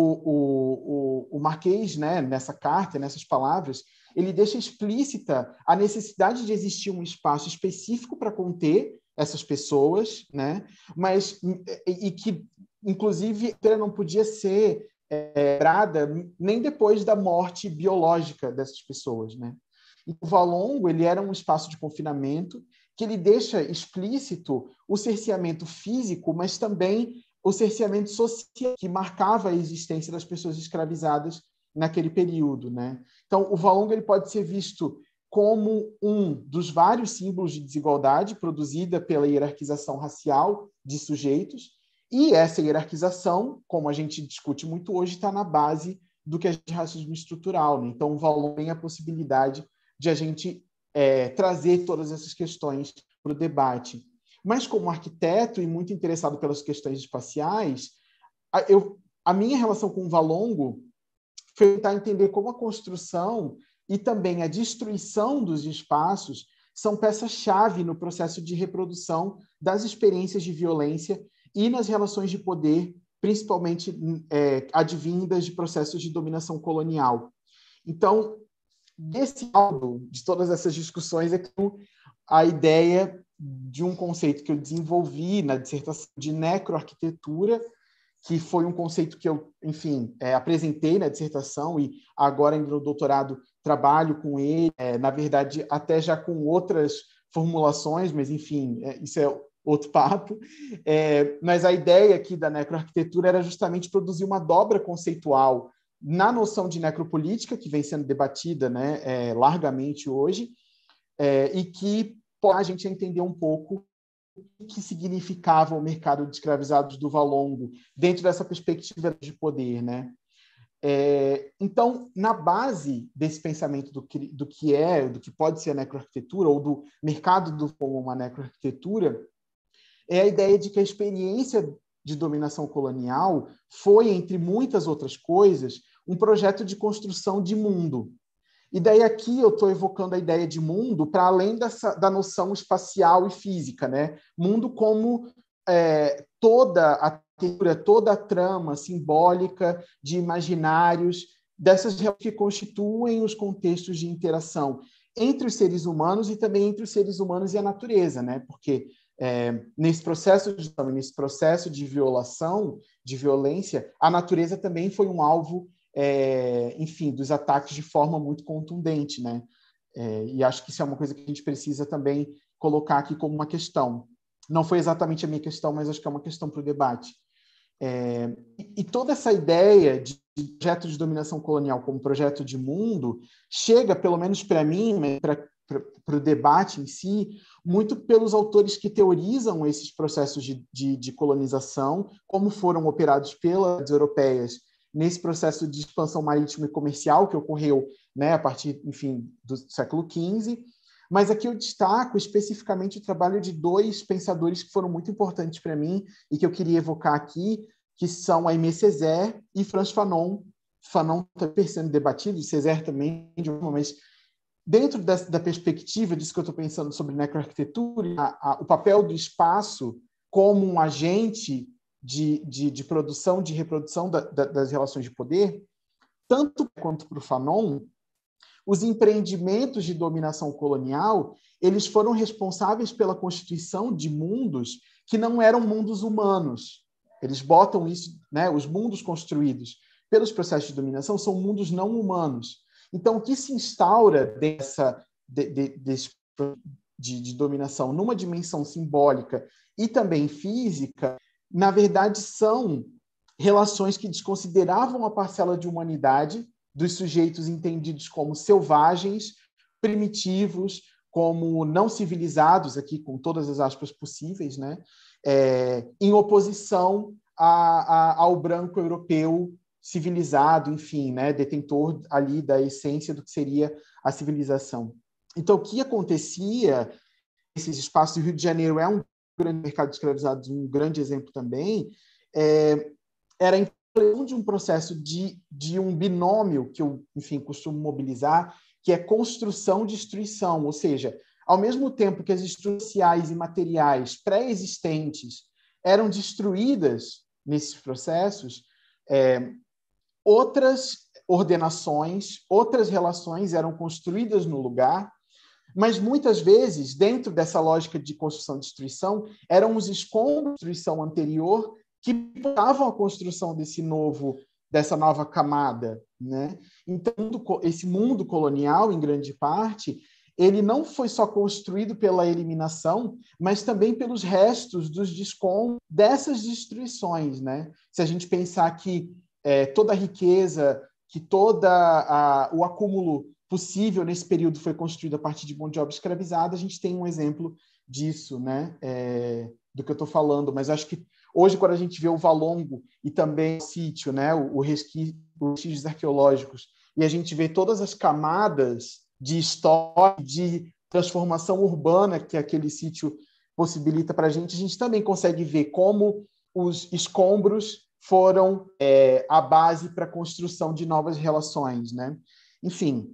o, o, o Marquês, né, nessa carta, nessas palavras, ele deixa explícita a necessidade de existir um espaço específico para conter essas pessoas, né? Mas e, e que, inclusive, ela não podia ser quebrada é, nem depois da morte biológica dessas pessoas, né? E o Valongo ele era um espaço de confinamento que ele deixa explícito o cerceamento físico, mas também o cerceamento social que marcava a existência das pessoas escravizadas naquele período, né? Então, o Valongo ele pode ser visto como um dos vários símbolos de desigualdade produzida pela hierarquização racial de sujeitos, e essa hierarquização, como a gente discute muito hoje, está na base do que é racismo estrutural, né? Então, o Valongo tem a possibilidade de a gente é, trazer todas essas questões para o debate. Mas, como arquiteto e muito interessado pelas questões espaciais, a, eu, a minha relação com o Valongo foi tentar entender como a construção e também a destruição dos espaços são peça-chave no processo de reprodução das experiências de violência e nas relações de poder, principalmente é, advindas de processos de dominação colonial. Então, desse lado de todas essas discussões é que a ideia de um conceito que eu desenvolvi na dissertação de necroarquitetura, que foi um conceito que eu, enfim, é, apresentei na dissertação e agora, ainda no doutorado, trabalho com ele, é, na verdade, até já com outras formulações, mas, enfim, é, isso é outro papo. É, mas a ideia aqui da necroarquitetura era justamente produzir uma dobra conceitual na noção de necropolítica, que vem sendo debatida, né, é, largamente hoje, é, e que pode a gente entender um pouco o que significava o mercado de escravizados do Valongo dentro dessa perspectiva de poder, né? É, então, na base desse pensamento do que, do que é, do que pode ser a necroarquitetura, ou do mercado do, como uma necroarquitetura, é a ideia de que a experiência de dominação colonial foi, entre muitas outras coisas, um projeto de construção de mundo. E daí aqui eu estou evocando a ideia de mundo para além dessa, da noção espacial e física, né? Mundo como é, toda a toda a trama simbólica de imaginários dessas que constituem os contextos de interação entre os seres humanos e também entre os seres humanos e a natureza, né? Porque é, nesse processo de nesse processo de violação, de violência, a natureza também foi um alvo, é, enfim, dos ataques de forma muito contundente, né? É, e acho que isso é uma coisa que a gente precisa também colocar aqui como uma questão. Não foi exatamente a minha questão, mas acho que é uma questão para o debate. É, e toda essa ideia de projeto de dominação colonial como projeto de mundo chega, pelo menos para mim, para o debate em si, muito pelos autores que teorizam esses processos de, de, de colonização, como foram operados pelas europeias nesse processo de expansão marítima e comercial que ocorreu, né, a partir, enfim, do século quinze. Mas aqui eu destaco especificamente o trabalho de dois pensadores que foram muito importantes para mim e que eu queria evocar aqui, que são Aimé Césaire e Frantz Fanon. Fanon está sendo debatido, Césaire também, mas dentro da, da perspectiva disso que eu estou pensando sobre necroarquitetura, a, a, o papel do espaço como um agente de, de, de produção, de reprodução da, da, das relações de poder, tanto quanto para o Fanon, os empreendimentos de dominação colonial, eles foram responsáveis pela constituição de mundos que não eram mundos humanos. Eles botam isso, né, os mundos construídos pelos processos de dominação são mundos não humanos. Então, o que se instaura dessa, de, de, desse, de, de dominação numa dimensão simbólica e também física, na verdade, são relações que desconsideravam a parcela de humanidade dos sujeitos entendidos como selvagens, primitivos, como não civilizados, aqui com todas as aspas possíveis, né? É, em oposição a, a, ao branco europeu civilizado, enfim, né? Detentor ali da essência do que seria a civilização. Então, o que acontecia nesses espaços, o Rio de Janeiro é um grande mercado de escravizados, um grande exemplo também, é, era de um processo de, de um binômio que eu, enfim, costumo mobilizar, que é construção-destruição, ou seja, ao mesmo tempo que as estruturas sociais e materiais pré-existentes eram destruídas nesses processos, é, outras ordenações, outras relações eram construídas no lugar, mas muitas vezes, dentro dessa lógica de construção-destruição, eram os escombros de destruição anterior que portavam a construção desse novo, dessa nova camada, né? Então, esse mundo colonial, em grande parte, ele não foi só construído pela eliminação, mas também pelos restos dos descombros dessas destruições, né? Se a gente pensar que é, toda a riqueza, que todo o acúmulo possível nesse período foi construído a partir de mão de obra escravizada, a gente tem um exemplo disso, né? É, do que eu estou falando, mas acho que hoje, quando a gente vê o Valongo e também o sítio, né, o resquício, os vestígios arqueológicos, e a gente vê todas as camadas de história, de transformação urbana que aquele sítio possibilita para a gente, a gente também consegue ver como os escombros foram é, a base para a construção de novas relações, né? Enfim,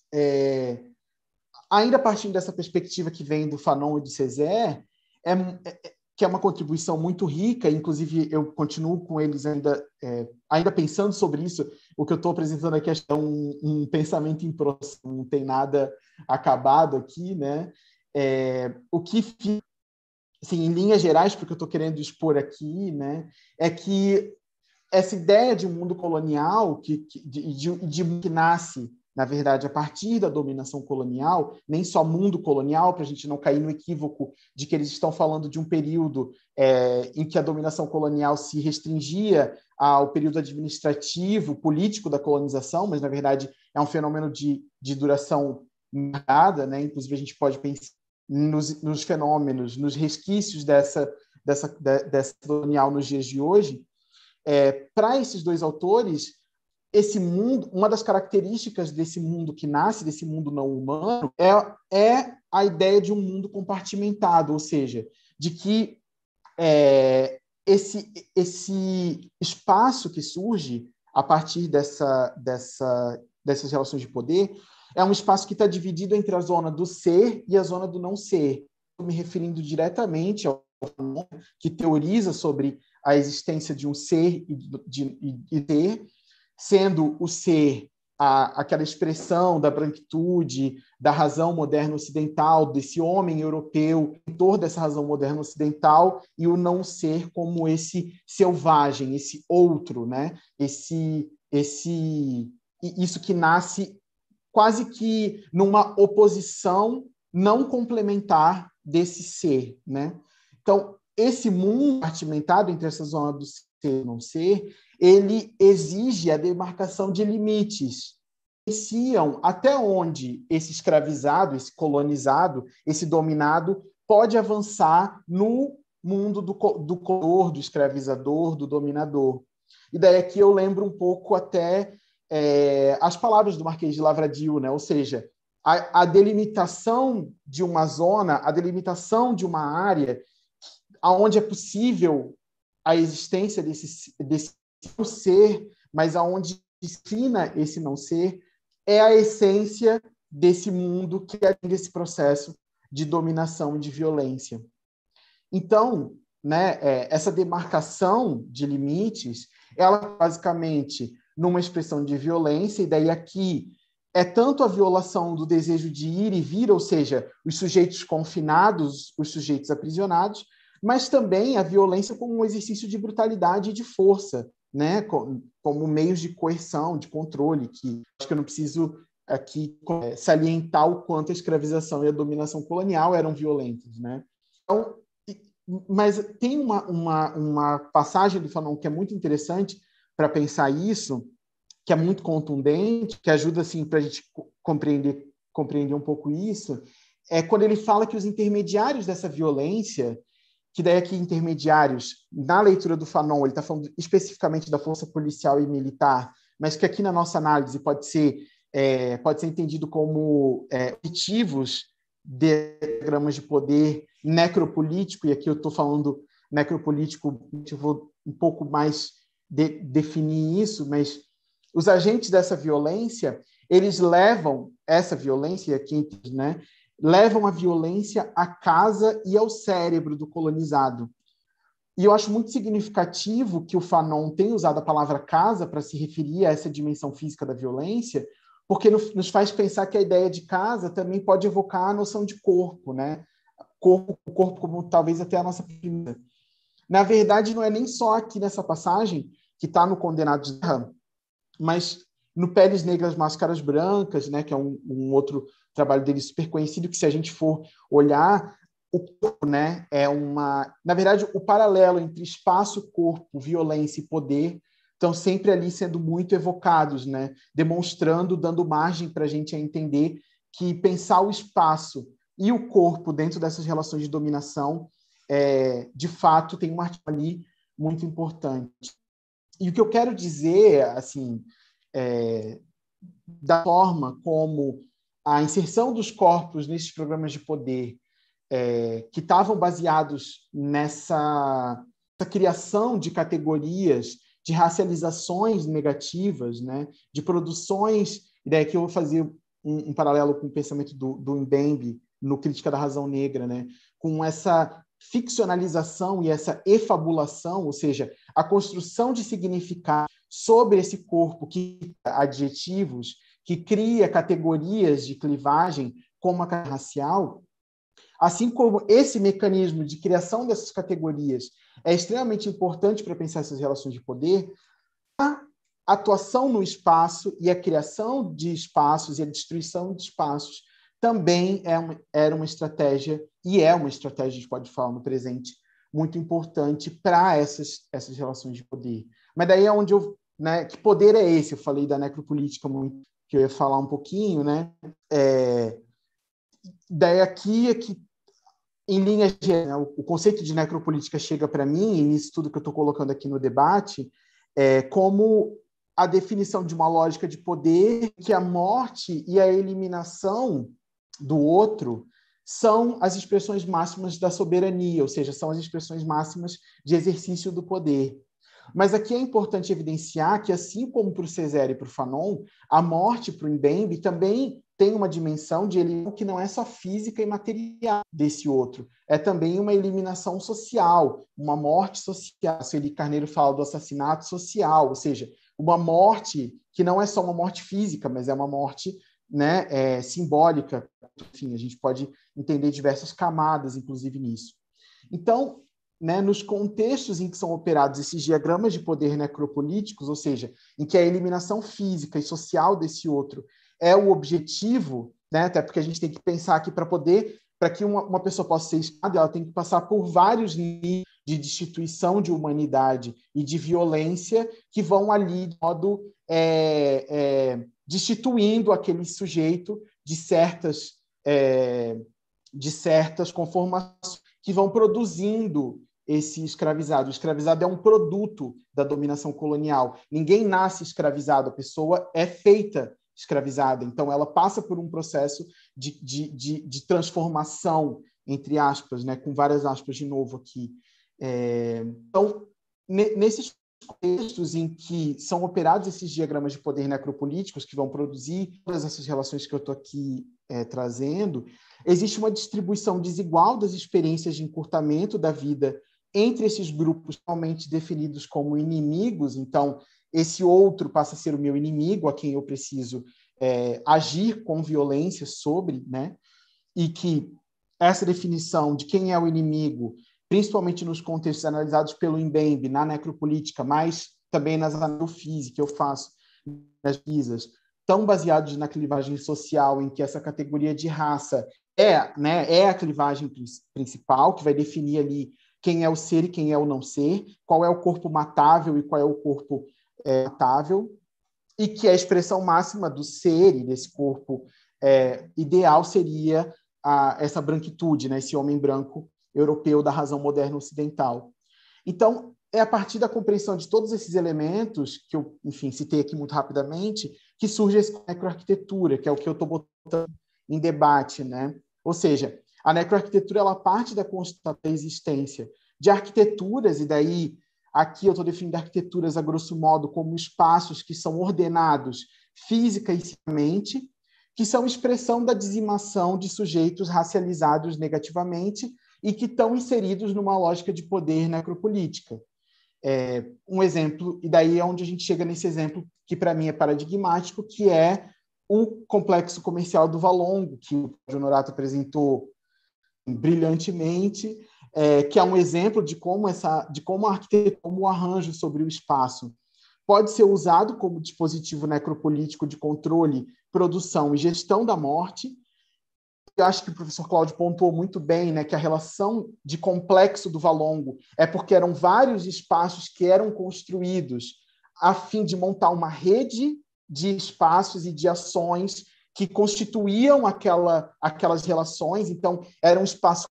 é, ainda partindo dessa perspectiva que vem do Fanon e do Césaire, é, é que é uma contribuição muito rica, inclusive eu continuo com eles ainda, é, ainda pensando sobre isso. O que eu estou apresentando aqui é um, um pensamento em processo, não tem nada acabado aqui, né? É, o que fica, assim, em linhas gerais, porque eu estou querendo expor aqui, né, é que essa ideia de um mundo colonial que, que, de, de, de que nasce, na verdade, a partir da dominação colonial, nem só mundo colonial, para a gente não cair no equívoco de que eles estão falando de um período é, em que a dominação colonial se restringia ao período administrativo, político da colonização, mas, na verdade, é um fenômeno de, de duração marcada, né? Inclusive, a gente pode pensar nos, nos fenômenos, nos resquícios dessa, dessa, dessa colonial nos dias de hoje. É, para esses dois autores, esse mundo, uma das características desse mundo que nasce, desse mundo não humano, é, é a ideia de um mundo compartimentado, ou seja, de que é, esse, esse espaço que surge a partir dessa, dessa, dessas relações de poder é um espaço que está dividido entre a zona do ser e a zona do não ser. Estou me referindo diretamente ao que teoriza sobre a existência de um ser e de, de, de ter, sendo o ser a, aquela expressão da branquitude, da razão moderna ocidental, desse homem europeu, mentor dessa razão moderna ocidental, e o não ser como esse selvagem, esse outro, né? esse, esse, isso que nasce quase que numa oposição não complementar desse ser, né? Então, esse mundo compartimentado entre essa zona do ser e não ser, ele exige a demarcação de limites. Iniciam até onde esse escravizado, esse colonizado, esse dominado pode avançar no mundo do, do color, do escravizador, do dominador. E daí aqui eu lembro um pouco até é, as palavras do Marquês de Lavradio, né? Ou seja, a, a delimitação de uma zona, a delimitação de uma área aonde é possível a existência desse, desse não ser, mas aonde defina esse não ser, é a essência desse mundo que é esse processo de dominação e de violência. Então, né, é, essa demarcação de limites, ela basicamente numa expressão de violência, e daí aqui é tanto a violação do desejo de ir e vir, ou seja, os sujeitos confinados, os sujeitos aprisionados, mas também a violência como um exercício de brutalidade e de força, né? Como meios de coerção, de controle, que acho que eu não preciso aqui salientar o quanto a escravização e a dominação colonial eram violentas, né? Então, mas tem uma, uma, uma passagem do Fanon que é muito interessante para pensar isso, que é muito contundente, que ajuda assim, para a gente compreender, compreender um pouco isso, é quando ele fala que os intermediários dessa violência, que daí aqui intermediários, na leitura do Fanon, ele está falando especificamente da força policial e militar, mas que aqui na nossa análise pode ser, é, pode ser entendido como é, objetivos de diagramas de poder necropolítico, e aqui eu estou falando necropolítico, eu vou um pouco mais de, definir isso, mas os agentes dessa violência, eles levam essa violência, aqui, né, levam a violência à casa e ao cérebro do colonizado. E eu acho muito significativo que o Fanon tenha usado a palavra casa para se referir a essa dimensão física da violência, porque nos faz pensar que a ideia de casa também pode evocar a noção de corpo, né? Corpo, corpo como talvez até a nossa primeira. Na verdade, não é nem só aqui nessa passagem, que está no Condenado de Guerra, mas no Peles Negras, Máscaras Brancas, né, que é um, um outro trabalho dele super conhecido, que se a gente for olhar, o corpo, né, é uma... Na verdade, o paralelo entre espaço, corpo, violência e poder estão sempre ali sendo muito evocados, né, demonstrando, dando margem para a gente entender que pensar o espaço e o corpo dentro dessas relações de dominação, é, de fato, tem um artigo ali muito importante. E o que eu quero dizer, assim, é, da forma como a inserção dos corpos nesses programas de poder é, que estavam baseados nessa, nessa criação de categorias, de racializações negativas, né, de produções, e daí que eu vou fazer um, um paralelo com o pensamento do, do Mbembe no Crítica da Razão Negra, né, com essa ficcionalização e essa efabulação, ou seja, a construção de significado sobre esse corpo que adjetivos, que cria categorias de clivagem como a racial, assim como esse mecanismo de criação dessas categorias é extremamente importante para pensar essas relações de poder, a atuação no espaço e a criação de espaços e a destruição de espaços também é uma, era uma estratégia, e é uma estratégia, a gente pode falar no presente, muito importante para essas, essas relações de poder. Mas daí é onde eu... Né, que poder é esse? Eu falei da necropolítica, muito, que eu ia falar um pouquinho, né? É, daí aqui é que, em linhas gerais, o, o conceito de necropolítica chega para mim, e nisso tudo que eu estou colocando aqui no debate, é, como a definição de uma lógica de poder que a morte e a eliminação do outro são as expressões máximas da soberania, ou seja, são as expressões máximas de exercício do poder. Mas aqui é importante evidenciar que, assim como para o Césaire e para o Fanon, a morte para o Mbembe também tem uma dimensão de eliminação que não é só física e material desse outro, é também uma eliminação social, uma morte social. A Sueli Carneiro fala do assassinato social, ou seja, uma morte que não é só uma morte física, mas é uma morte, né, é, simbólica. Enfim, a gente pode entender diversas camadas, inclusive, nisso. Então, né, nos contextos em que são operados esses diagramas de poder necropolíticos, ou seja, em que a eliminação física e social desse outro é o objetivo, né, até porque a gente tem que pensar aqui para poder, para que uma, uma pessoa possa ser Estado, ela tem que passar por vários níveis de destituição de humanidade e de violência que vão ali, de modo, é, é, destituindo aquele sujeito de certas, é, de certas conformações que vão produzindo esse escravizado. O escravizado é um produto da dominação colonial. Ninguém nasce escravizado, a pessoa é feita escravizada. Então, ela passa por um processo de, de, de, de transformação, entre aspas, né, com várias aspas de novo aqui. É, então, nesses contextos em que são operados esses diagramas de poder necropolíticos que vão produzir todas essas relações que eu estou aqui é, trazendo, existe uma distribuição desigual das experiências de encurtamento da vida entre esses grupos realmente definidos como inimigos. Então, esse outro passa a ser o meu inimigo, a quem eu preciso é, agir com violência sobre, né? E que essa definição de quem é o inimigo, principalmente nos contextos analisados pelo Mbembe, na necropolítica, mas também nas análises que eu faço nas pesquisas, tão baseados na clivagem social, em que essa categoria de raça é, né, é a clivagem principal, que vai definir ali quem é o ser e quem é o não ser, qual é o corpo matável e qual é o corpo é, matável, e que a expressão máxima do ser e desse corpo é, ideal seria a, essa branquitude, né, esse homem branco europeu da razão moderna ocidental. Então, é a partir da compreensão de todos esses elementos, que eu, enfim, citei aqui muito rapidamente, que surge essa necroarquitetura, que é o que eu estou botando em debate, né? Ou seja, a necroarquitetura, ela parte da constatação da existência de arquiteturas, e daí, aqui eu estou definindo arquiteturas, a grosso modo, como espaços que são ordenados física e psicamente, que são expressão da dizimação de sujeitos racializados negativamente e que estão inseridos numa lógica de poder necropolítica. É, um exemplo, e daí é onde a gente chega nesse exemplo que, para mim, é paradigmático, que é o complexo comercial do Valongo, que o Honorato apresentou brilhantemente, é, que é um exemplo de como, essa, de como a arquitetura, como o arranjo sobre o espaço pode ser usado como dispositivo necropolítico de controle, produção e gestão da morte. Eu acho que o professor Cláudio pontuou muito bem, né, que a relação de complexo do Valongo é porque eram vários espaços que eram construídos a fim de montar uma rede de espaços e de ações que constituíam aquela, aquelas relações. Então, era um espaço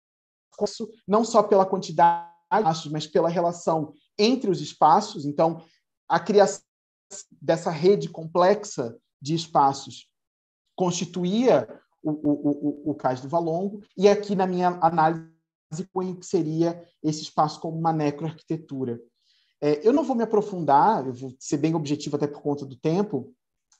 não só pela quantidade de espaços, mas pela relação entre os espaços. Então, a criação dessa rede complexa de espaços constituía o, o, o, o cais do Valongo, e aqui, na minha análise, põe o que seria esse espaço como uma necroarquitetura. É, eu não vou me aprofundar, eu vou ser bem objetivo até por conta do tempo,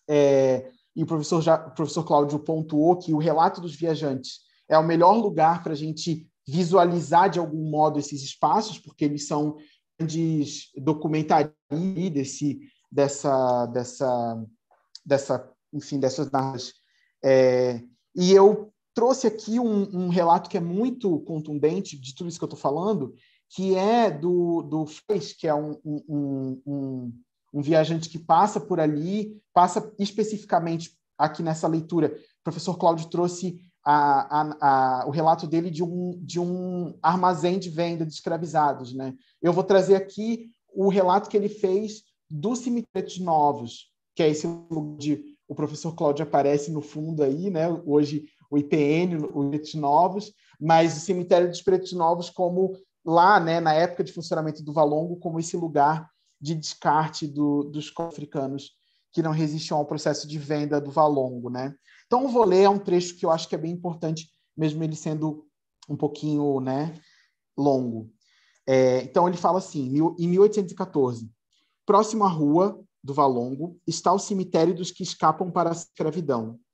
é, e o professor, já, o professor Cláudio pontuou que o relato dos viajantes é o melhor lugar para a gente visualizar, de algum modo, esses espaços, porque eles são grandes documentaristas desse, dessa, dessa, dessa, enfim, dessas narrativas. É, e eu trouxe aqui um, um relato que é muito contundente de tudo isso que eu estou falando, que é do, do Fez, que é um, um, um, um viajante que passa por ali, passa especificamente aqui nessa leitura. O professor Cláudio trouxe a, a, a, o relato dele de um, de um armazém de venda de escravizados, né? Eu vou trazer aqui o relato que ele fez do Cemitério de Novos, que é esse lugar de o professor Cláudio aparece no fundo aí, né? Hoje o I P N, o Pretos Novos, mas o Cemitério dos Pretos Novos como lá, né, na época de funcionamento do Valongo, como esse lugar de descarte do, dos africanos que não resistiam ao processo de venda do Valongo, né? Então, eu vou ler, é um trecho que eu acho que é bem importante, mesmo ele sendo um pouquinho, né, longo. É, então, ele fala assim, em mil oitocentos e quatorze, próximo à rua do Valongo está o cemitério dos que escapam para a escravidão.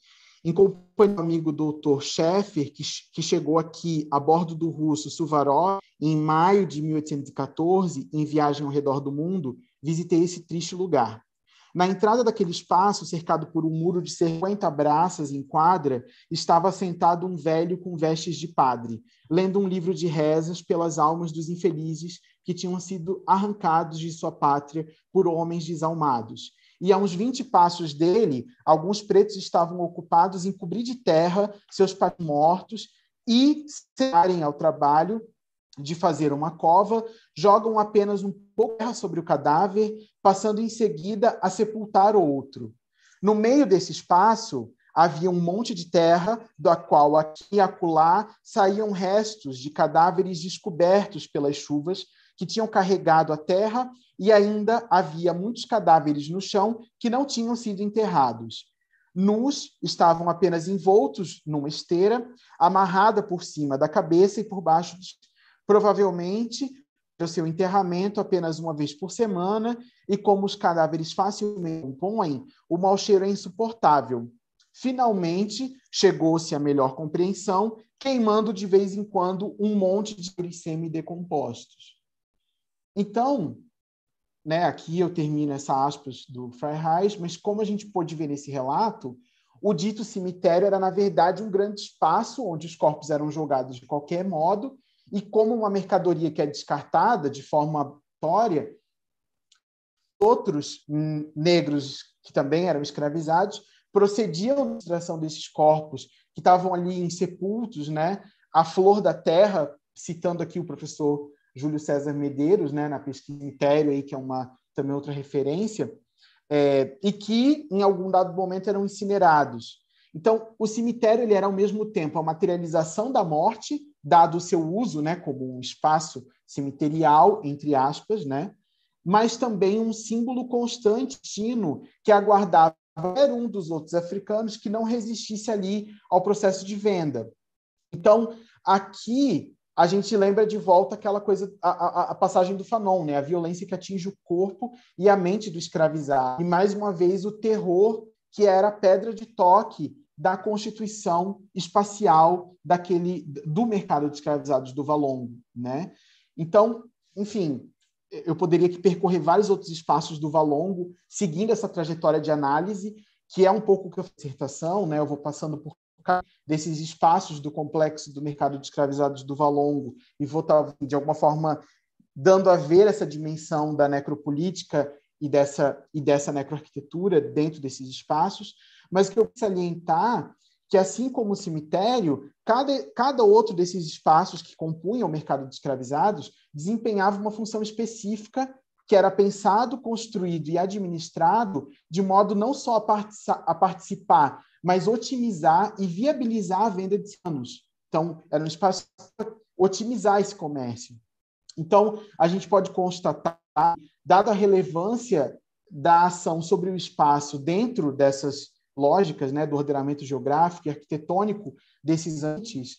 em companhia do amigo doutor Schaeffer, que, que chegou aqui a bordo do russo Suvarov em maio de mil oitocentos e quatorze, em viagem ao redor do mundo, visitei esse triste lugar. Na entrada daquele espaço, cercado por um muro de cinquenta braças em quadra, estava sentado um velho com vestes de padre, lendo um livro de rezas pelas almas dos infelizes que tinham sido arrancados de sua pátria por homens desalmados. E a uns vinte passos dele, alguns pretos estavam ocupados em cobrir de terra seus pais mortos e, se darem ao trabalho de fazer uma cova, jogam apenas um pouco de terra sobre o cadáver, passando em seguida a sepultar outro. No meio desse espaço, havia um monte de terra, da qual aqui e acolá saíam restos de cadáveres descobertos pelas chuvas que tinham carregado a terra, e ainda havia muitos cadáveres no chão que não tinham sido enterrados. Nus, estavam apenas envoltos numa esteira, amarrada por cima da cabeça e por baixo dos... Provavelmente, o seu enterramento apenas uma vez por semana, e como os cadáveres facilmente compõem, o mau cheiro é insuportável. Finalmente, chegou-se à melhor compreensão, queimando de vez em quando um monte de semidecompostos. Então, né, aqui eu termino essa aspas do Freireich, mas como a gente pôde ver nesse relato, o dito cemitério era, na verdade, um grande espaço onde os corpos eram jogados de qualquer modo, e como uma mercadoria que é descartada de forma aleatória, outros negros que também eram escravizados procediam à extração desses corpos que estavam ali insepultos, né, à flor da terra, citando aqui o professor Júlio César Medeiros, né, na pesquisa Cemitério, aí, que é uma, também outra referência, é, e que, em algum dado momento, eram incinerados. Então, o cemitério ele era, ao mesmo tempo, a materialização da morte, dado o seu uso, né, como um espaço cemiterial, entre aspas, né, mas também um símbolo constante que aguardava qualquer um dos outros africanos que não resistisse ali ao processo de venda. Então, aqui a gente lembra de volta aquela coisa, a, a, a passagem do Fanon, né, a violência que atinge o corpo e a mente do escravizado. E, mais uma vez, o terror que era a pedra de toque da constituição espacial daquele, do mercado de escravizados do Valongo, né? Então, enfim, eu poderia aqui percorrer vários outros espaços do Valongo, seguindo essa trajetória de análise, que é um pouco o que eu faço dissertação, né? Eu vou passando por desses espaços do complexo do mercado de escravizados do Valongo e vou estar, de alguma forma, dando a ver essa dimensão da necropolítica e dessa, e dessa necroarquitetura dentro desses espaços, mas que eu quero salientar que, assim como o cemitério, cada, cada outro desses espaços que compunham o mercado de escravizados desempenhava uma função específica que era pensado, construído e administrado de modo não só a, partici a participar, mas otimizar e viabilizar a venda de anos. Então, era um espaço para otimizar esse comércio. Então, a gente pode constatar, dada a relevância da ação sobre o espaço dentro dessas lógicas, né, do ordenamento geográfico e arquitetônico desses antes,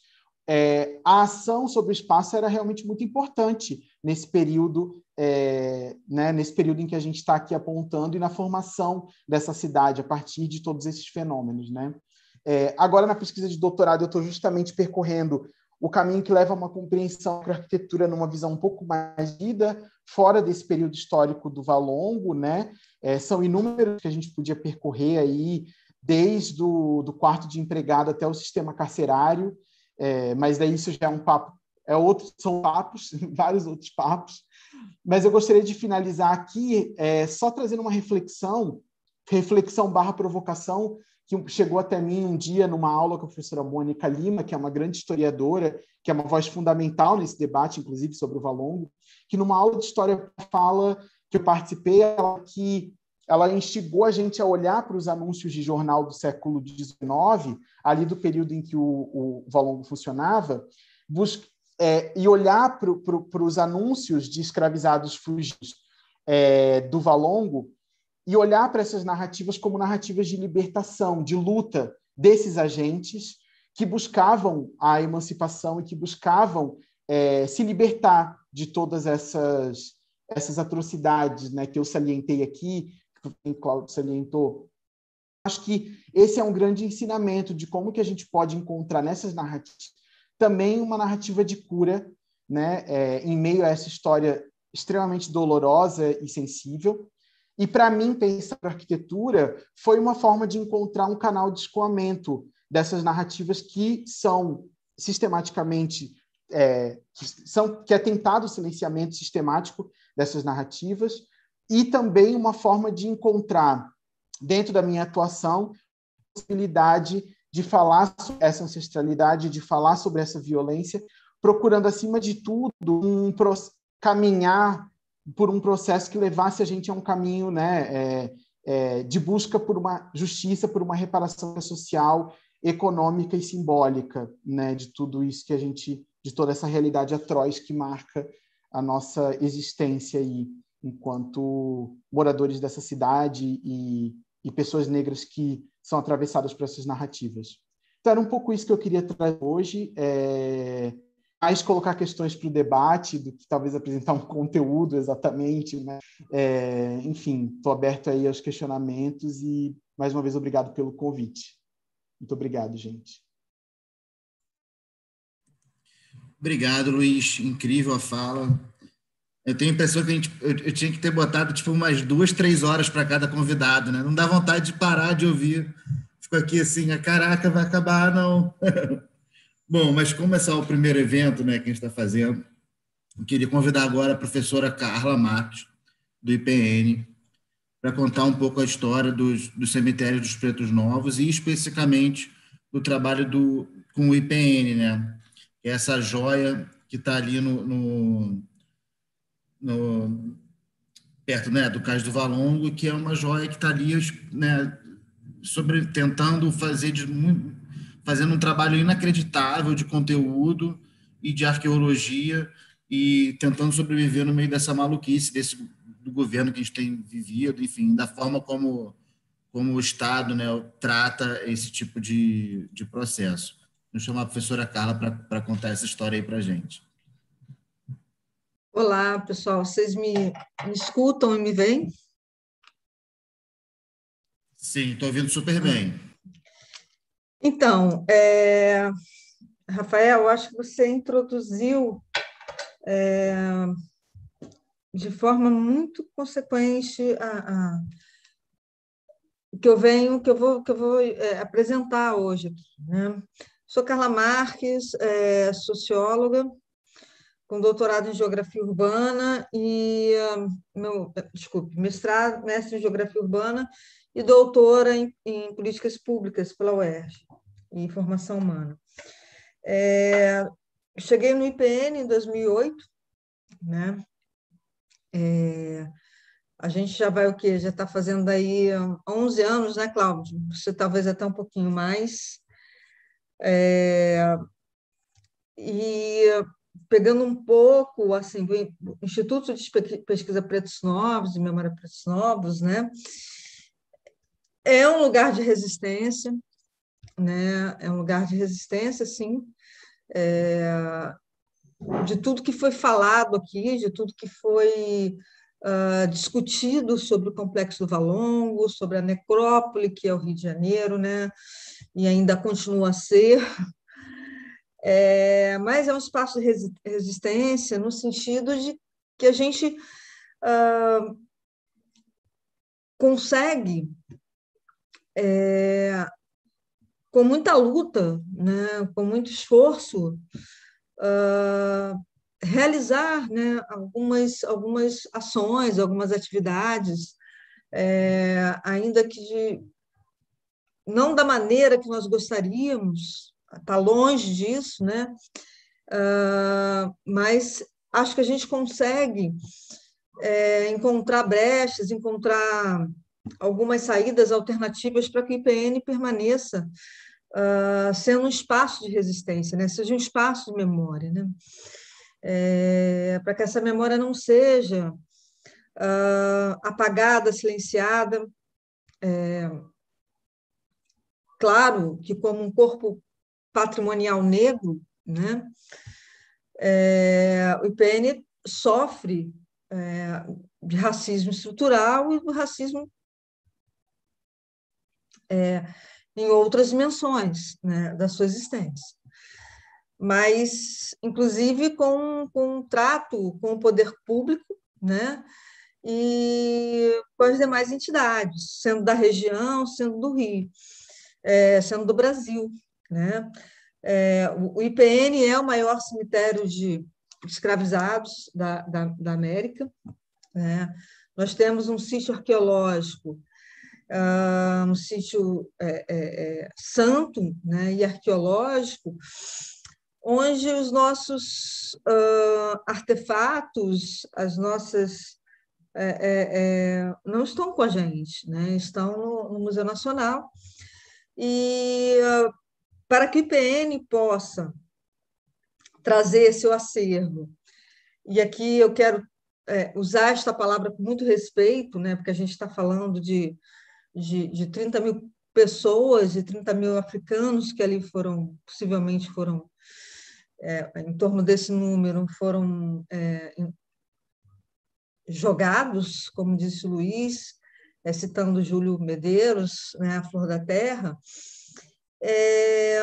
é, a ação sobre o espaço era realmente muito importante nesse período, é, né, nesse período em que a gente está aqui apontando e na formação dessa cidade a partir de todos esses fenômenos, né? É, agora, na pesquisa de doutorado, eu estou justamente percorrendo o caminho que leva a uma compreensão da arquitetura numa visão um pouco mais vida, fora desse período histórico do Valongo, né? É, são inúmeros que a gente podia percorrer aí, desde o do quarto de empregado até o sistema carcerário, é, mas daí isso já é um papo, é outro, são papos, vários outros papos, mas eu gostaria de finalizar aqui é, só trazendo uma reflexão, reflexão barra provocação, que chegou até mim um dia numa aula com a professora Mônica Lima, que é uma grande historiadora, que é uma voz fundamental nesse debate, inclusive, sobre o Valongo, que numa aula de história fala que eu participei, ela, que ela instigou a gente a olhar para os anúncios de jornal do século dezenove, ali do período em que o, o Valongo funcionava, busca, é, e olhar para os anúncios de escravizados fugidos é, do Valongo, e olhar para essas narrativas como narrativas de libertação, de luta desses agentes que buscavam a emancipação e que buscavam é, se libertar de todas essas, essas atrocidades, né, que eu salientei aqui, que o Cláudio salientou, acho que esse é um grande ensinamento de como que a gente pode encontrar nessas narrativas também uma narrativa de cura, né, é, em meio a essa história extremamente dolorosa e sensível. E, para mim, pensar a arquitetura foi uma forma de encontrar um canal de escoamento dessas narrativas que são sistematicamente, é, que, são, que é tentado o silenciamento sistemático dessas narrativas, e também uma forma de encontrar, dentro da minha atuação, a possibilidade de falar sobre essa ancestralidade, de falar sobre essa violência, procurando, acima de tudo, um caminhar por um processo que levasse a gente a um caminho, né, é, é, de busca por uma justiça, por uma reparação social, econômica e simbólica, né, de tudo isso que a gente, de toda essa realidade atroz que marca a nossa existência aí, enquanto moradores dessa cidade e, e pessoas negras que são atravessadas por essas narrativas. Então, era um pouco isso que eu queria trazer hoje, é, mais colocar questões para o debate do que talvez apresentar um conteúdo exatamente, né? É, enfim, estou aberto aí aos questionamentos e, mais uma vez, obrigado pelo convite. Muito obrigado, gente. Obrigado, Luiz. Incrível a fala. Eu tenho a impressão que a gente, eu, eu tinha que ter botado tipo umas duas, três horas para cada convidado, né? Não dá vontade de parar de ouvir. Fico aqui assim, a caraca, vai acabar, não. Bom, mas como esse é o primeiro evento, né, que a gente está fazendo, eu queria convidar agora a professora Carla Marques, do I P N, para contar um pouco a história dos, dos cemitérios dos Pretos Novos e especificamente do trabalho do, com o I P N, né? Que é essa joia que está ali no, no, no, perto, né, do Cais do Valongo, que é uma joia que está ali, né, sobre, tentando fazer de, fazendo um trabalho inacreditável de conteúdo e de arqueologia e tentando sobreviver no meio dessa maluquice desse, do governo que a gente tem vivido, enfim, da forma como, como o Estado, né, trata esse tipo de, de processo. Vou chamar a professora Carla para contar essa história aí para a gente. Olá, pessoal. Vocês me, me escutam e me veem? Sim, estou ouvindo super bem. Então, é, Rafael, eu acho que você introduziu é, de forma muito consequente a, a, o que eu venho, que eu vou, que eu vou é, apresentar hoje, né? Sou Carla Marques, é, socióloga, com doutorado em Geografia Urbana e, meu, desculpe, mestrado, mestre em Geografia Urbana e doutora em, em Políticas Públicas pela U E R J, em Formação Humana. É, cheguei no I P N em dois mil e oito, né? É, a gente já vai o quê? Já está fazendo aí onze anos, né, Cláudio? Você talvez até um pouquinho mais. É, e pegando um pouco assim do Instituto de Pesquisa Pretos Novos e Memória Pretos Novos, né? É um lugar de resistência, né? É um lugar de resistência, sim, é, de tudo que foi falado aqui, de tudo que foi uh, discutido sobre o Complexo do Valongo, sobre a necrópole, que é o Rio de Janeiro, né? E ainda continua a ser. É, mas é um espaço de resistência no sentido de que a gente uh, consegue, é, com muita luta, né, com muito esforço, uh, realizar, né, algumas, algumas ações, algumas atividades, é, ainda que de, não da maneira que nós gostaríamos, está longe disso, né? Uh, mas acho que a gente consegue é, encontrar brechas, encontrar algumas saídas alternativas para que o I P N permaneça uh, sendo um espaço de resistência, né? Seja um espaço de memória, né? É, para que essa memória não seja uh, apagada, silenciada. É, claro que como um corpo patrimonial negro, né? É, o I P N sofre é, de racismo estrutural e do racismo é, em outras dimensões, né, da sua existência. Mas, inclusive, com, com um trato com o poder público, né, e com as demais entidades, sendo da região, sendo do Rio, é, sendo do Brasil, né? É, o I P N é o maior cemitério de escravizados da, da, da América, né? Nós temos um sítio arqueológico, uh, um sítio é, é, santo, né, e arqueológico, onde os nossos uh, artefatos, as nossas é, é, não estão com a gente, né? Estão no, no Museu Nacional. E uh, para que o I P N possa trazer seu acervo, e aqui eu quero é, usar esta palavra com muito respeito, né? Porque a gente está falando de, de, de trinta mil pessoas, de trinta mil africanos que ali foram, possivelmente foram, é, em torno desse número, foram é, jogados, como disse o Luiz, é, citando Júlio Medeiros, né, a Flor da Terra. É,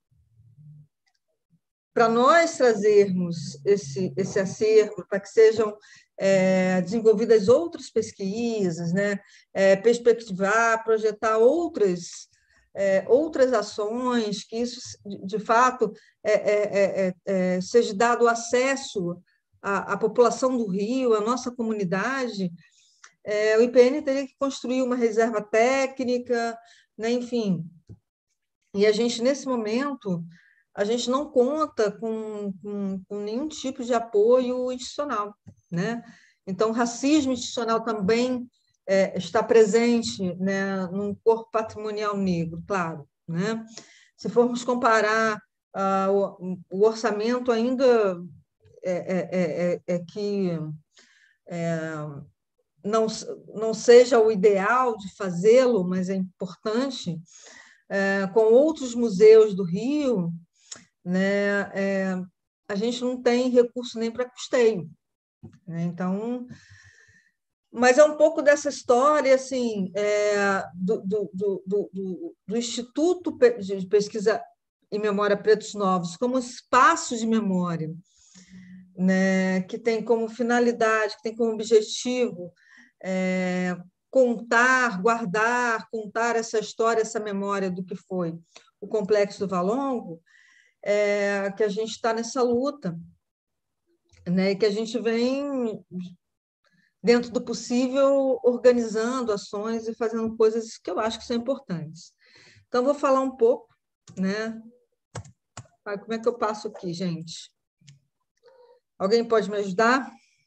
para nós trazermos esse, esse acervo, para que sejam é, desenvolvidas outras pesquisas, né, é, perspectivar, projetar outras, é, outras ações, que isso, de, de fato, é, é, é, é, seja dado acesso à, à população do Rio, à nossa comunidade, é, o I P N teria que construir uma reserva técnica, né, enfim. E a gente, nesse momento, a gente não conta com, com, com nenhum tipo de apoio institucional, né? Então, o racismo institucional também é, está presente, né, num corpo patrimonial negro, claro, né? Se formos comparar ah, o, o orçamento ainda é, é, é, é que é, não, não seja o ideal de fazê-lo, mas é importante, é, com outros museus do Rio, né, é, a gente não tem recurso nem para custeio, né? Então, mas é um pouco dessa história assim, é, do, do, do, do, do Instituto de Pesquisa em Memória Pretos Novos como espaço de memória, né, que tem como finalidade, que tem como objetivo é, contar, guardar, contar essa história, essa memória do que foi o Complexo do Valongo. É, que a gente está nessa luta, né? E que a gente vem, dentro do possível, organizando ações e fazendo coisas que eu acho que são importantes. Então, vou falar um pouco, né? Como é que eu passo aqui, gente? Alguém pode me ajudar?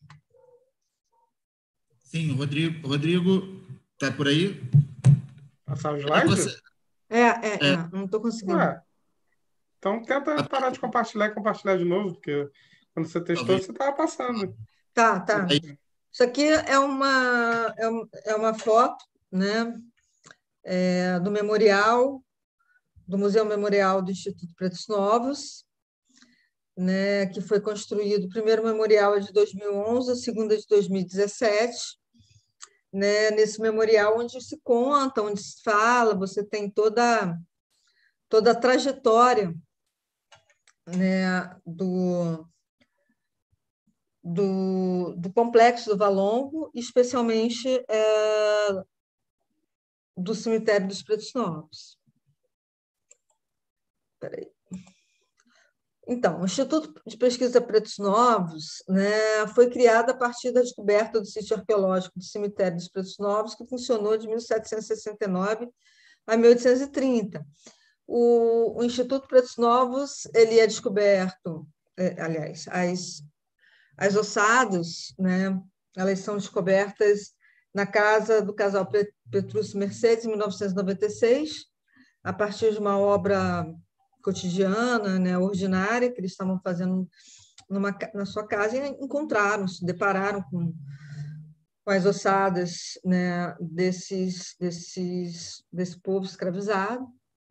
Sim, o Rodrigo, Rodrigo está por aí? Passar o slide? Você... É, é, é. é, não estou conseguindo. Ué, então tenta parar de compartilhar e compartilhar de novo, porque quando você testou, Talvez. você estava passando. Tá, tá. Isso aqui é uma, é uma foto, né, é, do memorial, do Museu Memorial do Instituto Pretos Novos, né, que foi construído. O primeiro memorial é de dois mil e onze, o segundo é de dois mil e dezessete. Né, nesse memorial onde se conta, onde se fala, você tem toda, toda a trajetória, né, do, do, do Complexo do Valongo, especialmente é, do Cemitério dos Pretos Novos. Espera aí. Então, o Instituto de Pesquisa Pretos Novos, né, foi criado a partir da descoberta do sítio arqueológico do Cemitério dos Pretos Novos, que funcionou de mil setecentos e sessenta e nove a mil oitocentos e trinta. O, o Instituto Pretos Novos ele é descoberto, é, aliás, as, as ossadas, né, elas são descobertas na casa do casal Petrúcio Mercedes, em mil novecentos e noventa e seis, a partir de uma obra cotidiana, né, ordinária, que eles estavam fazendo numa, na sua casa, e encontraram, se depararam com, com as ossadas, né, desses, desses, desse povo escravizado.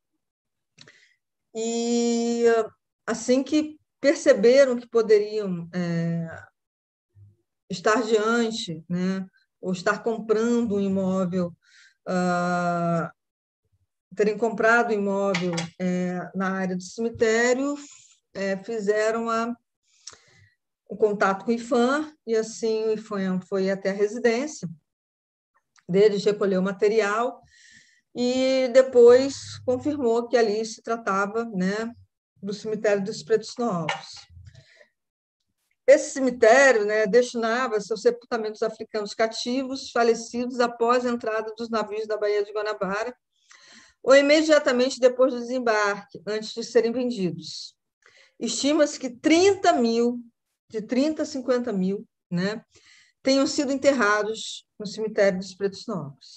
E assim que perceberam que poderiam é, estar diante, né, ou estar comprando um imóvel uh, terem comprado imóvel é, na área do cemitério, é, fizeram a, o contato com o IPHAN, e assim o IPHAN foi até a residência deles, recolheu o material, e depois confirmou que ali se tratava, né, do cemitério dos Pretos Novos. Esse cemitério, né, destinava seus sepultamentos africanos cativos falecidos após a entrada dos navios da Baía de Guanabara ou imediatamente depois do desembarque, antes de serem vendidos. Estima-se que trinta mil, de trinta a cinquenta mil, né, tenham sido enterrados no cemitério dos Pretos Novos.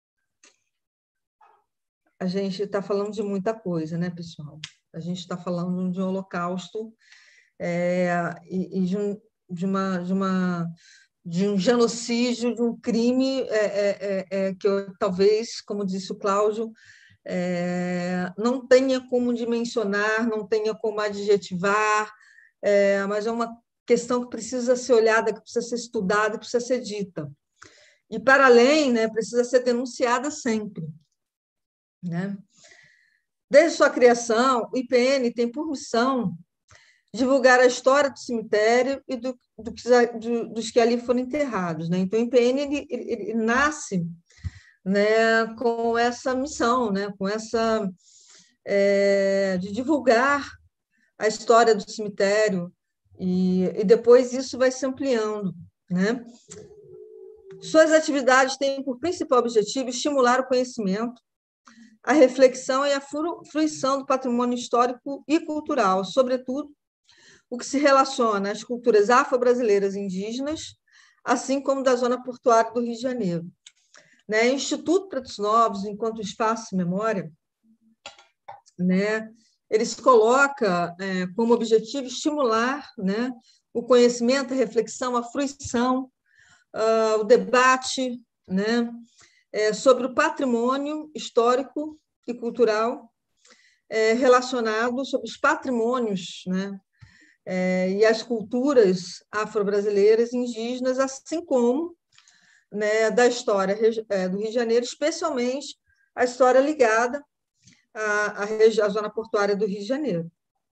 A gente está falando de muita coisa, né, pessoal? A gente está falando de um holocausto é, e, e de, um, de, uma, de, uma, de um genocídio, de um crime é, é, é, que eu, talvez, como disse o Cláudio, é, não tenha como dimensionar, não tenha como adjetivar, é, mas é uma questão que precisa ser olhada, que precisa ser estudada, que precisa ser dita. E, para além, né, precisa ser denunciada sempre. Né? Desde sua criação, o I P N tem por missão divulgar a história do cemitério e do, do, do, dos que ali foram enterrados. Né? Então, o I P N ele, ele, ele nasce, né, com essa missão, né, com essa é, de divulgar a história do cemitério, e, e depois isso vai se ampliando. Né? Suas atividades têm por principal objetivo estimular o conhecimento, a reflexão e a fruição do patrimônio histórico e cultural, sobretudo o que se relaciona às culturas afro-brasileiras e indígenas, assim como da zona portuária do Rio de Janeiro. Né? O Instituto Pretos Novos, enquanto espaço de memória, né, ele se coloca é, como objetivo estimular, né, o conhecimento, a reflexão, a fruição, uh, o debate, né, é, sobre o patrimônio histórico e cultural é, relacionado sobre os patrimônios, né, é, e as culturas afro-brasileiras e indígenas, assim como, né, da história do Rio de Janeiro, especialmente a história ligada à, à, à zona portuária do Rio de Janeiro.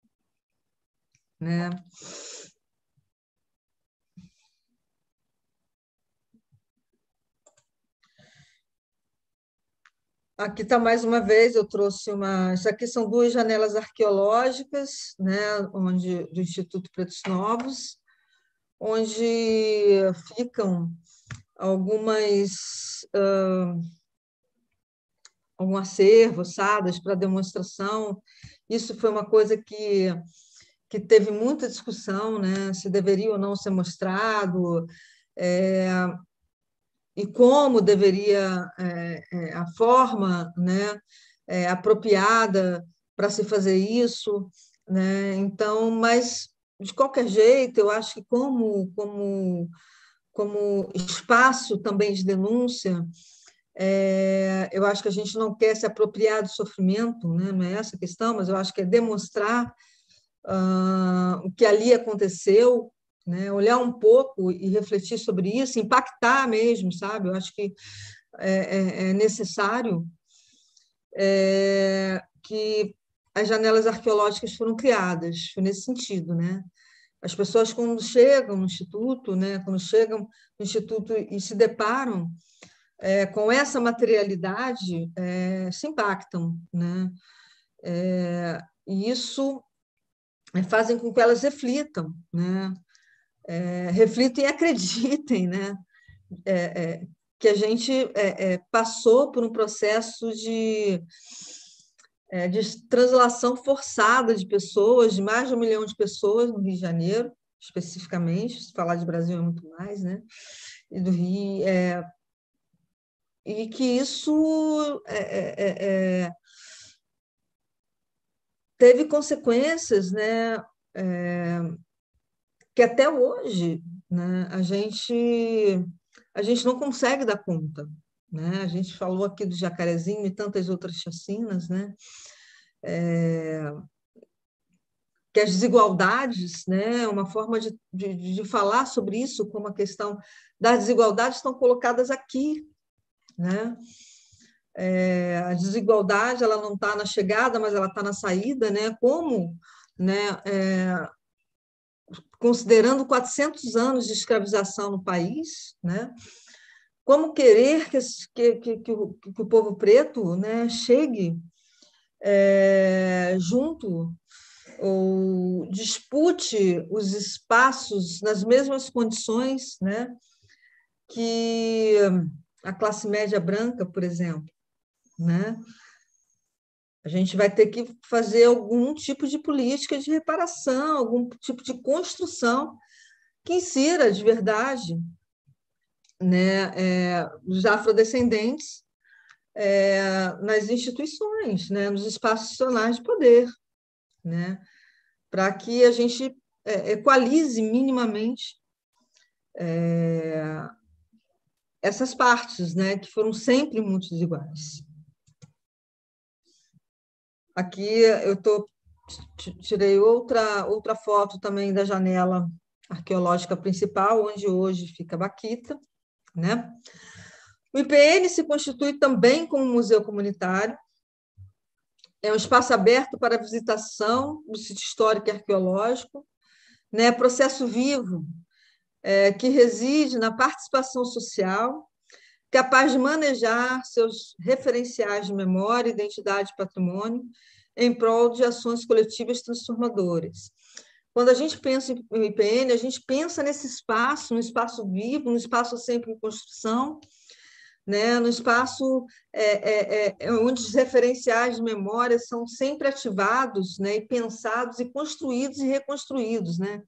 Né? Aqui está mais uma vez, eu trouxe uma... Isso aqui são duas janelas arqueológicas, né, onde, do Instituto Pretos Novos, onde ficam algumas... Uh, algum acervo, ossadas para demonstração. Isso foi uma coisa que, que teve muita discussão, né, se deveria ou não ser mostrado, é, e como deveria, é, é, a forma, né, é, apropriada para se fazer isso, né? Então, mas, de qualquer jeito, eu acho que como, como, como espaço também de denúncia, é, eu acho que a gente não quer se apropriar do sofrimento, né? Não é essa a questão, mas eu acho que é demonstrar uh, o que ali aconteceu, né? Olhar um pouco e refletir sobre isso, impactar mesmo, sabe? Eu acho que é, é, é necessário é, que as janelas arqueológicas foram criadas, foi nesse sentido, né? As pessoas, quando chegam no Instituto, né? Quando chegam no Instituto e se deparam é, com essa materialidade, é, se impactam, né? É, e isso fazem com que elas reflitam, né? É, reflitam e acreditem, né? É, é, que a gente é, é, passou por um processo de, é, de translação forçada de pessoas, de mais de um milhão de pessoas no Rio de Janeiro, especificamente, se falar de Brasil é muito mais, né? E do Rio, é, e que isso é, é, é, teve consequências, né? É, que até hoje, né, a gente a gente não consegue dar conta, né? A gente falou aqui do Jacarezinho e tantas outras chacinas, né? É, que as desigualdades, né? Uma forma de, de, de falar sobre isso, como a questão das desigualdades estão colocadas aqui, né? É, a desigualdade ela não está na chegada, mas ela está na saída, né? Como, né, é, considerando quatrocentos anos de escravização no país, né? Como querer que, que, que, o, que o povo preto, né, chegue é, junto ou dispute os espaços nas mesmas condições, né, que a classe média branca, por exemplo, né? A gente vai ter que fazer algum tipo de política de reparação, algum tipo de construção que insira de verdade, né, é, os afrodescendentes é, nas instituições, né, nos espaços institucionais de poder, né, para que a gente é, equalize minimamente é, essas partes, né, que foram sempre muito desiguais. Aqui eu tô, tirei outra, outra foto também da janela arqueológica principal, onde hoje fica a Baquita, né? O I P N se constitui também como um museu comunitário, é um espaço aberto para visitação do sítio histórico e arqueológico, né? Processo vivo, é, que reside na participação social, capaz de manejar seus referenciais de memória, identidade e patrimônio em prol de ações coletivas transformadoras. Quando a gente pensa em I P N, a gente pensa nesse espaço, no espaço vivo, no espaço sempre em construção, né? No espaço é, é, é, onde os referenciais de memória são sempre ativados, né? E pensados, e construídos e reconstruídos, né?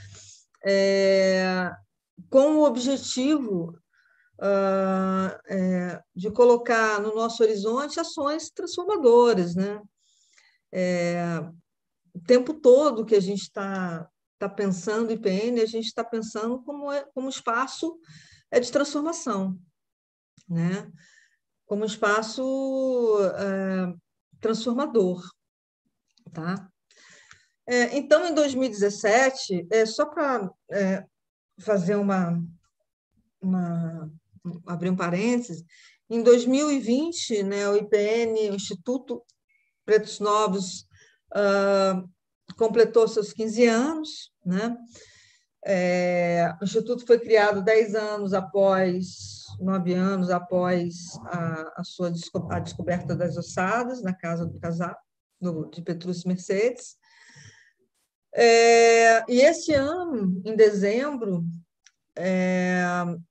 É, com o objetivo Uh, é, de colocar no nosso horizonte ações transformadoras, né? É, o tempo todo que a gente está tá pensando em I P N, a gente está pensando como, é, como espaço é de transformação, né? Como espaço é, transformador, tá? É, então, em dois mil e dezessete, é, só para é, fazer uma, uma abrir um parênteses, em dois mil e vinte, né, o I P N, o Instituto Pretos Novos, uh, completou seus quinze anos, né? É, o Instituto foi criado dez anos após, nove anos após a, a sua desco a descoberta das ossadas na casa do casal, do, de Petrúcio Mercedes. É, e esse ano, em dezembro, é,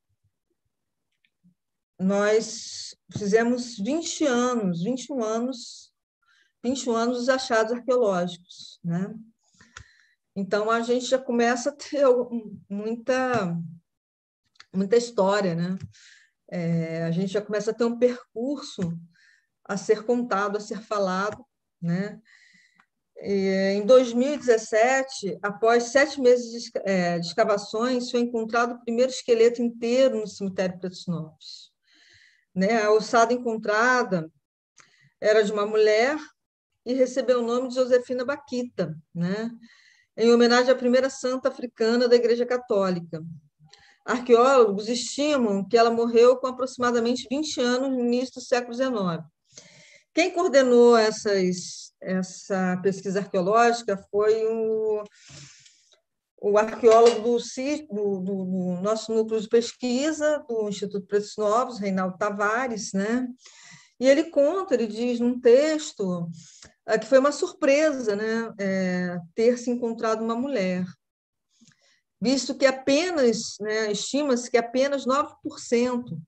nós fizemos vinte anos, vinte e um anos, vinte e um anos dos achados arqueológicos, né? Então, a gente já começa a ter muita, muita história, né? É, a gente já começa a ter um percurso a ser contado, a ser falado, né? E, em dois mil e dezessete, após sete meses de, é, de escavações, foi encontrado o primeiro esqueleto inteiro no cemitério Pretos Novos. Né? A ossada encontrada era de uma mulher e recebeu o nome de Josefina Baquita, né? Em homenagem à primeira santa africana da Igreja Católica. Arqueólogos estimam que ela morreu com aproximadamente vinte anos no início do século dezenove. Quem coordenou essas, essa pesquisa arqueológica foi o, o arqueólogo do, do, do, do nosso núcleo de pesquisa, do Instituto Pretos Novos, Reinaldo Tavares, né? E ele conta, ele diz num texto que foi uma surpresa, né, é, ter se encontrado uma mulher, visto que apenas, né, estima-se que apenas nove por cento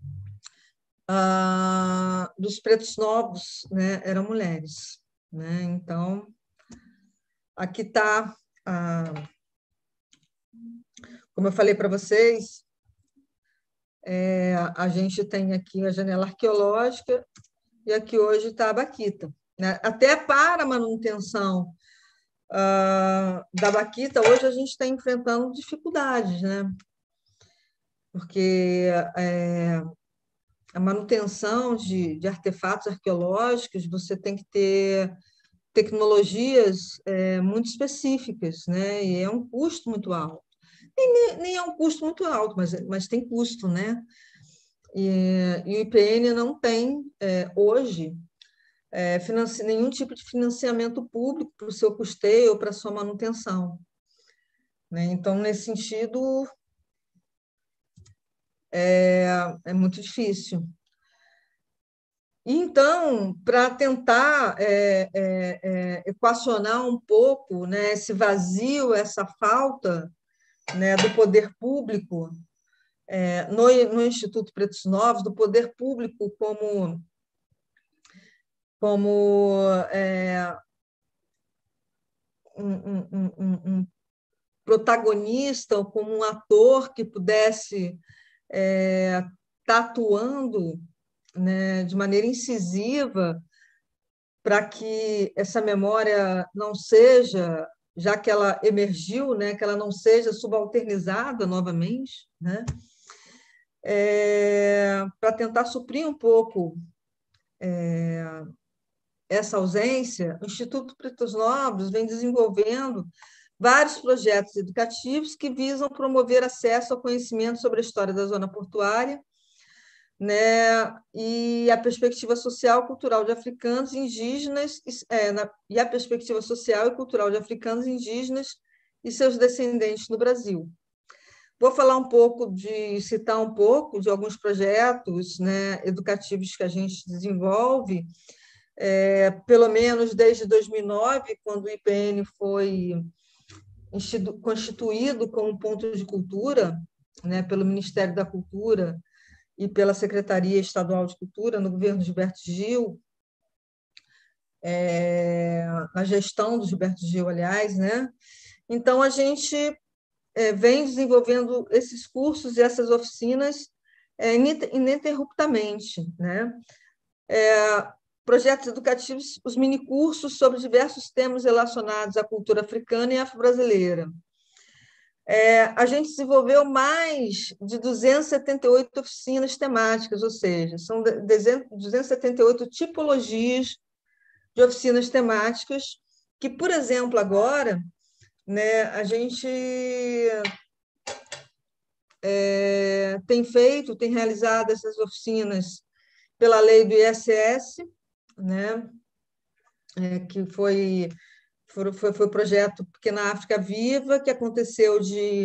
ah, dos pretos novos, né, eram mulheres. Né? Então, aqui está, ah, como eu falei para vocês, é, a gente tem aqui a janela arqueológica e aqui hoje está a Baquita. Né? Até para a manutenção uh, da Baquita, hoje a gente está enfrentando dificuldades, né? Porque é, a manutenção de, de artefatos arqueológicos, você tem que ter tecnologias é, muito específicas, né? E é um custo muito alto. Nem, nem é um custo muito alto, mas, mas tem custo, né? E, e o I P N não tem, é, hoje, é, financi- nenhum tipo de financiamento público para o seu custeio ou para a sua manutenção, né? Então, nesse sentido, é, é muito difícil. Então, para tentar é, é, é, equacionar um pouco, né, esse vazio, essa falta, né, do poder público, é, no, no Instituto Pretos Novos, do poder público como, como é, um, um, um, um protagonista, ou como um ator que pudesse estar é, tá atuando, né, de maneira incisiva para que essa memória não seja, já que ela emergiu, né, que ela não seja subalternizada novamente, né, é, para tentar suprir um pouco é, essa ausência, o Instituto Pretos Novos vem desenvolvendo vários projetos educativos que visam promover acesso ao conhecimento sobre a história da zona portuária, né, e a perspectiva social e cultural de africanos e indígenas, é, na, e a perspectiva social e cultural de africanos e indígenas e seus descendentes no Brasil. Vou falar um pouco de, citar um pouco de alguns projetos, né, educativos que a gente desenvolve, é, pelo menos desde dois mil e nove, quando o I P N foi constituído como ponto de cultura, né, pelo Ministério da Cultura e pela Secretaria Estadual de Cultura, no governo de Gilberto Gil, é, na gestão do Gilberto Gil, aliás, né? Então, a gente é, vem desenvolvendo esses cursos e essas oficinas é, ininterruptamente, né? É, projetos educativos, os minicursos sobre diversos temas relacionados à cultura africana e afro-brasileira. É, a gente desenvolveu mais de duzentas e setenta e oito oficinas temáticas, ou seja, são duzentas e setenta e oito tipologias de oficinas temáticas, que, por exemplo, agora, né, a gente é, tem feito, tem realizado essas oficinas pela lei do I S S, né, é, que foi, foi, foi o projeto Pequena África Viva, que aconteceu de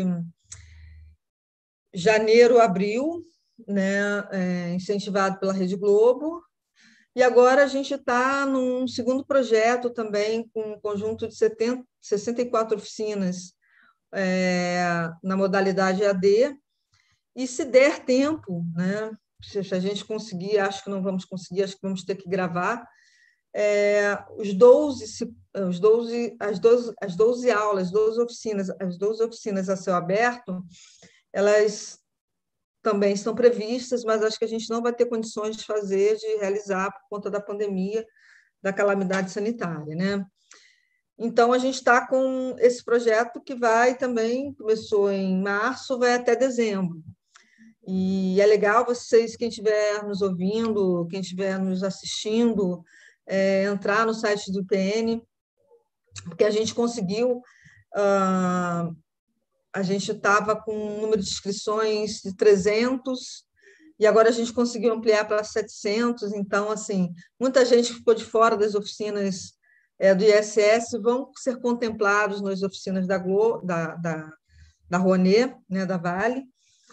janeiro a abril, né, é, incentivado pela Rede Globo, e agora a gente está num segundo projeto também, com um conjunto de setenta, sessenta e quatro oficinas é, na modalidade E A D, e se der tempo, né, se a gente conseguir, acho que não vamos conseguir, acho que vamos ter que gravar, é, os doze, os doze, as, doze, as doze aulas, doze oficinas, as doze oficinas a céu aberto, elas também estão previstas, mas acho que a gente não vai ter condições de fazer, de realizar por conta da pandemia, da calamidade sanitária, né? Então, a gente está com esse projeto que vai também, começou em março, vai até dezembro. E é legal vocês, quem estiver nos ouvindo, quem estiver nos assistindo, é, entrar no site do I P N, porque a gente conseguiu... Uh, a gente estava com um número de inscrições de trezentos, e agora a gente conseguiu ampliar para setecentos, então, assim, muita gente que ficou de fora das oficinas é, do I S S vão ser contemplados nas oficinas da, Glo, da, da, da Rouanet, né, da Vale.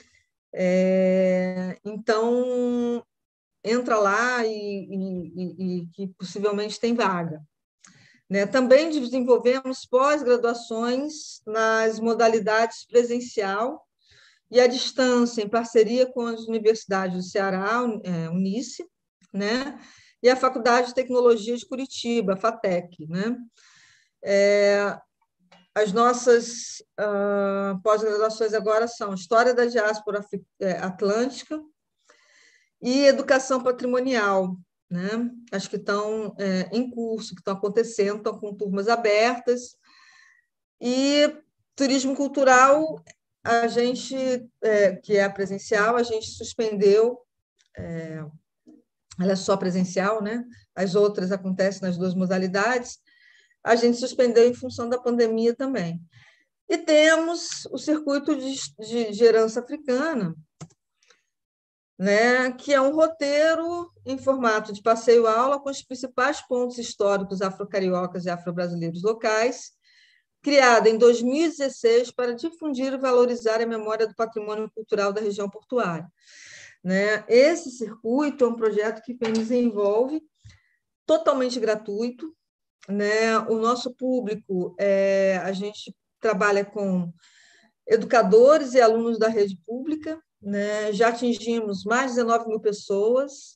É, então, entra lá e, e, e que possivelmente tem vaga. Né? Também desenvolvemos pós-graduações nas modalidades presencial e à distância, em parceria com as universidades do Ceará, Unice, né? E a Faculdade de Tecnologia de Curitiba, a FATEC. Né? É, as nossas uh, pós-graduações agora são História da Diáspora Atlântica e Educação Patrimonial, né? Acho que estão é, em curso, que estão acontecendo, estão com turmas abertas. E turismo cultural, a gente, é, que é presencial, a gente suspendeu, é, ela é só presencial, né? As outras acontecem nas duas modalidades, a gente suspendeu em função da pandemia também. E temos o circuito de, de, de herança africana, né, que é um roteiro em formato de passeio-aula com os principais pontos históricos afro-cariocas e afro-brasileiros locais, criada em dois mil e dezesseis para difundir e valorizar a memória do patrimônio cultural da região portuária. Né? Esse circuito é um projeto que desenvolve totalmente gratuito, né? O nosso público, é, a gente trabalha com educadores e alunos da rede pública, né? Já atingimos mais de dezenove mil pessoas,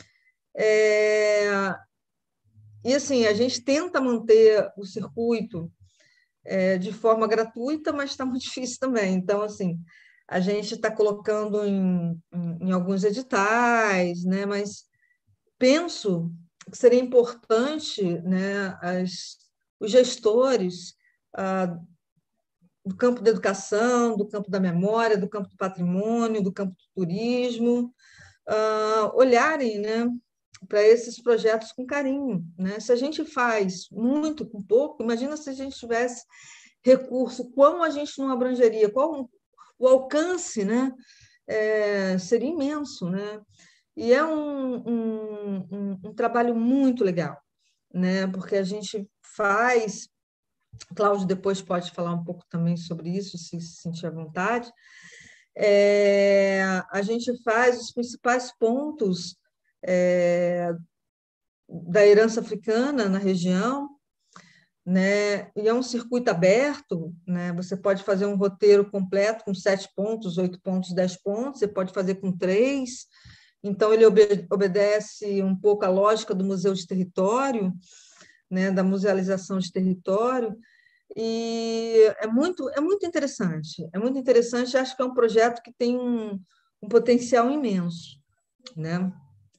é, e assim, a gente tenta manter o circuito é, de forma gratuita, mas está muito difícil também. Então, assim, a gente está colocando em, em, em alguns editais, né? Mas penso que seria importante, né, as, os gestores ah, do campo da educação, do campo da memória, do campo do patrimônio, do campo do turismo, ah, olharem, né, para esses projetos com carinho. Né? Se a gente faz muito com pouco, imagina se a gente tivesse recurso, como a gente não abrangeria, qual o alcance, né, é, seria imenso, né? E é um, um, um, um trabalho muito legal, né? Porque a gente faz, Cláudio depois pode falar um pouco também sobre isso, se se sentir à vontade, é, a gente faz os principais pontos é, da herança africana na região, né? E é um circuito aberto, né? Você pode fazer um roteiro completo com sete pontos, oito pontos, dez pontos, você pode fazer com três. Então, ele obedece um pouco à lógica do museu de território, né, da musealização de território, e é muito, é muito interessante. É muito interessante, acho que é um projeto que tem um, um potencial imenso. Né?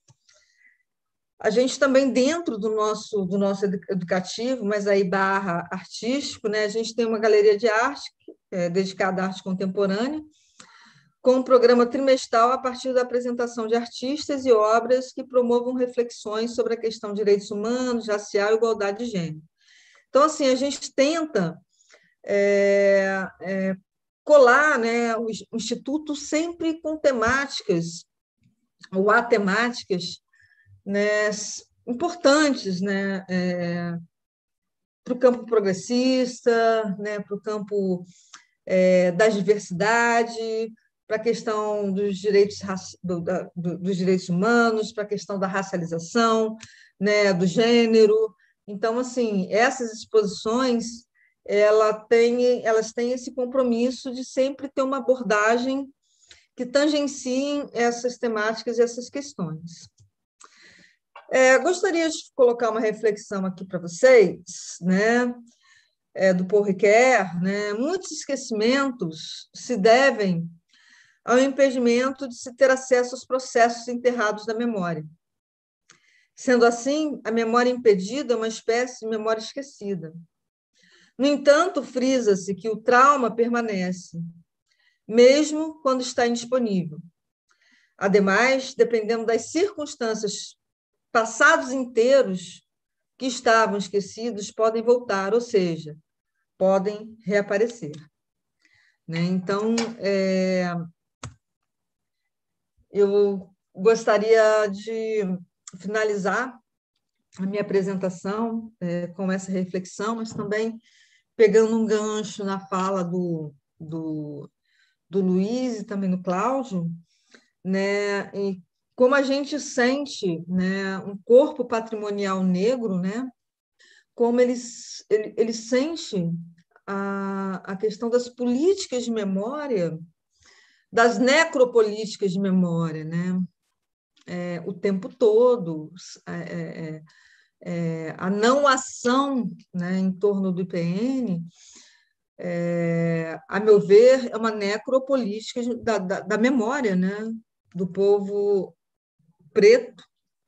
A gente também, dentro do nosso, do nosso educativo, mas aí barra artístico, né, a gente tem uma galeria de arte é, dedicada à arte contemporânea, com um programa trimestral a partir da apresentação de artistas e obras que promovam reflexões sobre a questão de direitos humanos, racial e igualdade de gênero. Então, assim, a gente tenta é, é, colar, né, o Instituto sempre com temáticas, ou há temáticas, né, importantes, né, é, para o campo progressista, né, para o campo é, da diversidade, para a questão dos direitos, do, da, dos direitos humanos, para a questão da racialização, né, do gênero. Então, assim, essas exposições ela tem, elas têm esse compromisso de sempre ter uma abordagem que tangenciem essas temáticas e essas questões. É, gostaria de colocar uma reflexão aqui para vocês, né, é, do Paul Ricoeur, né? Muitos esquecimentos se devem ao impedimento de se ter acesso aos processos enterrados da memória. Sendo assim, a memória impedida é uma espécie de memória esquecida. No entanto, frisa-se que o trauma permanece, mesmo quando está indisponível. Ademais, dependendo das circunstâncias, passados inteiros que estavam esquecidos podem voltar, ou seja, podem reaparecer. Né? Então, é... eu gostaria de finalizar a minha apresentação é, com essa reflexão, mas também pegando um gancho na fala do, do, do Luiz e também do Cláudio, né? E como a gente sente, né, um corpo patrimonial negro, né? Como ele, ele, ele sente a, a questão das políticas de memória, das necropolíticas de memória, né? É, o tempo todo, é, é, a não ação, né, em torno do I P N, é, a meu ver, é uma necropolítica da, da, da memória, né, do povo preto,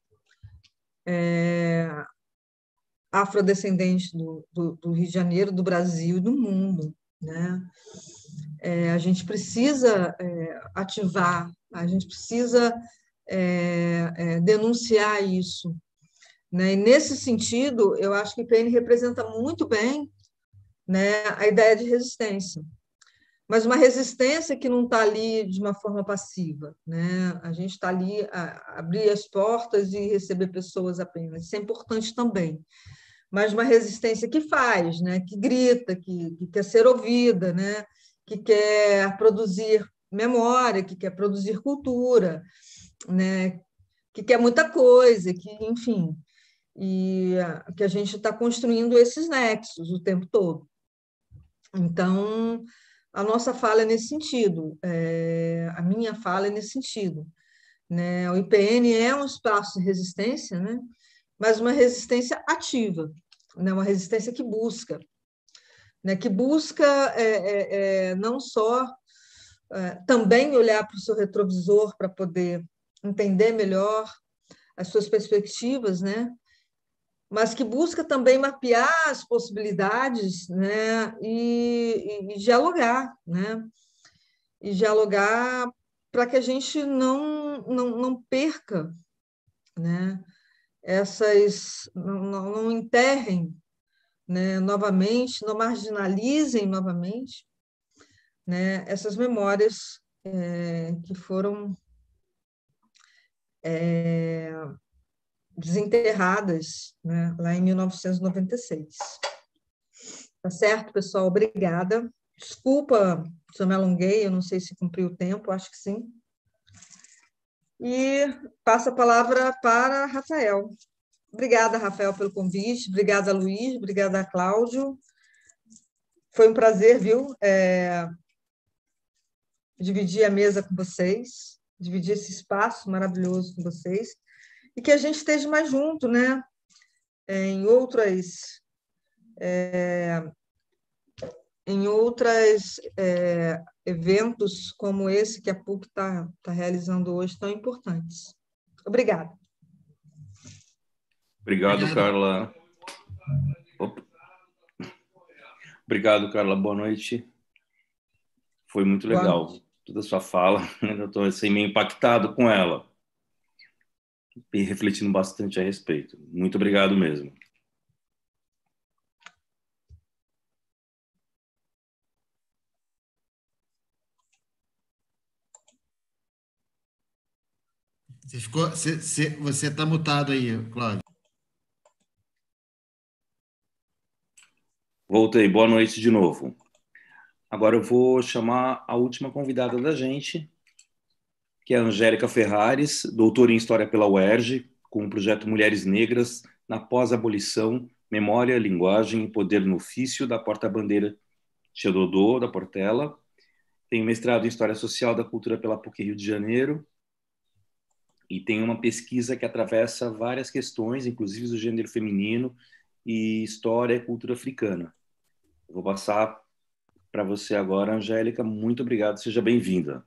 é, afrodescendente do, do, do Rio de Janeiro, do Brasil e do mundo. Né? É, a gente precisa é, ativar, a gente precisa é, é, denunciar isso. Né? E, nesse sentido, eu acho que o I P N representa muito bem, né, a ideia de resistência. mas uma resistência que não está ali de uma forma passiva, né? A gente está ali a abrir as portas e receber pessoas apenas. Isso é importante também. Mas uma resistência que faz, né? Que grita, que, que quer ser ouvida, né? Que quer produzir memória, que quer produzir cultura, né? Que quer muita coisa, que, enfim, e que a gente está construindo esses nexos o tempo todo. Então, a nossa fala é nesse sentido, é, a minha fala é nesse sentido, né? O I P N é um espaço de resistência, né? Mas uma resistência ativa, né? Uma resistência que busca, né? Que busca é, é, é, não só é, também olhar para o seu retrovisor para poder entender melhor as suas perspectivas, né? Mas que busca também mapear as possibilidades, né? e, e, e dialogar, né? E dialogar para que a gente não, não, não perca, né? Essas, não, não, não enterrem, né? Novamente, não marginalizem novamente, né? Essas memórias é, que foram é, desenterradas, né, lá em mil novecentos e noventa e seis. Tá certo, pessoal? Obrigada. Desculpa se eu me alonguei, eu não sei se cumpri o tempo, acho que sim. E passo a palavra para Rafael. Obrigada, Rafael, pelo convite. Obrigada, Luiz. Obrigada, Cláudio. Foi um prazer, viu? É... dividir a mesa com vocês, dividir esse espaço maravilhoso com vocês. E que a gente esteja mais junto, né? Em outras, é, em outras é, eventos como esse que a PUC está tá realizando hoje, tão importantes. Obrigada. Obrigado, Obrigado. Carla. Opa. Obrigado, Carla. Boa noite. Foi muito legal toda a sua fala. Eu estou assim, meio impactado com ela. E refletindo bastante a respeito. Muito obrigado mesmo. Você ficou, você, você está mutado aí, Cláudio. Voltei. Boa noite de novo. Agora eu vou chamar a última convidada da gente, que é a Angélica Ferrares, doutora em História pela U E R J, com o projeto Mulheres Negras na Pós-Abolição, Memória, Linguagem e Poder no Ofício, da Porta-Bandeira Teodoro da Portela. Tem mestrado em História Social da Cultura pela PUC Rio de Janeiro. E tem uma pesquisa que atravessa várias questões, inclusive do gênero feminino e história e cultura africana. Eu vou passar para você agora, Angélica. Muito obrigado, seja bem-vinda.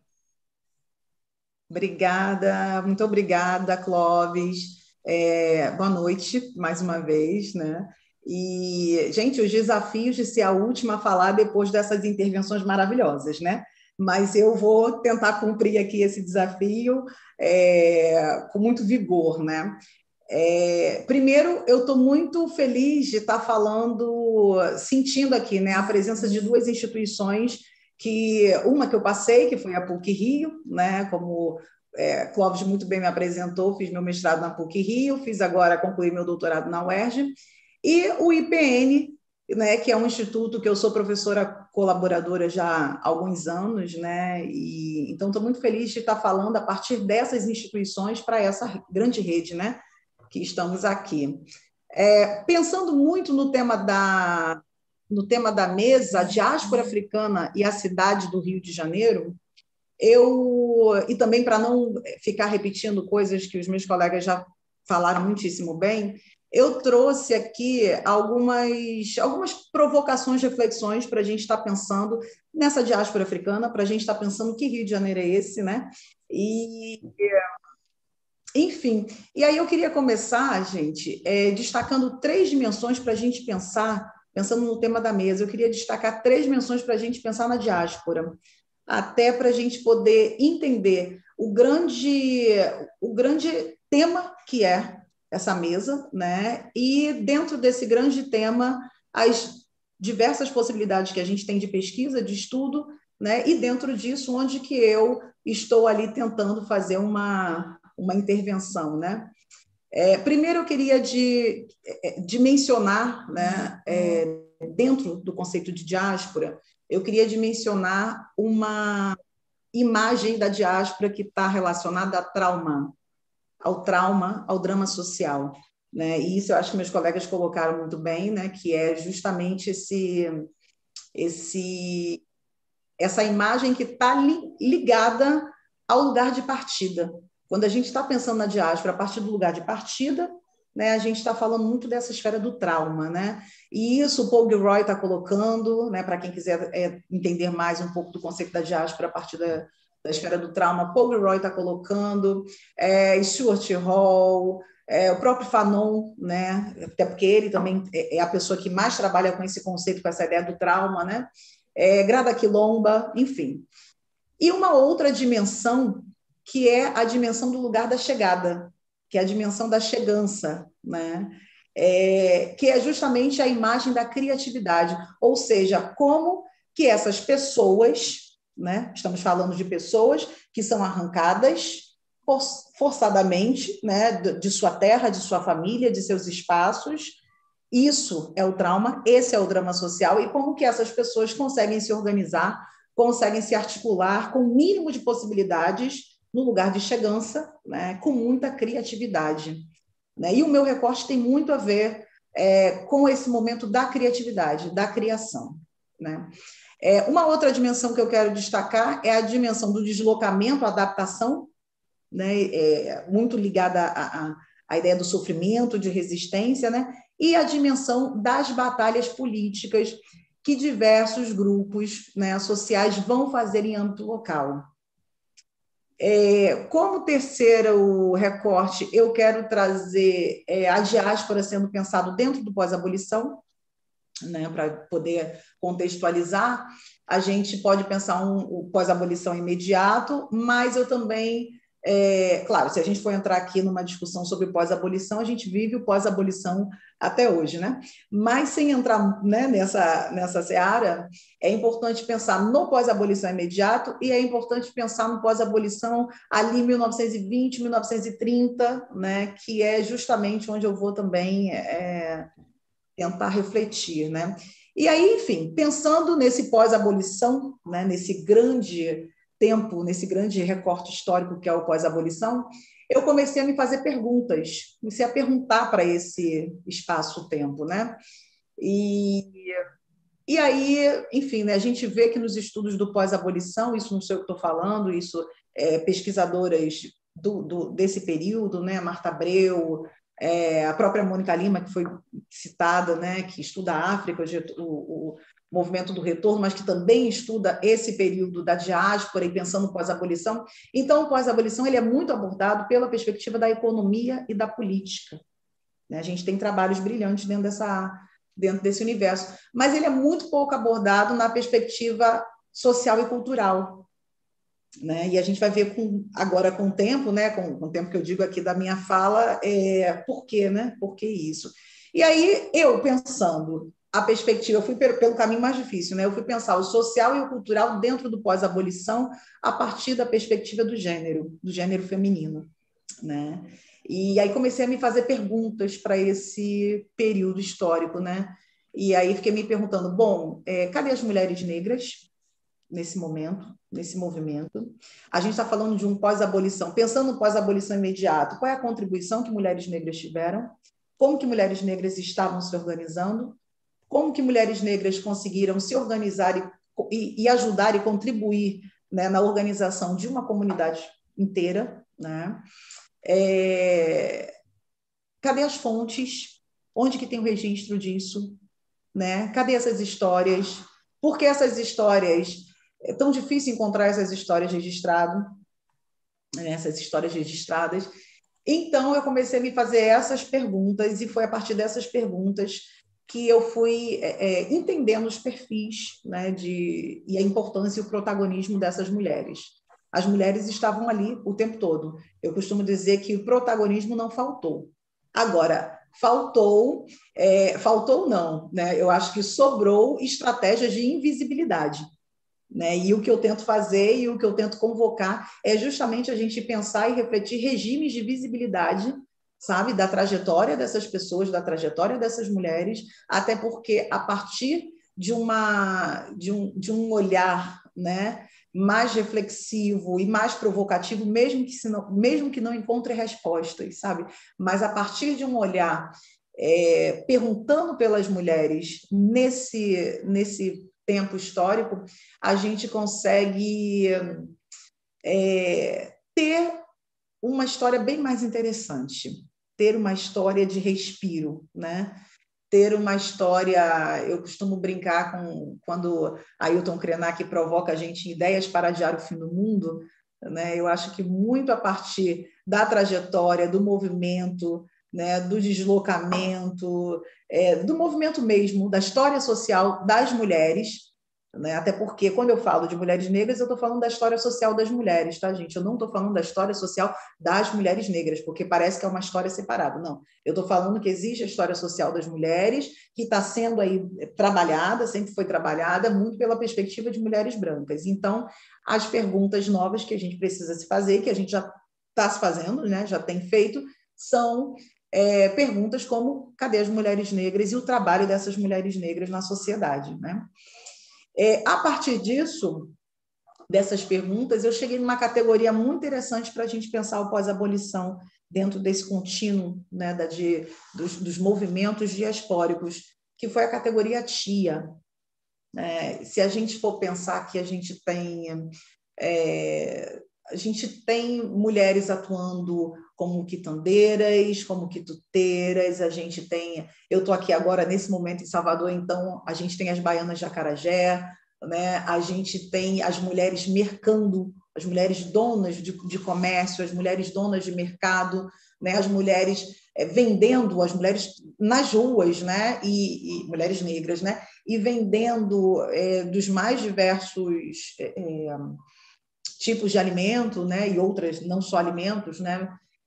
Obrigada, muito obrigada, Clóvis. É, boa noite, mais uma vez, né? E, gente, os desafios de ser a última a falar depois dessas intervenções maravilhosas, né? Mas eu vou tentar cumprir aqui esse desafio é, com muito vigor, né? É, primeiro, eu estou muito feliz de estar falando, sentindo aqui, né, a presença de duas instituições, que uma que eu passei, que foi a PUC Rio, né, como é, Clóvis muito bem me apresentou, fiz meu mestrado na PUC Rio, fiz agora, concluí meu doutorado na U E R J, e o I P N, né, que é um instituto que eu sou professora colaboradora já há alguns anos, né, e, então estou muito feliz de estar falando a partir dessas instituições para essa grande rede, né, que estamos aqui. É, pensando muito no tema da, no tema da mesa, a diáspora africana e a cidade do Rio de Janeiro, eu, e também para não ficar repetindo coisas que os meus colegas já falaram muitíssimo bem, eu trouxe aqui algumas, algumas provocações, reflexões para a gente estar pensando nessa diáspora africana, para a gente estar pensando que Rio de Janeiro é esse, né? E... Enfim, e aí eu queria começar, gente, é, destacando três dimensões para a gente pensar, pensando no tema da mesa, eu queria destacar três dimensões para a gente pensar na diáspora, até para a gente poder entender o grande, o grande tema que é essa mesa, né? E dentro desse grande tema, as diversas possibilidades que a gente tem de pesquisa, de estudo, né? E dentro disso, onde que eu estou ali tentando fazer uma, uma intervenção, né? É, primeiro, eu queria de, de mencionar, né, é, dentro do conceito de diáspora, eu queria dimensionar uma imagem da diáspora que está relacionada a trauma, ao trauma, ao drama social, né? E isso eu acho que meus colegas colocaram muito bem, né, que é justamente esse, esse, essa imagem que está li, ligada ao lugar de partida. Quando a gente está pensando na diáspora a partir do lugar de partida, né, a gente está falando muito dessa esfera do trauma, né? E isso o Paul Gilroy está colocando, né, para quem quiser é, entender mais um pouco do conceito da diáspora a partir da, da esfera do trauma, Paul Gilroy está colocando, é, Stuart Hall, é, o próprio Fanon, né, até porque ele também é a pessoa que mais trabalha com esse conceito, com essa ideia do trauma, né? É, Grada Quilomba, enfim. E uma outra dimensão, que é a dimensão do lugar da chegada, que é a dimensão da chegança, né? É, que é justamente a imagem da criatividade, ou seja, como que essas pessoas, né? Estamos falando de pessoas que são arrancadas forçadamente, né? de sua terra, de sua família, de seus espaços. Isso é o trauma, esse é o drama social, e como que essas pessoas conseguem se organizar, conseguem se articular com o mínimo de possibilidades no lugar de chegança, né, com muita criatividade. Né? E o meu recorte tem muito a ver é, com esse momento da criatividade, da criação. Né? É, uma outra dimensão que eu quero destacar é a dimensão do deslocamento, adaptação, né, é, muito ligada à, à, à ideia do sofrimento, de resistência, né, e a dimensão das batalhas políticas que diversos grupos, né, sociais vão fazer em âmbito local. É, como terceiro recorte, eu quero trazer é, a diáspora sendo pensado dentro do pós-abolição, né, para poder contextualizar. A gente pode pensar um, o pós-abolição imediato, mas eu também, é, claro, se a gente for entrar aqui numa discussão sobre pós-abolição, a gente vive o pós-abolição até hoje, né? Mas sem entrar, né, nessa, nessa seara, é importante pensar no pós-abolição imediato e é importante pensar no pós-abolição ali mil novecentos e vinte, mil novecentos e trinta, né, que é justamente onde eu vou também é, tentar refletir, né? E aí, enfim, pensando nesse pós-abolição, né, nesse grande tempo, nesse grande recorte histórico que é o pós-abolição, eu comecei a me fazer perguntas, comecei a perguntar para esse espaço-tempo, né? E, e aí, enfim, né, a gente vê que nos estudos do pós-abolição, isso não sei o que estou falando, isso é, pesquisadoras do, do, desse período, né, Marta Abreu, é, a própria Mônica Lima, que foi citada, né, que estuda a África, o, o movimento do retorno, mas que também estuda esse período da diáspora e pensando no pós-abolição. Então, o pós-abolição ele é muito abordado pela perspectiva da economia e da política. Né? A gente tem trabalhos brilhantes dentro, dessa, dentro desse universo, mas ele é muito pouco abordado na perspectiva social e cultural. Né? E a gente vai ver com, agora com o tempo, né? com, com o tempo que eu digo aqui da minha fala, é, por quê, né? Por que isso? E aí, eu pensando a perspectiva, eu fui pelo, pelo caminho mais difícil, né? Eu fui pensar o social e o cultural dentro do pós-abolição a partir da perspectiva do gênero, do gênero feminino, né? E aí comecei a me fazer perguntas para esse período histórico, né? E aí fiquei me perguntando, bom, é, cadê as mulheres negras nesse momento, nesse movimento? A gente está falando de um pós-abolição, pensando no pós-abolição imediato, qual é a contribuição que mulheres negras tiveram? Como que mulheres negras estavam se organizando? Como que mulheres negras conseguiram se organizar e, e, e ajudar e contribuir, né, na organização de uma comunidade inteira, né? É... Cadê as fontes? Onde que tem o registro disso? Né? Cadê essas histórias? Por que essas histórias... É tão difícil encontrar essas histórias registradas, né? Essas histórias registradas. Então, eu comecei a me fazer essas perguntas e foi a partir dessas perguntas que eu fui é, entendendo os perfis, né, de, e a importância e o protagonismo dessas mulheres. As mulheres estavam ali o tempo todo. Eu costumo dizer que o protagonismo não faltou. Agora, faltou, é, faltou não, né? Eu acho que sobrou estratégias de invisibilidade. né? E o que eu tento fazer e o que eu tento convocar é justamente a gente pensar e refletir regimes de visibilidade, sabe, da trajetória dessas pessoas, da trajetória dessas mulheres, até porque a partir de, uma, de, um, de um olhar, né, mais reflexivo e mais provocativo, mesmo que, se não, mesmo que não encontre respostas, sabe? Mas a partir de um olhar é, perguntando pelas mulheres nesse, nesse tempo histórico, a gente consegue é, ter uma história bem mais interessante, ter uma história de respiro, né? Ter uma história, eu costumo brincar com quando Ailton Krenak provoca a gente em ideias para adiar o fim do mundo, né? Eu acho que muito a partir da trajetória, do movimento, né? Do deslocamento, é, do movimento mesmo, da história social das mulheres, né? Até porque, quando eu falo de mulheres negras, eu estou falando da história social das mulheres, tá, gente? Eu não estou falando da história social das mulheres negras, porque parece que é uma história separada. Não, eu estou falando que existe a história social das mulheres, que está sendo aí trabalhada, sempre foi trabalhada, muito pela perspectiva de mulheres brancas. Então, as perguntas novas que a gente precisa se fazer, que a gente já está se fazendo, né? Já tem feito, são é, perguntas como: cadê as mulheres negras e o trabalho dessas mulheres negras na sociedade, né? É, a partir disso, dessas perguntas, eu cheguei numa categoria muito interessante para a gente pensar o pós-abolição dentro desse contínuo, né, da, de, dos, dos movimentos diaspóricos, que foi a categoria tia. É, se a gente for pensar que a gente tem, é, a gente tem mulheres atuando como quitandeiras, como quituteiras, a gente tem... Eu estou aqui agora, nesse momento, em Salvador, então a gente tem as baianas de acarajé, né? A gente tem as mulheres mercando, as mulheres donas de, de comércio, as mulheres donas de mercado, né? As mulheres é, vendendo, as mulheres nas ruas, né? e, e mulheres negras, né? E vendendo é, dos mais diversos é, tipos de alimento, né? E outras, não só alimentos, né?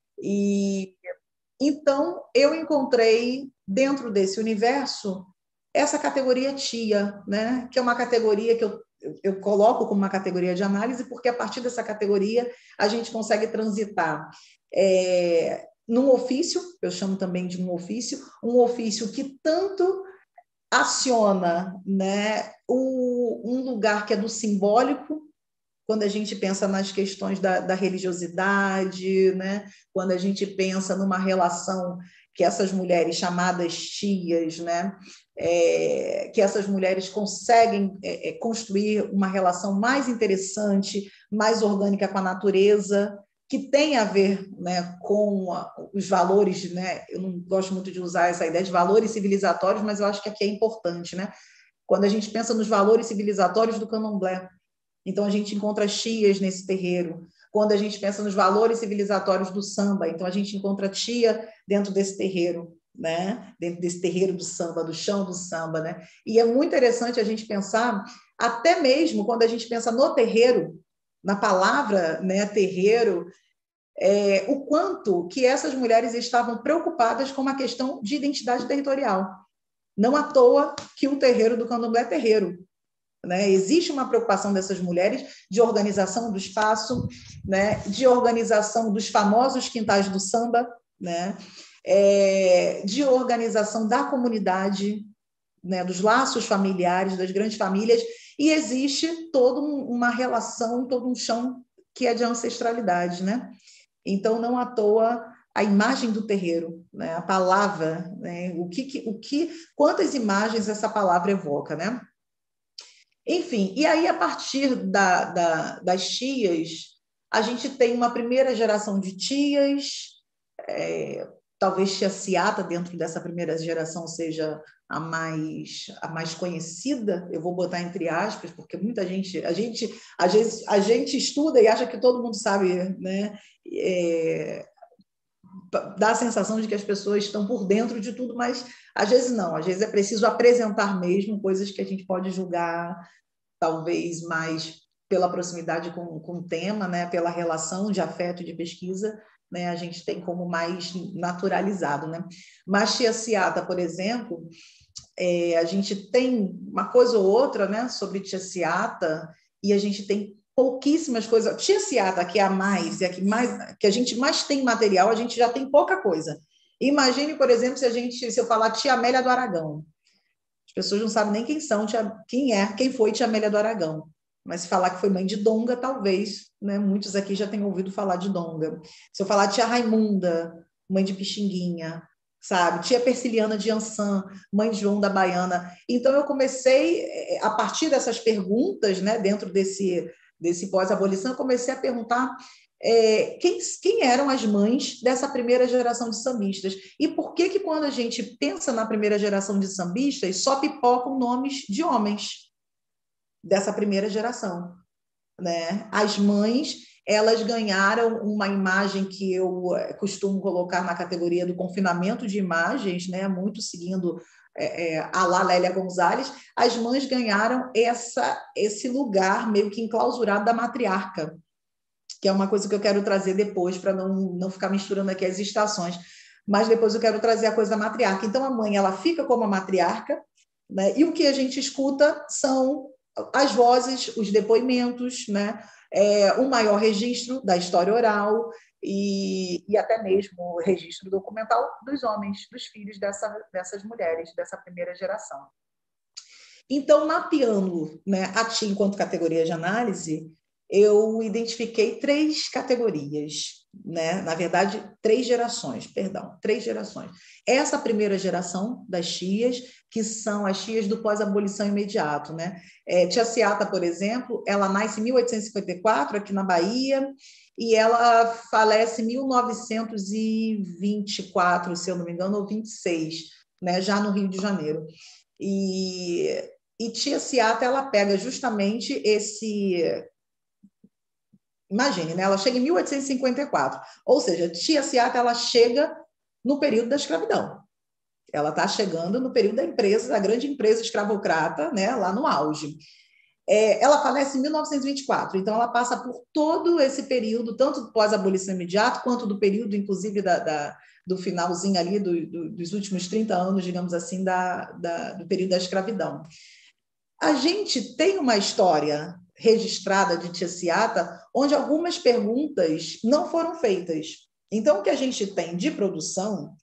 E então eu encontrei dentro desse universo essa categoria tia, né? Que é uma categoria que eu, eu coloco como uma categoria de análise, porque a partir dessa categoria a gente consegue transitar é, num ofício, eu chamo também de um ofício, um ofício que tanto aciona, né, o, um lugar que é do simbólico, quando a gente pensa nas questões da, da religiosidade, né? Quando a gente pensa numa relação que essas mulheres chamadas tias, né? É, que essas mulheres conseguem é, construir uma relação mais interessante, mais orgânica com a natureza, que tem a ver, né, com os valores, né? Eu não gosto muito de usar essa ideia de valores civilizatórios, mas eu acho que aqui é importante, né? Quando a gente pensa nos valores civilizatórios do candomblé, então a gente encontra as tias nesse terreiro. Quando a gente pensa nos valores civilizatórios do samba, então a gente encontra a tia dentro desse terreiro, né? Dentro desse terreiro do samba, do chão do samba, né? E é muito interessante a gente pensar, até mesmo quando a gente pensa no terreiro, na palavra, né, terreiro, é, o quanto que essas mulheres estavam preocupadas com uma questão de identidade territorial. Não à toa que o terreiro do candomblé é terreiro. Né? Existe uma preocupação dessas mulheres de organização do espaço, né? De organização dos famosos quintais do samba, né? É, de organização da comunidade, né? Dos laços familiares, das grandes famílias, e existe toda uma relação, todo um chão que é de ancestralidade. Né? Então, não à toa a imagem do terreiro, né? A palavra, né? o que, o que, quantas imagens essa palavra evoca, né? Enfim, e aí, a partir da, da, das tias, a gente tem uma primeira geração de tias, é, talvez tia Ciata, dentro dessa primeira geração, seja a mais, a mais conhecida, eu vou botar entre aspas, porque muita gente, a gente, às vezes, a gente estuda e acha que todo mundo sabe, né? É, dá a sensação de que as pessoas estão por dentro de tudo, mas às vezes não, às vezes é preciso apresentar mesmo coisas que a gente pode julgar, talvez mais pela proximidade com, com o tema, né? Pela relação de afeto e de pesquisa, né? A gente tem como mais naturalizado. Né? Mas tia Ciata, por exemplo, é, a gente tem uma coisa ou outra, né, sobre tia Ciata, e a gente tem pouquíssimas coisas. Tia Ciata, que é a mais, é a que, mais, que a gente mais tem material, a gente já tem pouca coisa. Imagine, por exemplo, se a gente, se eu falar Tia Amélia do Aragão. As pessoas não sabem nem quem são, tia, quem é, quem foi Tia Amélia do Aragão. Mas se falar que foi mãe de Donga, talvez, né? Muitos aqui já tenham ouvido falar de Donga. Se eu falar Tia Raimunda, mãe de Pixinguinha, sabe? Tia Persiliana de Ançã, mãe de João da Baiana. Então, eu comecei, a partir dessas perguntas, né, dentro desse, desse pós-abolição, eu comecei a perguntar é, quem, quem eram as mães dessa primeira geração de sambistas. E por que que quando a gente pensa na primeira geração de sambistas, só pipocam nomes de homens dessa primeira geração, né? As mães, elas ganharam uma imagem que eu costumo colocar na categoria do confinamento de imagens, né? Muito seguindo é, é, a lá Lélia Gonzalez. As mães ganharam essa, esse lugar meio que enclausurado da matriarca, que é uma coisa que eu quero trazer depois, para não, não ficar misturando aqui as estações, mas depois eu quero trazer a coisa da matriarca. Então, a mãe, ela fica como a matriarca, né? E o que a gente escuta são as vozes, os depoimentos, né? É, o maior registro da história oral e, e até mesmo o registro documental dos homens, dos filhos dessa, dessas mulheres, dessa primeira geração. Então, mapeando, né, a tia enquanto categoria de análise, eu identifiquei três categorias, né? Na verdade, três gerações, perdão, três gerações. Essa primeira geração das tias, que são as tias do pós-abolição imediato, né? É, tia Ciata, por exemplo, ela nasce em mil oitocentos e cinquenta e quatro, aqui na Bahia, e ela falece em mil novecentos e vinte e quatro, se eu não me engano, ou vinte e seis, né? Já no Rio de Janeiro. E, e tia Ciata, ela pega justamente esse... Imagine, né? Ela chega em mil oitocentos e cinquenta e quatro, ou seja, tia Ciata, ela chega no período da escravidão. Ela está chegando no período da empresa, da grande empresa escravocrata, né? Lá no auge. É, ela falece em mil novecentos e vinte e quatro, então ela passa por todo esse período, tanto do pós-abolição imediato, quanto do período, inclusive, da, da, do finalzinho ali, do, do, dos últimos trinta anos, digamos assim, da, da, do período da escravidão. A gente tem uma história registrada de tia Ciata, onde algumas perguntas não foram feitas. Então, o que a gente tem de produção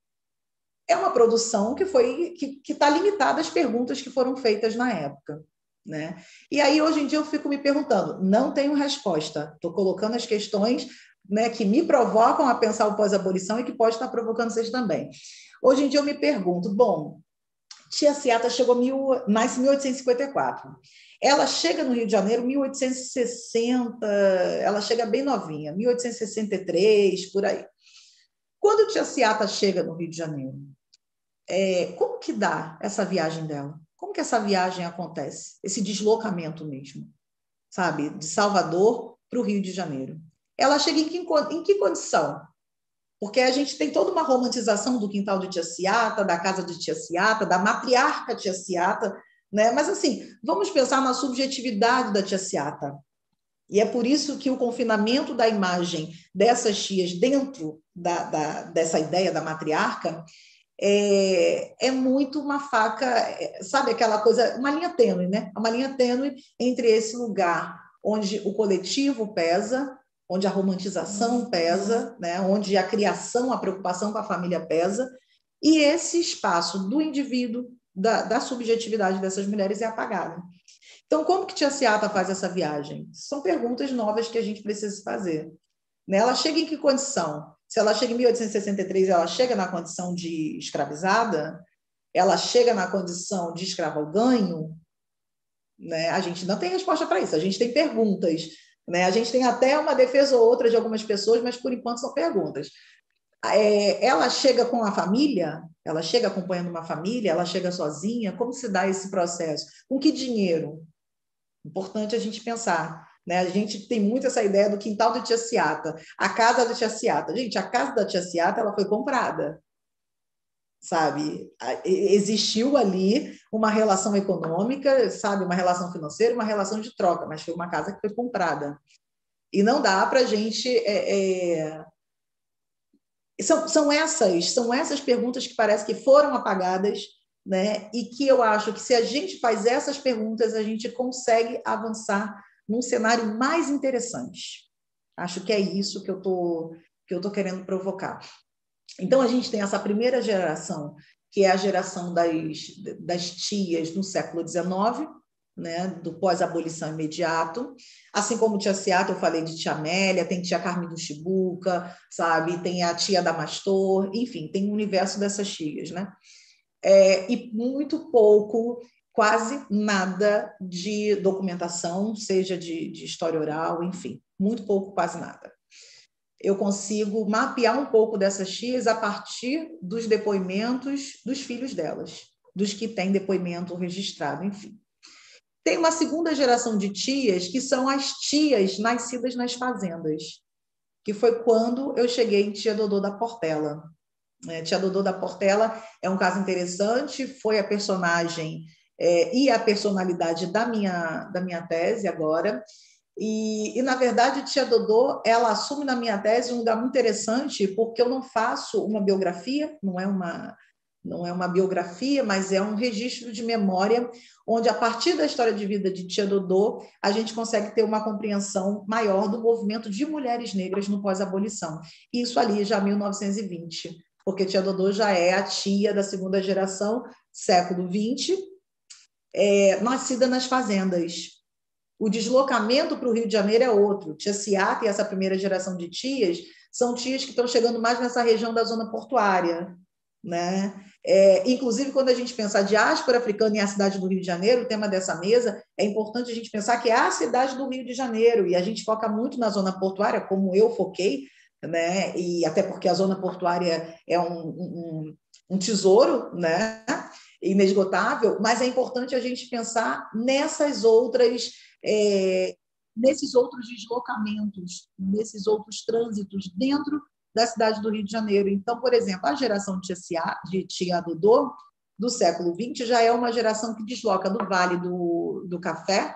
é uma produção que foi que está limitada às perguntas que foram feitas na época, né? E aí, hoje em dia, eu fico me perguntando, não tenho resposta, estou colocando as questões, né, que me provocam a pensar o pós-abolição e que pode estar provocando vocês também. Hoje em dia, eu me pergunto, bom, tia Ciata chegou mil, nasce em mil oitocentos e cinquenta e quatro. Ela chega no Rio de Janeiro em mil oitocentos e sessenta, ela chega bem novinha, mil oitocentos e sessenta e três, por aí. Quando tia Ciata chega no Rio de Janeiro, é, como que dá essa viagem dela? Como que essa viagem acontece? Esse deslocamento mesmo, sabe? De Salvador para o Rio de Janeiro. Ela chega em que, em que condição? Porque a gente tem toda uma romantização do quintal de tia Ciata, da casa de tia Ciata, da matriarca tia Ciata, né? Mas, assim, vamos pensar na subjetividade da tia Ciata. E é por isso que o confinamento da imagem dessas tias dentro da, da, dessa ideia da matriarca é, é muito uma faca, sabe aquela coisa, uma linha tênue, né? Uma linha tênue entre esse lugar onde o coletivo pesa, onde a romantização pesa, né? Onde a criação, a preocupação com a família pesa, e esse espaço do indivíduo, da, da subjetividade dessas mulheres é apagado. Então, como que tia Ciata faz essa viagem? São perguntas novas que a gente precisa fazer. Né? Ela chega em que condição? Se ela chega em mil oitocentos e sessenta e três, ela chega na condição de escravizada? Ela chega na condição de escravo-ganho? Né? A gente não tem resposta para isso, a gente tem perguntas. Né? A gente tem até uma defesa ou outra de algumas pessoas, mas, por enquanto, são perguntas. É, ela chega com a família? Ela chega acompanhando uma família? Ela chega sozinha? Como se dá esse processo? Com que dinheiro? Importante a gente pensar. Né? A gente tem muito essa ideia do quintal de tia Ciata, a casa da tia Ciata. Gente, a casa da tia Ciata, ela foi comprada. Sabe? Existiu ali uma relação econômica, sabe? Uma relação financeira, uma relação de troca, mas foi uma casa que foi comprada. E não dá para a gente... É, é... São, são, essas, são essas perguntas que parece que foram apagadas, né? E que eu acho que se a gente faz essas perguntas, a gente consegue avançar num cenário mais interessante. Acho que é isso que eu tô, que eu tô querendo provocar. Então, a gente tem essa primeira geração, que é a geração das, das tias no século dezenove, né, do pós-abolição imediato, assim como tia Seata, eu falei de tia Amélia, tem tia Carmen do Chibuca, sabe, tem a tia Damastor, enfim, tem um universo dessas tias, né? É, e muito pouco, quase nada de documentação, seja de, de história oral, enfim, muito pouco, quase nada. Eu consigo mapear um pouco dessas tias a partir dos depoimentos dos filhos delas, dos que têm depoimento registrado, enfim. Tem uma segunda geração de tias, que são as tias nascidas nas fazendas, que foi quando eu cheguei em Tia Dodô da Portela. Tia Dodô da Portela é um caso interessante, foi a personagem é, e a personalidade da minha, da minha tese agora. E, e, na verdade, Tia Dodô, ela assume na minha tese um lugar muito interessante, porque eu não faço uma biografia, não é uma... não é uma biografia, mas é um registro de memória, onde, a partir da história de vida de Tia Dodô, a gente consegue ter uma compreensão maior do movimento de mulheres negras no pós-abolição. Isso ali já em mil novecentos e vinte, porque Tia Dodô já é a tia da segunda geração, século vinte, é, nascida nas fazendas. O deslocamento para o Rio de Janeiro é outro. Tia Seata e essa primeira geração de tias são tias que estão chegando mais nessa região da zona portuária, né? É, inclusive, quando a gente pensa a diáspora africana e a cidade do Rio de Janeiro, o tema dessa mesa, é importante a gente pensar que é a cidade do Rio de Janeiro, e a gente foca muito na zona portuária, como eu foquei, né? E até porque a zona portuária é um, um, um tesouro, né? Inesgotável, mas é importante a gente pensar nessas outras, é, nesses outros deslocamentos, nesses outros trânsitos dentro da cidade do Rio de Janeiro. Então, por exemplo, a geração de tia, de tia Dodô, do século vinte, já é uma geração que desloca do Vale do, do Café,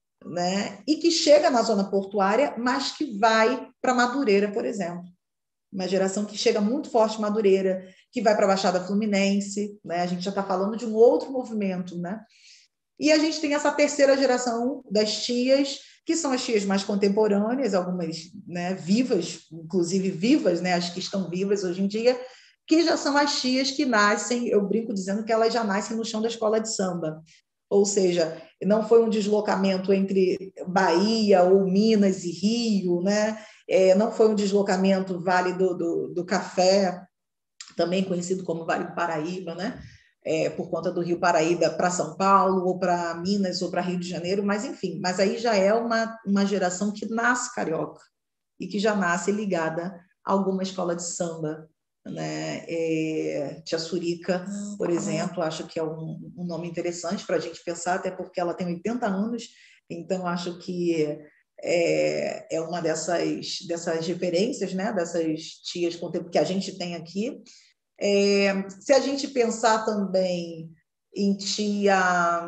né? E que chega na zona portuária, mas que vai para Madureira, por exemplo. Uma geração que chega muito forte em Madureira, que vai para a Baixada Fluminense, né? A gente já está falando de um outro movimento, né? E a gente tem essa terceira geração das tias, que são as tias mais contemporâneas, algumas, né, vivas, inclusive vivas, né, as que estão vivas hoje em dia, que já são as tias que nascem, eu brinco dizendo que elas já nascem no chão da escola de samba. Ou seja, não foi um deslocamento entre Bahia ou Minas e Rio, né? É, não foi um deslocamento Vale do, do, do Café, também conhecido como Vale do Paraíba, né? É, por conta do Rio Paraíba para São Paulo, ou para Minas, ou para Rio de Janeiro, mas enfim, mas aí já é uma, uma geração que nasce carioca e que já nasce ligada a alguma escola de samba, né? É, Tia Surica, por exemplo, acho que é um, um nome interessante para a gente pensar, até porque ela tem oitenta anos, então acho que é, é uma dessas, dessas referências, né? Dessas tias que a gente tem aqui. É, se a gente pensar também em tia,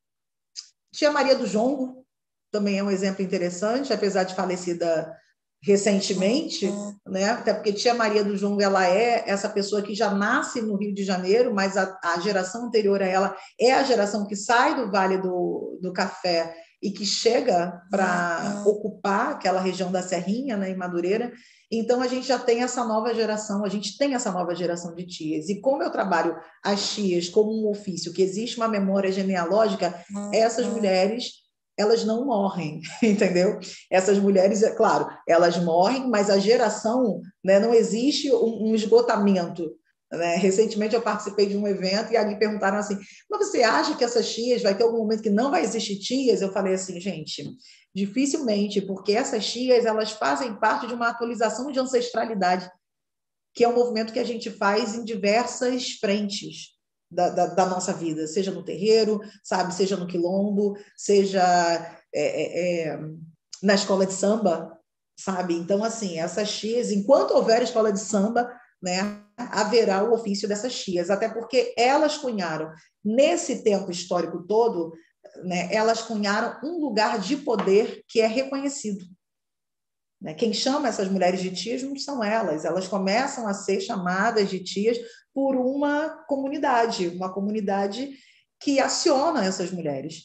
tia Maria do Jongo, também é um exemplo interessante, apesar de falecida recentemente, né? Até porque tia Maria do Jongo, ela é essa pessoa que já nasce no Rio de Janeiro, mas a, a geração anterior a ela é a geração que sai do Vale do, do Café e que chega para ocupar aquela região da Serrinha, né, em Madureira. Então, a gente já tem essa nova geração, a gente tem essa nova geração de tias. E como eu trabalho as tias como um ofício, que existe uma memória genealógica, essas mulheres, elas não morrem, entendeu? Essas mulheres, é claro, elas morrem, mas a geração, né, não existe um, um esgotamento. Né? Recentemente, eu participei de um evento e ali perguntaram assim, mas você acha que essas tias, vai ter algum momento que não vai existir tias? Eu falei assim, gente... dificilmente, porque essas tias, elas fazem parte de uma atualização de ancestralidade, que é um movimento que a gente faz em diversas frentes da, da, da nossa vida, seja no terreiro, sabe, seja no quilombo, seja é, é, na escola de samba, sabe? Então, assim, essas tias, enquanto houver escola de samba, né, haverá o ofício dessas tias, até porque elas cunharam, nesse tempo histórico todo, né, elas cunharam um lugar de poder que é reconhecido. Né? Quem chama essas mulheres de tias não são elas, elas começam a ser chamadas de tias por uma comunidade, uma comunidade que aciona essas mulheres.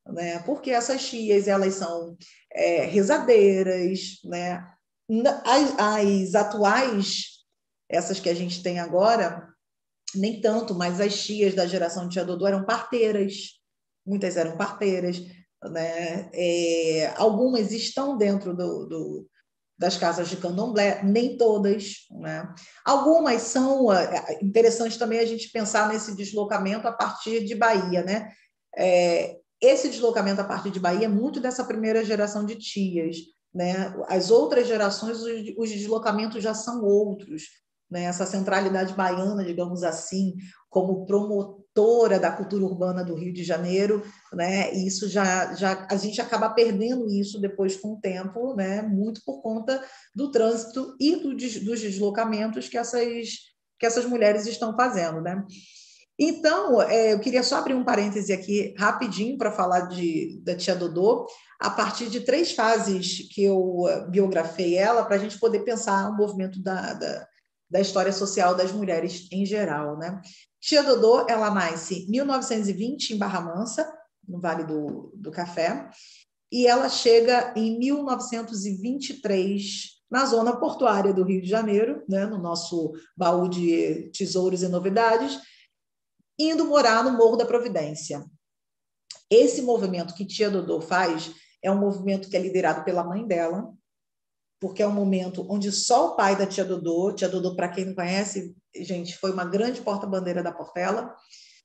né? Porque essas tias, elas são é, rezadeiras, né? As, as atuais, essas que a gente tem agora, nem tanto, mas as tias da geração de tia Dodô eram parteiras, muitas eram parteiras, né? É, algumas estão dentro do, do, das casas de candomblé, nem todas, né? Algumas são, é interessante também a gente pensar nesse deslocamento a partir de Bahia, né? É, esse deslocamento a partir de Bahia é muito dessa primeira geração de tias, né? As outras gerações, os, os deslocamentos já são outros, né? Essa centralidade baiana, digamos assim, como promotora da cultura urbana do Rio de Janeiro, né? Isso já, já a gente acaba perdendo isso depois com o tempo, né? Muito por conta do trânsito e do, dos deslocamentos que essas, que essas mulheres estão fazendo, né? Então, é, eu queria só abrir um parêntese aqui rapidinho para falar de, da tia Dodô, a partir de três fases que eu biografei ela, para a gente poder pensar o movimento da, da, da história social das mulheres em geral, né? Tia Dodô, ela nasce em mil novecentos e vinte em Barra Mansa, no Vale do, do Café, e ela chega em mil novecentos e vinte e três na zona portuária do Rio de Janeiro, né, no nosso baú de tesouros e novidades, indo morar no Morro da Providência. Esse movimento que tia Dodô faz é um movimento que é liderado pela mãe dela, porque é um momento onde só o pai da tia Dodô, tia Dodô, para quem não conhece, gente, foi uma grande porta-bandeira da Portela.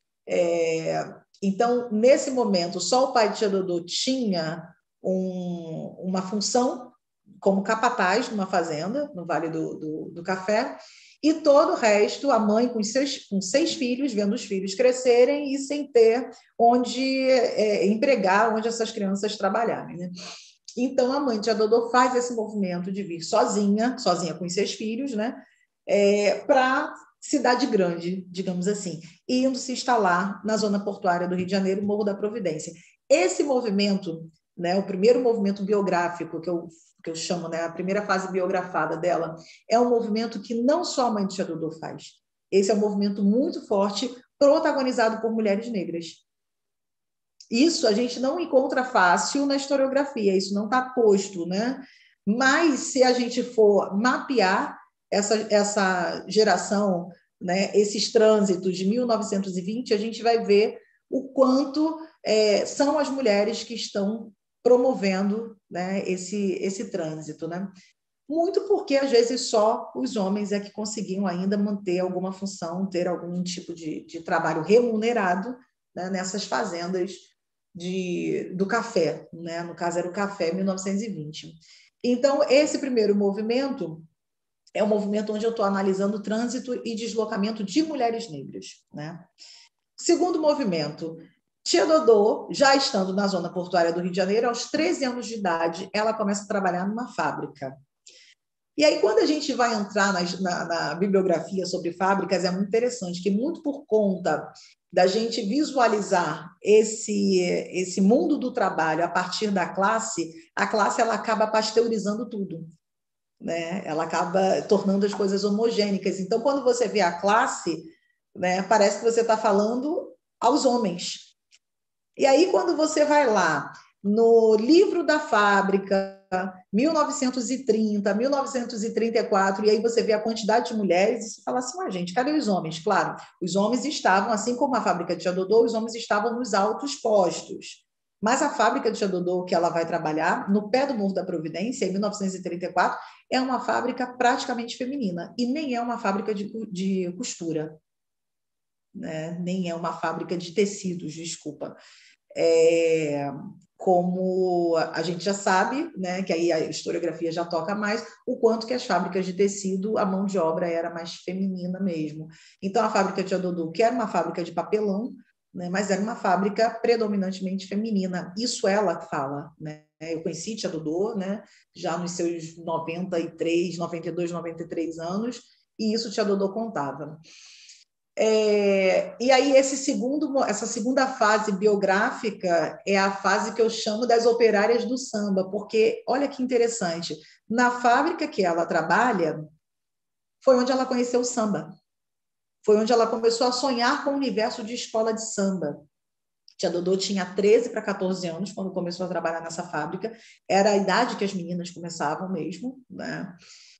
É, então, nesse momento, só o pai de tia Dodô tinha um, uma função como capataz numa fazenda, no Vale do, do, do Café, e todo o resto, a mãe com seis, com seis filhos, vendo os filhos crescerem e sem ter onde é, empregar, onde essas crianças trabalharem, né? Então, a mãe, tia Dodô, faz esse movimento de vir sozinha, sozinha com os seus filhos, né? É, para cidade grande, digamos assim, indo se instalar na zona portuária do Rio de Janeiro, Morro da Providência. Esse movimento, né, o primeiro movimento biográfico que eu que eu chamo, né, a primeira fase biografada dela, é um movimento que não só a mãe de tia Dodô faz. Esse é um movimento muito forte, protagonizado por mulheres negras. Isso a gente não encontra fácil na historiografia, isso não está posto, né? Mas se a gente for mapear essa, essa geração, né, esses trânsitos de mil novecentos e vinte, a gente vai ver o quanto é, são as mulheres que estão promovendo, né, esse, esse trânsito, né? Muito porque, às vezes, só os homens é que conseguiam ainda manter alguma função, ter algum tipo de, de trabalho remunerado, né, nessas fazendas de, do café, né? No caso, era o Café mil novecentos e vinte. Então, esse primeiro movimento é um movimento onde eu estou analisando o trânsito e deslocamento de mulheres negras, né? Segundo movimento, tia Dodô, já estando na zona portuária do Rio de Janeiro, aos treze anos de idade, ela começa a trabalhar numa fábrica. E aí, quando a gente vai entrar na, na, na bibliografia sobre fábricas, é muito interessante, que muito por conta da gente visualizar esse, esse mundo do trabalho a partir da classe, a classe ela acaba pasteurizando tudo, né? Ela acaba tornando as coisas homogêneas. Então, quando você vê a classe, né, parece que você está falando aos homens. E aí, quando você vai lá no livro da fábrica, mil novecentos e trinta, mil novecentos e trinta e quatro, e aí você vê a quantidade de mulheres, e você fala assim, ah, gente, cadê os homens? Claro, os homens estavam, assim como a fábrica de tia Dodô, os homens estavam nos altos postos. Mas a fábrica de tia Dodô, que ela vai trabalhar, no pé do Morro da Providência, em mil novecentos e trinta e quatro, é uma fábrica praticamente feminina, e nem é uma fábrica de, de costura, né? Nem é uma fábrica de tecidos, desculpa. É, como a gente já sabe, né, que aí a historiografia já toca mais, o quanto que as fábricas de tecido, a mão de obra era mais feminina mesmo. Então, a fábrica de Adodô, que era uma fábrica de papelão, né, mas era uma fábrica predominantemente feminina. Isso ela fala, né? Eu conheci tia Dodô, né, já nos seus noventa e três, noventa e dois, noventa e três anos, e isso tia Dodô contava. É, e aí esse segundo, essa segunda fase biográfica é a fase que eu chamo das operárias do samba, porque olha que interessante, na fábrica que ela trabalha foi onde ela conheceu o samba, foi onde ela começou a sonhar com o universo de escola de samba. Tia Dodô tinha treze para quatorze anos quando começou a trabalhar nessa fábrica. Era a idade que as meninas começavam mesmo, né?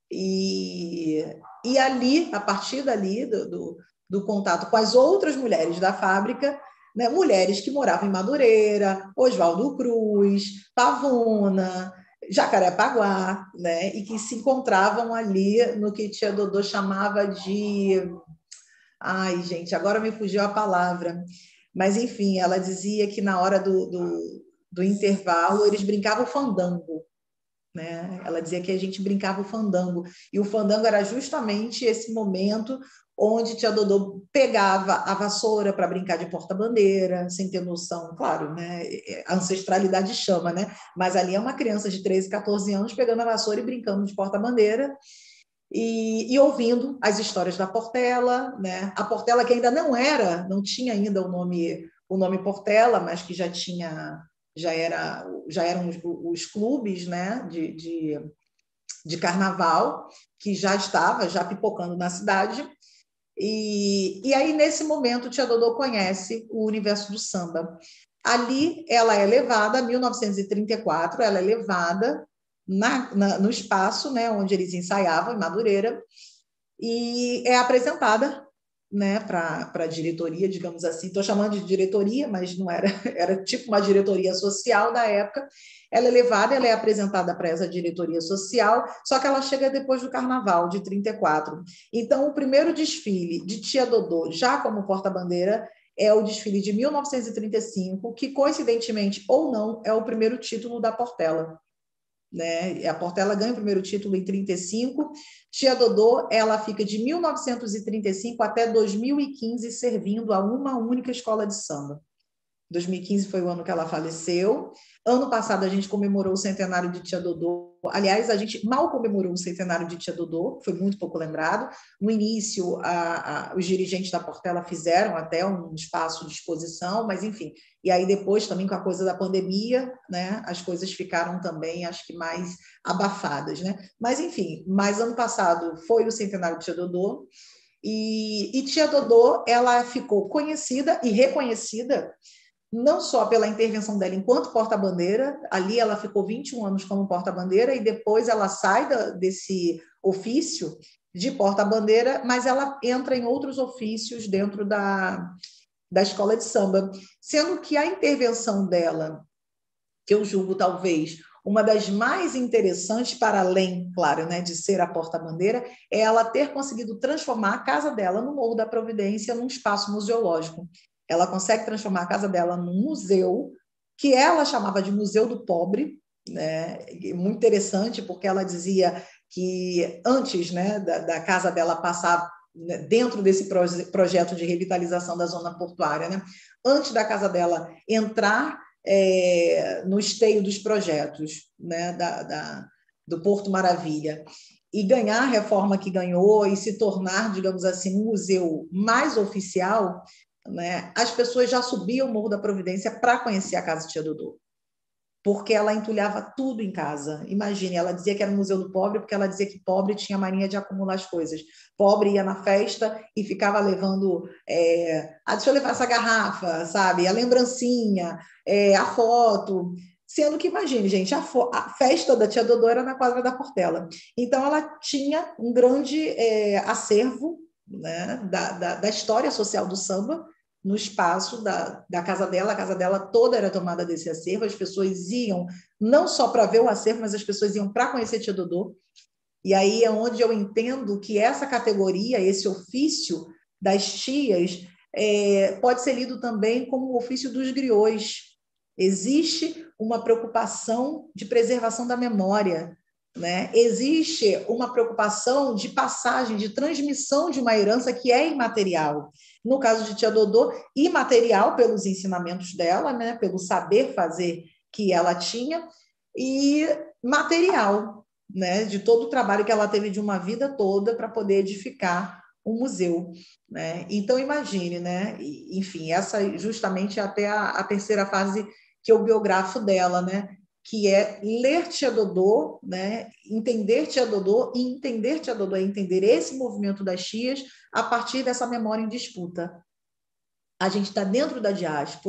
E, e ali, a partir dali, do, do, do contato com as outras mulheres da fábrica, né, mulheres que moravam em Madureira, Oswaldo Cruz, Pavuna, Jacarepaguá, né, e que se encontravam ali no que tia Dodô chamava de... Ai, gente, agora me fugiu a palavra. Mas, enfim, ela dizia que na hora do, do, do intervalo eles brincavam fandango. Né? Ela dizia que a gente brincava o fandango. E o fandango era justamente esse momento onde tia Dodô pegava a vassoura para brincar de porta-bandeira, sem ter noção, claro, né? A ancestralidade chama, né? Mas ali é uma criança de treze, quatorze anos pegando a vassoura e brincando de porta-bandeira e, e ouvindo as histórias da Portela, né? A Portela que ainda não era, não tinha ainda o nome, o nome Portela, mas que já tinha, já, era, já eram os, os clubes, né? de, de, de carnaval, que já estava já pipocando na cidade. E, e aí, nesse momento, tia Dodô conhece o universo do samba. Ali, ela é levada, em mil novecentos e trinta e quatro, ela é levada na, na, no espaço, né, onde eles ensaiavam, em Madureira, e é apresentada, né, para a diretoria, digamos assim. Estou chamando de diretoria, mas não era, era tipo uma diretoria social da época. Ela é levada, ela é apresentada para essa diretoria social, só que ela chega depois do Carnaval, de trinta e quatro. Então, o primeiro desfile de tia Dodô, já como porta-bandeira, é o desfile de mil novecentos e trinta e cinco, que, coincidentemente ou não, é o primeiro título da Portela. Né? A Portela ganha o primeiro título em trinta e cinco. Tia Dodô, ela fica de mil novecentos e trinta e cinco até dois mil e quinze servindo a uma única escola de samba. dois mil e quinze foi o ano que ela faleceu. Ano passado a gente comemorou o centenário de tia Dodô. Aliás, a gente mal comemorou o centenário de tia Dodô, foi muito pouco lembrado. No início, a, a, os dirigentes da Portela fizeram até um espaço de exposição, mas enfim. E aí depois, também com a coisa da pandemia, né, as coisas ficaram também, acho que mais abafadas. Né? Mas enfim, mas ano passado foi o centenário de tia Dodô. E, e tia Dodô, ela ficou conhecida e reconhecida não só pela intervenção dela enquanto porta-bandeira, ali ela ficou vinte e um anos como porta-bandeira e depois ela sai da, desse ofício de porta-bandeira, mas ela entra em outros ofícios dentro da, da escola de samba, sendo que a intervenção dela, que eu julgo talvez uma das mais interessantes, para além, claro, né, de ser a porta-bandeira, é ela ter conseguido transformar a casa dela no Morro da Providência num espaço museológico. Ela consegue transformar a casa dela num museu, que ela chamava de Museu do Pobre, né? Muito interessante, porque ela dizia que antes, né, da, da casa dela passar dentro desse proje- projeto de revitalização da zona portuária, né? Antes da casa dela entrar é, no esteio dos projetos, né, da, da, do Porto Maravilha, e ganhar a reforma que ganhou e se tornar, digamos assim, um museu mais oficial, né, as pessoas já subiam o Morro da Providência para conhecer a casa de tia Dodô, porque ela entulhava tudo em casa. Imagine, ela dizia que era o Museu do Pobre, porque ela dizia que pobre tinha mania de acumular as coisas. Pobre ia na festa e ficava levando... É, ah, deixa eu levar essa garrafa, sabe? A lembrancinha, é, a foto... Sendo que, imagine, gente, a, a festa da tia Dodô era na quadra da Portela. Então, ela tinha um grande é, acervo, né, da, da, da história social do samba no espaço da, da casa dela. A casa dela toda era tomada desse acervo. As pessoas iam não só para ver o acervo, mas as pessoas iam para conhecer tia Dodô. E aí é onde eu entendo que essa categoria, esse ofício das tias, é, pode ser lido também como o ofício dos griots. Existe uma preocupação de preservação da memória, né? Existe uma preocupação de passagem, de transmissão de uma herança que é imaterial. No caso de tia Dodô, imaterial pelos ensinamentos dela, né? Pelo saber fazer que ela tinha, e material, né? De todo o trabalho que ela teve de uma vida toda para poder edificar um museu, né? Então, imagine, né? Enfim, essa justamente é até a, a terceira fase que eu biografo dela, né? Que é ler tia Dodô, né? Entender tia Dodô, e entender tia Dodô é entender esse movimento das tias a partir dessa memória em disputa. A gente está dentro da diáspora,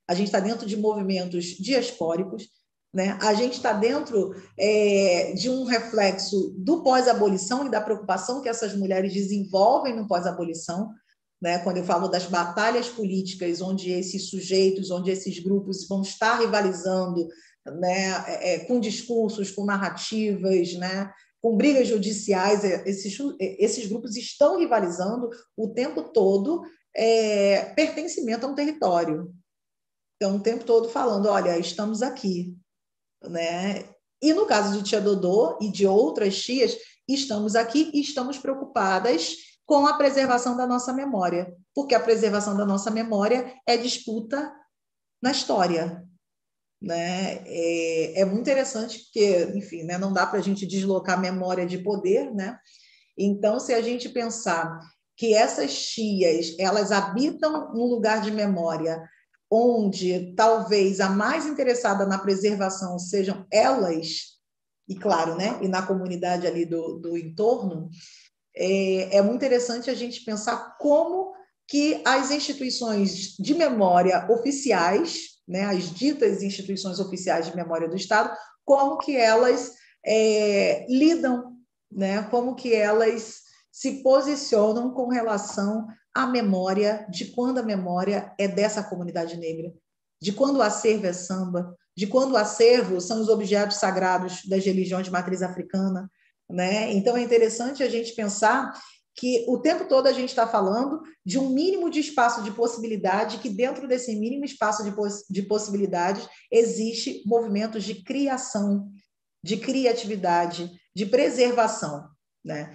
a gente está dentro de movimentos diaspóricos, né? A gente está dentro é, de um reflexo do pós-abolição e da preocupação que essas mulheres desenvolvem no pós-abolição, né? Quando eu falo das batalhas políticas, onde esses sujeitos, onde esses grupos vão estar rivalizando, né? É, com discursos, com narrativas, né? Com brigas judiciais, esses, esses grupos estão rivalizando o tempo todo é, pertencimento a um território. Então, o tempo todo falando, olha, estamos aqui. Né? E no caso de Tia Dodô e de outras tias, estamos aqui e estamos preocupadas com a preservação da nossa memória, porque a preservação da nossa memória é disputa na história. Né? É, é muito interessante porque, enfim, né, não dá para a gente deslocar a memória de poder, né? Então, se a gente pensar que essas tias, elas habitam um lugar de memória onde talvez a mais interessada na preservação sejam elas, e claro, né, e na comunidade ali do, do entorno, é, é muito interessante a gente pensar como que as instituições de memória oficiais, né, as ditas instituições oficiais de memória do Estado, como que elas é, lidam, né, como que elas se posicionam com relação à memória, de quando a memória é dessa comunidade negra, de quando o acervo é samba, de quando o acervo são os objetos sagrados das religiões de matriz africana, né? Então, é interessante a gente pensar que o tempo todo a gente está falando de um mínimo de espaço de possibilidade, que dentro desse mínimo espaço de, poss de possibilidades existe movimentos de criação, de criatividade, de preservação, né?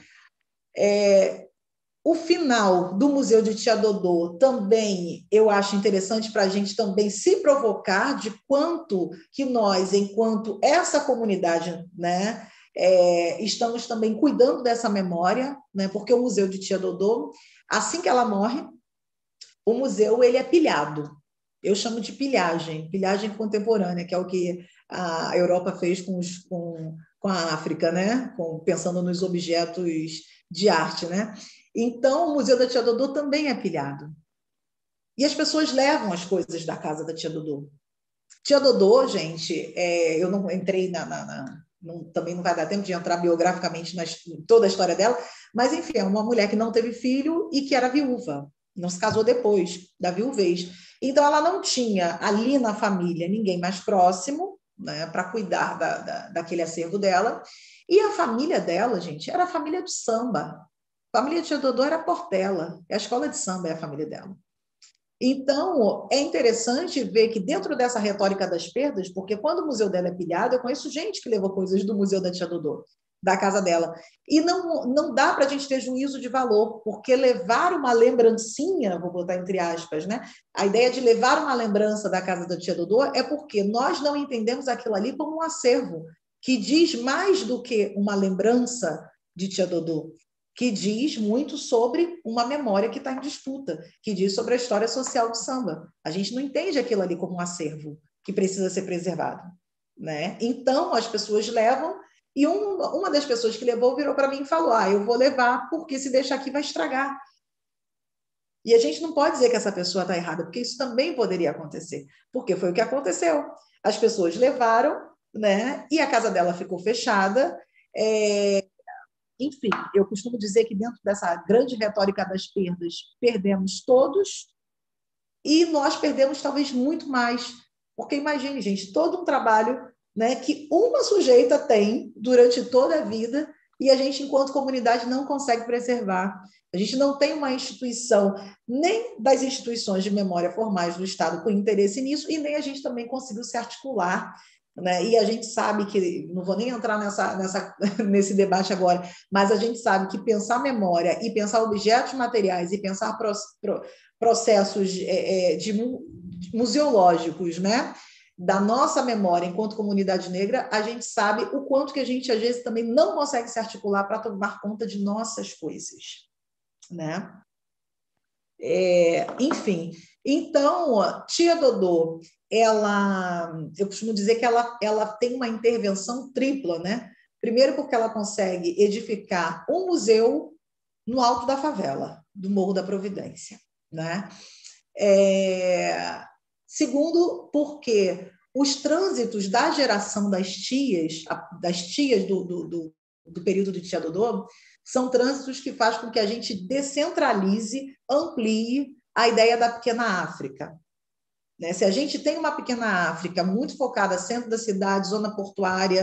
É, o final do Museu de Tia Dodô também eu acho interessante para a gente também se provocar de quanto que nós, enquanto essa comunidade, né, é, estamos também cuidando dessa memória, né, porque o Museu de Tia Dodô, assim que ela morre, o museu ele é pilhado. Eu chamo de pilhagem, pilhagem contemporânea, que é o que a Europa fez com, os, com, com a África, né? Com, pensando nos objetos de arte, né? Então, o Museu da Tia Dodô também é pilhado. E as pessoas levam as coisas da casa da Tia Dodô. Tia Dodô, gente, é, eu não entrei na... na, na não, também não vai dar tempo de entrar biograficamente na toda a história dela, mas, enfim, é uma mulher que não teve filho e que era viúva. Não se casou depois da viuvez. Então, ela não tinha ali na família ninguém mais próximo, né, para cuidar da, da, daquele acervo dela. E a família dela, gente, era a família do samba. A família de Tia Dodô era a Portela, a escola de samba é a família dela. Então, é interessante ver que dentro dessa retórica das perdas, porque quando o museu dela é pilhado, eu conheço gente que levou coisas do museu da Tia Dodô, da casa dela, e não, não dá para a gente ter juízo de valor, porque levar uma lembrancinha, vou botar entre aspas, né? A ideia de levar uma lembrança da casa da Tia Dodô é porque nós não entendemos aquilo ali como um acervo, que diz mais do que uma lembrança de Tia Dodô, que diz muito sobre uma memória que está em disputa, que diz sobre a história social do samba. A gente não entende aquilo ali como um acervo que precisa ser preservado, né? Então, as pessoas levam, e um, uma das pessoas que levou virou para mim e falou, ah, eu vou levar, porque se deixar aqui vai estragar. E a gente não pode dizer que essa pessoa está errada, porque isso também poderia acontecer, porque foi o que aconteceu. As pessoas levaram, né? E a casa dela ficou fechada, é... Enfim, eu costumo dizer que dentro dessa grande retórica das perdas, perdemos todos e nós perdemos talvez muito mais. Porque imagine, gente, todo um trabalho, né, que uma sujeita tem durante toda a vida e a gente, enquanto comunidade, não consegue preservar. A gente não tem uma instituição, nem das instituições de memória formais do Estado com interesse nisso, e nem a gente também conseguiu se articular, né? E a gente sabe que, não vou nem entrar nessa, nessa, nesse debate agora, mas a gente sabe que pensar memória e pensar objetos materiais e pensar pro, pro, processos é, de, de museológicos, né, da nossa memória enquanto comunidade negra, a gente sabe o quanto que a gente, às vezes, também não consegue se articular para tomar conta de nossas coisas, né? É, enfim, então, Tia Dodô, ela, eu costumo dizer que ela, ela tem uma intervenção tripla, né? Primeiro porque ela consegue edificar um museu no alto da favela, do Morro da Providência, né? É, Segundo, porque os trânsitos da geração das tias, das tias do, do, do, do período de Tia Dodô, são trânsitos que fazem com que a gente descentralize, amplie a ideia da pequena África. Né? Se a gente tem uma pequena África muito focada centro da cidade, zona portuária,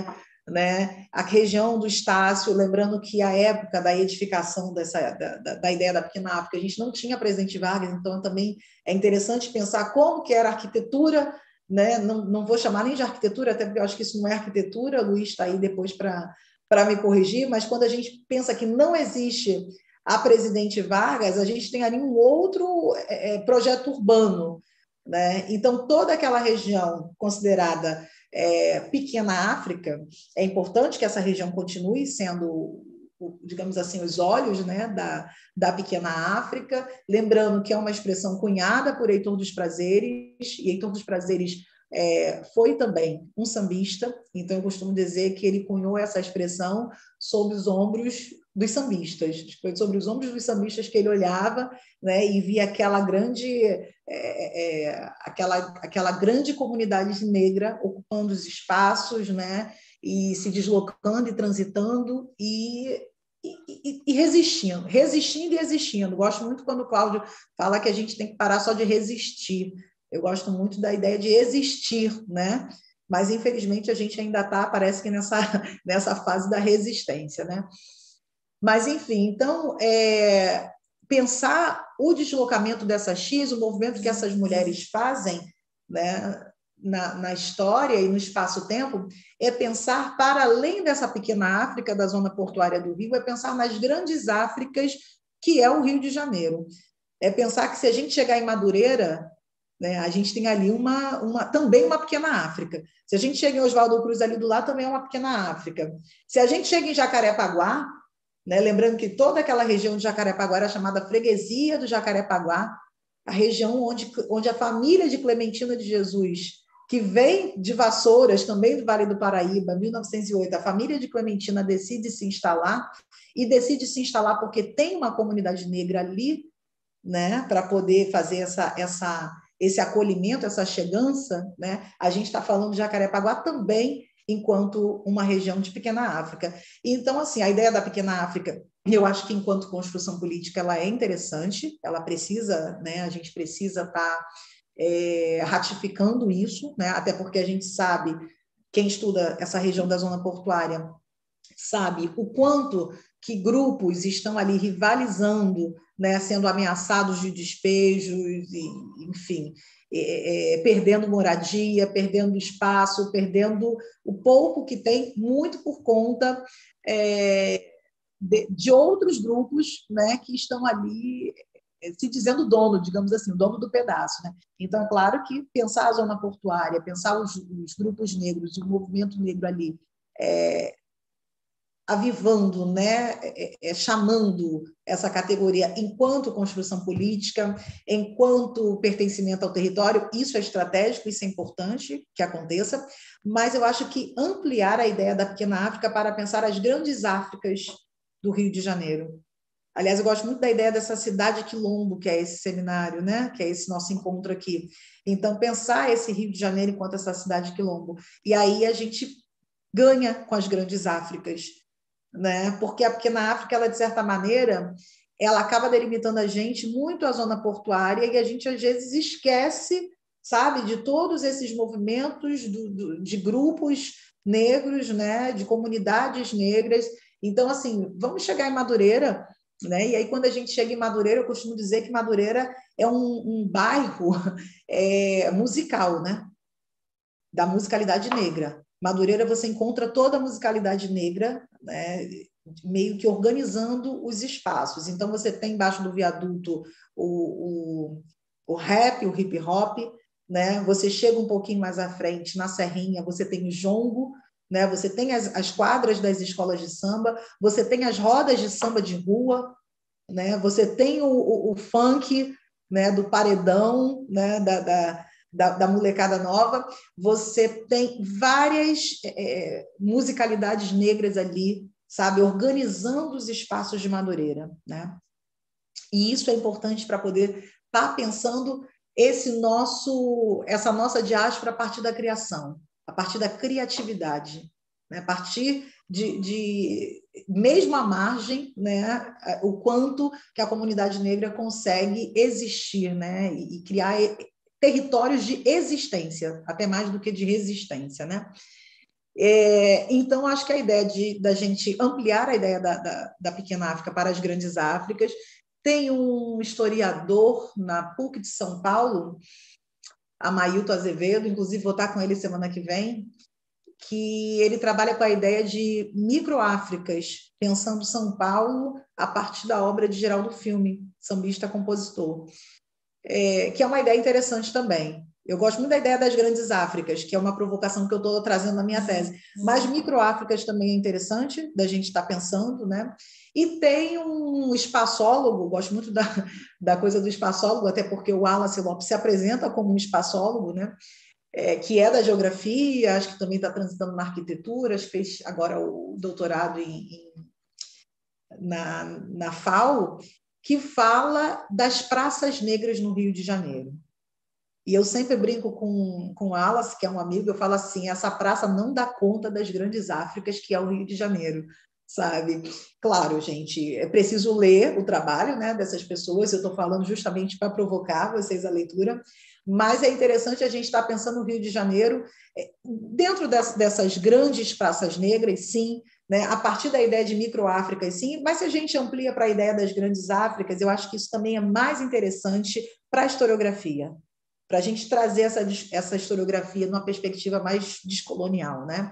né? A região do Estácio, lembrando que a época da edificação dessa, da, da, da ideia da pequena África, a gente não tinha Presidente Vargas, então também é interessante pensar como que era a arquitetura, né? não, não vou chamar nem de arquitetura, até porque eu acho que isso não é arquitetura, o Luiz está aí depois para para me corrigir, mas quando a gente pensa que não existe a Presidente Vargas, a gente tem ali um outro é, projeto urbano, né? Então, toda aquela região considerada é, pequena África, é importante que essa região continue sendo, digamos assim, os olhos, né, da, da pequena África, lembrando que é uma expressão cunhada por Heitor dos Prazeres, e Heitor dos Prazeres É, foi também um sambista, então eu costumo dizer que ele cunhou essa expressão sob os ombros dos sambistas, foi sobre os ombros dos sambistas que ele olhava, né, e via aquela grande, é, é, aquela, aquela grande comunidade negra ocupando os espaços, né, e se deslocando e transitando e, e, e resistindo, resistindo e existindo. Gosto muito quando o Cláudio fala que a gente tem que parar só de resistir. Eu gosto muito da ideia de existir, né? Mas, infelizmente, a gente ainda está, parece que nessa, nessa fase da resistência, né? Mas, enfim, então, é, pensar o deslocamento dessas X, o movimento que essas mulheres fazem, né, na, na história e no espaço-tempo, é pensar, para além dessa pequena África da zona portuária do Rio, é pensar nas grandes Áfricas, que é o Rio de Janeiro. É pensar que se a gente chegar em Madureira, né, a gente tem ali uma, uma, também uma pequena África. Se a gente chega em Oswaldo Cruz ali do lado, também é uma pequena África. Se a gente chega em Jacarepaguá, né, lembrando que toda aquela região de Jacarepaguá era chamada Freguesia do Jacarepaguá, a região onde, onde a família de Clementina de Jesus, que vem de Vassouras, também do Vale do Paraíba, mil novecentos e oito, a família de Clementina decide se instalar, e decide se instalar porque tem uma comunidade negra ali, né, para poder fazer essa... essa esse acolhimento, essa chegança, né? A gente está falando de Jacarepaguá também enquanto uma região de pequena África. Então, assim, a ideia da pequena África, eu acho que enquanto construção política ela é interessante, ela precisa, né? A gente precisa estar tá, é, ratificando isso, né? Até porque a gente sabe, quem estuda essa região da zona portuária sabe o quanto que grupos estão ali rivalizando, né, sendo ameaçados de despejos, e, enfim, é, é, perdendo moradia, perdendo espaço, perdendo o pouco que tem, muito por conta é, de, de outros grupos, né, que estão ali se dizendo dono, digamos assim, o dono do pedaço. Né? Então, é claro que pensar a zona portuária, pensar os, os grupos negros e o movimento negro ali, é, avivando, né, é, é, chamando essa categoria enquanto construção política, enquanto pertencimento ao território, isso é estratégico, isso é importante que aconteça, mas eu acho que ampliar a ideia da pequena África para pensar as grandes Áfricas do Rio de Janeiro. Aliás, eu gosto muito da ideia dessa cidade quilombo, que é esse seminário, né, que é esse nosso encontro aqui. Então, pensar esse Rio de Janeiro enquanto essa cidade quilombo. E aí a gente ganha com as grandes Áfricas, né? Porque a pequena África, ela, de certa maneira, ela acaba delimitando a gente muito a zona portuária e a gente, às vezes, esquece, sabe, de todos esses movimentos do, do, de grupos negros, né? De comunidades negras. Então, assim, vamos chegar em Madureira, né? E aí, quando a gente chega em Madureira, eu costumo dizer que Madureira é um, um bairro é, musical, né? Da musicalidade negra. Madureira você encontra toda a musicalidade negra, né, meio que organizando os espaços. Então, você tem embaixo do viaduto o, o, o rap, o hip hop, né? Você chega um pouquinho mais à frente, na Serrinha, você tem o jongo, né? Você tem as, as quadras das escolas de samba, você tem as rodas de samba de rua, né? Você tem o, o, o funk, né, do paredão, né, da... da Da, da molecada nova, você tem várias é, musicalidades negras ali, sabe, organizando os espaços de Madureira, né? E isso é importante para poder estar tá pensando esse nosso, essa nossa diáspora a partir da criação, a partir da criatividade, né? A partir de, de, mesmo à margem, né? O quanto que a comunidade negra consegue existir, né? E, e criar territórios de existência, até mais do que de resistência, né? É, então, acho que a ideia de, da gente ampliar a ideia da, da, da pequena África para as grandes Áfricas. Tem um historiador na P U C de São Paulo, Amailton Azevedo, inclusive vou estar com ele semana que vem, que ele trabalha com a ideia de micro-Áfricas, pensando São Paulo a partir da obra de Geraldo Filme, sambista compositor, é, que é uma ideia interessante também. Eu gosto muito da ideia das grandes Áfricas, que é uma provocação que eu estou trazendo na minha tese. Mas micro-Áfricas também é interessante da gente estar pensando, né? E tem um espaçólogo, gosto muito da, da coisa do espaçólogo, até porque o Wallace Lopes se apresenta como um espaçólogo, né? É, que é da geografia, acho que também está transitando na arquitetura, acho que fez agora o doutorado em, em, na, na F A O, que fala das praças negras no Rio de Janeiro. E eu sempre brinco com, com o Wallace, que é um amigo, eu falo assim, essa praça não dá conta das grandes Áfricas, que é o Rio de Janeiro, sabe? Claro, gente, é preciso ler o trabalho, né, dessas pessoas, eu estou falando justamente para provocar vocês a leitura, mas é interessante a gente estar pensando no Rio de Janeiro, dentro dessas grandes praças negras, sim, né, a partir da ideia de micro-Áfricas, sim, mas se a gente amplia para a ideia das grandes Áfricas, eu acho que isso também é mais interessante para a historiografia, para a gente trazer essa, essa historiografia numa perspectiva mais descolonial, né?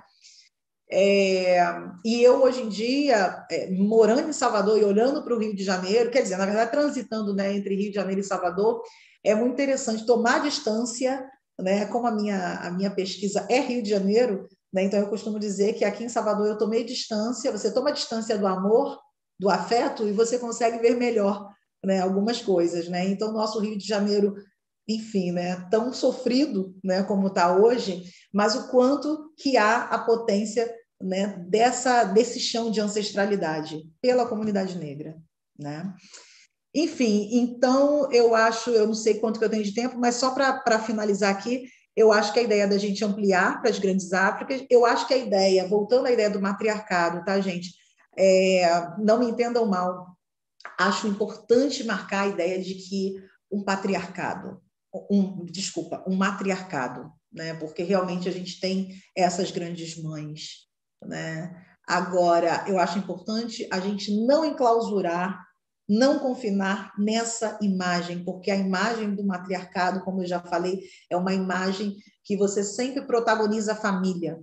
É, e eu, hoje em dia, é, morando em Salvador e olhando para o Rio de Janeiro, quer dizer, na verdade, transitando, né, entre Rio de Janeiro e Salvador, é muito interessante tomar distância, né, como a minha, a minha pesquisa é Rio de Janeiro, né, então eu costumo dizer que aqui em Salvador eu tomei distância, você toma distância do amor, do afeto, e você consegue ver melhor, né, algumas coisas, né? Então, o nosso Rio de Janeiro, enfim, né, tão sofrido, né, como está hoje, mas o quanto que há a potência, né, dessa, desse chão de ancestralidade pela comunidade negra, né? Enfim, então eu acho, eu não sei quanto que eu tenho de tempo, mas só para finalizar aqui, eu acho que a ideia da gente ampliar para as grandes Áfricas, eu acho que a ideia, voltando à ideia do matriarcado, tá, gente? É, não me entendam mal, acho importante marcar a ideia de que um patriarcado, um, desculpa, um matriarcado, né? Porque realmente a gente tem essas grandes mães, né? Agora, eu acho importante a gente não enclausurar, não confinar nessa imagem, porque a imagem do matriarcado, como eu já falei, é uma imagem que você sempre protagoniza a família,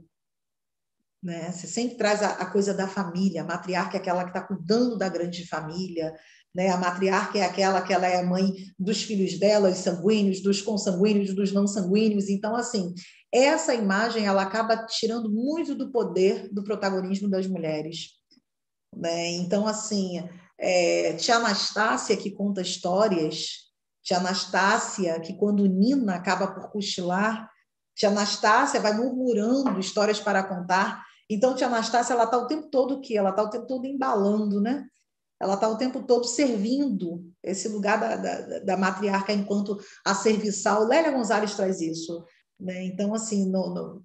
né? Você sempre traz a, a coisa da família, a matriarca é aquela que está cuidando da grande família, né? A matriarca é aquela que ela é a mãe dos filhos dela, os sanguíneos, dos consanguíneos, dos não sanguíneos. Então, assim, essa imagem ela acaba tirando muito do poder do protagonismo das mulheres, né? Então, assim, é, tia Anastácia, que conta histórias, tia Anastácia, que quando Nina acaba por cochilar, tia Anastácia vai murmurando histórias para contar. Então, tia Anastácia, ela está o tempo todo o quê? Ela está o tempo todo embalando, né? Ela está o tempo todo servindo esse lugar da, da, da matriarca enquanto a serviçal. Lélia Gonzalez traz isso, né? Então, assim, no, no,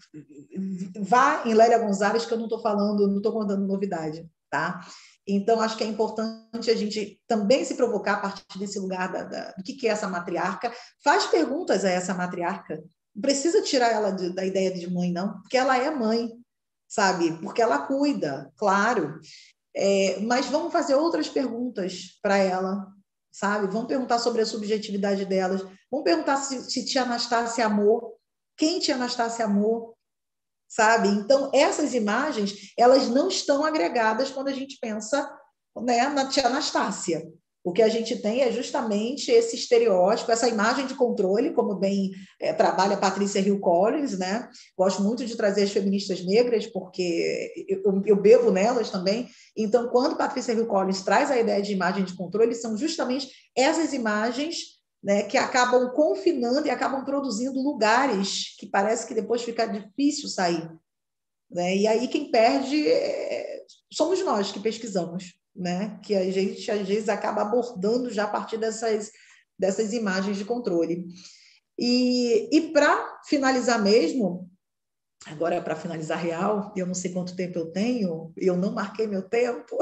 vá em Lélia Gonzalez, que eu não estou falando, não estou contando novidade, tá? Então, acho que é importante a gente também se provocar a partir desse lugar da, da, do que, que é essa matriarca. Faz perguntas a essa matriarca. Não precisa tirar ela de, da ideia de mãe, não, porque ela é mãe, sabe? Porque ela cuida, claro. É, mas vamos fazer outras perguntas para ela, sabe? Vamos perguntar sobre a subjetividade delas. Vamos perguntar se, se tia Anastácia amou. Quem tia Anastácia amou? Sabe? Então, essas imagens, elas não estão agregadas quando a gente pensa, né, na tia Anastácia. O que a gente tem é justamente esse estereótipo, essa imagem de controle, como bem é, trabalha a Patrícia Hill Collins, né? Gosto muito de trazer as feministas negras, porque eu, eu bebo nelas também. Então, quando Patrícia Hill Collins traz a ideia de imagem de controle, são justamente essas imagens, né, que acabam confinando e acabam produzindo lugares que parece que depois fica difícil sair, né? E aí quem perde é... somos nós que pesquisamos, né? Que a gente às vezes acaba abordando já a partir dessas, dessas imagens de controle. E, e para finalizar mesmo, agora é para finalizar real, eu não sei quanto tempo eu tenho, eu não marquei meu tempo,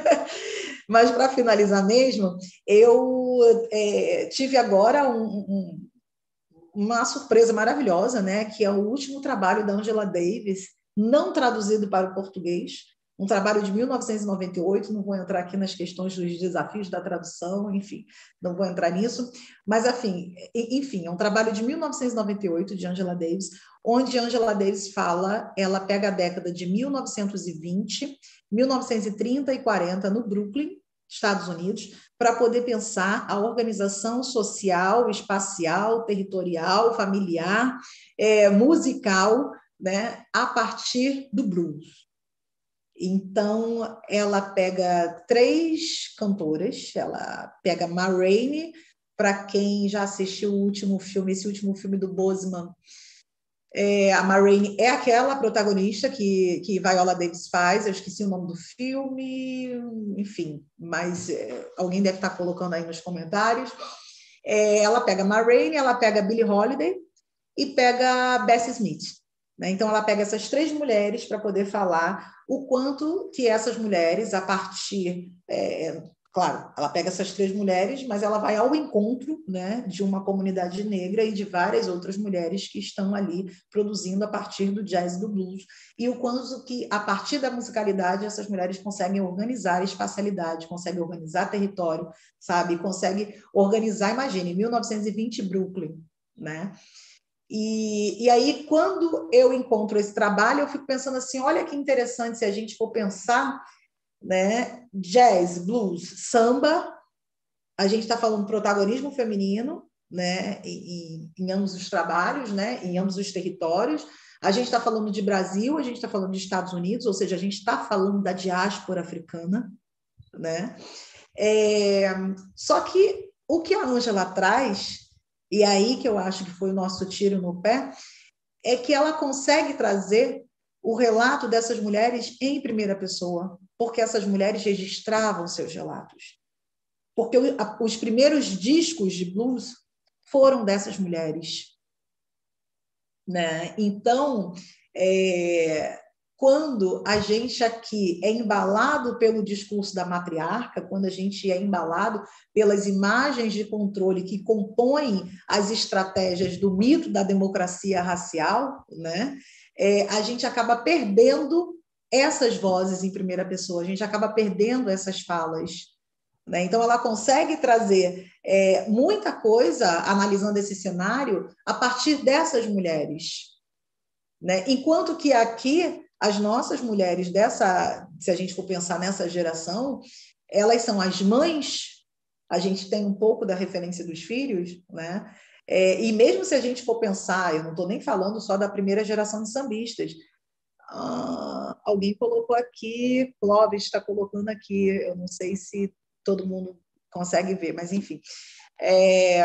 mas para finalizar mesmo, eu é, tive agora um, um, uma surpresa maravilhosa, né, que é o último trabalho da Angela Davis, não traduzido para o português, um trabalho de mil novecentos e noventa e oito, não vou entrar aqui nas questões dos desafios da tradução, enfim, não vou entrar nisso, mas, enfim, enfim, é um trabalho de mil novecentos e noventa e oito, de Angela Davis, onde Angela Davis fala, ela pega a década de mil novecentos e vinte, mil novecentos e trinta e quarenta, no Brooklyn, Estados Unidos, para poder pensar a organização social, espacial, territorial, familiar, é, musical, né, a partir do blues. Então, ela pega três cantoras, ela pega Ma Rainey, para quem já assistiu o último filme, esse último filme do Boseman, é, a Ma Rainey é aquela protagonista que, que Viola Davis faz, eu esqueci o nome do filme, enfim, mas é, alguém deve estar colocando aí nos comentários. É, ela pega Ma Rainey, ela pega Billie Holiday e pega Bessie Smith. Né? Então, ela pega essas três mulheres para poder falar o quanto que essas mulheres, a partir... É, claro, ela pega essas três mulheres, mas ela vai ao encontro, né, de uma comunidade negra e de várias outras mulheres que estão ali produzindo a partir do jazz e do blues. E o quanto que, a partir da musicalidade, essas mulheres conseguem organizar espacialidade, conseguem organizar território, sabe? Conseguem organizar, imagine, mil novecentos e vinte, Brooklyn, né? E, e aí, quando eu encontro esse trabalho, eu fico pensando assim, olha que interessante se a gente for pensar, né, jazz, blues, samba, a gente está falando protagonismo feminino, né, em, em ambos os trabalhos, né, em ambos os territórios, a gente está falando de Brasil, a gente está falando de Estados Unidos, ou seja, a gente está falando da diáspora africana, né, é, só que o que a Ângela traz, e aí que eu acho que foi o nosso tiro no pé, é que ela consegue trazer o relato dessas mulheres em primeira pessoa, porque essas mulheres registravam seus relatos. Porque os primeiros discos de blues foram dessas mulheres. Né? Então, é, quando a gente aqui é embalado pelo discurso da matriarca, quando a gente é embalado pelas imagens de controle que compõem as estratégias do mito da democracia racial, né? É, a gente acaba perdendo essas vozes em primeira pessoa, a gente acaba perdendo essas falas. Né? Então, ela consegue trazer é, muita coisa, analisando esse cenário, a partir dessas mulheres. Né? Enquanto que aqui, as nossas mulheres dessa, se a gente for pensar nessa geração, elas são as mães, a gente tem um pouco da referência dos filhos, né? É, e mesmo se a gente for pensar, eu não estou nem falando só da primeira geração de sambistas, ah, alguém colocou aqui, Clóvis está colocando aqui, eu não sei se todo mundo consegue ver, mas enfim. É,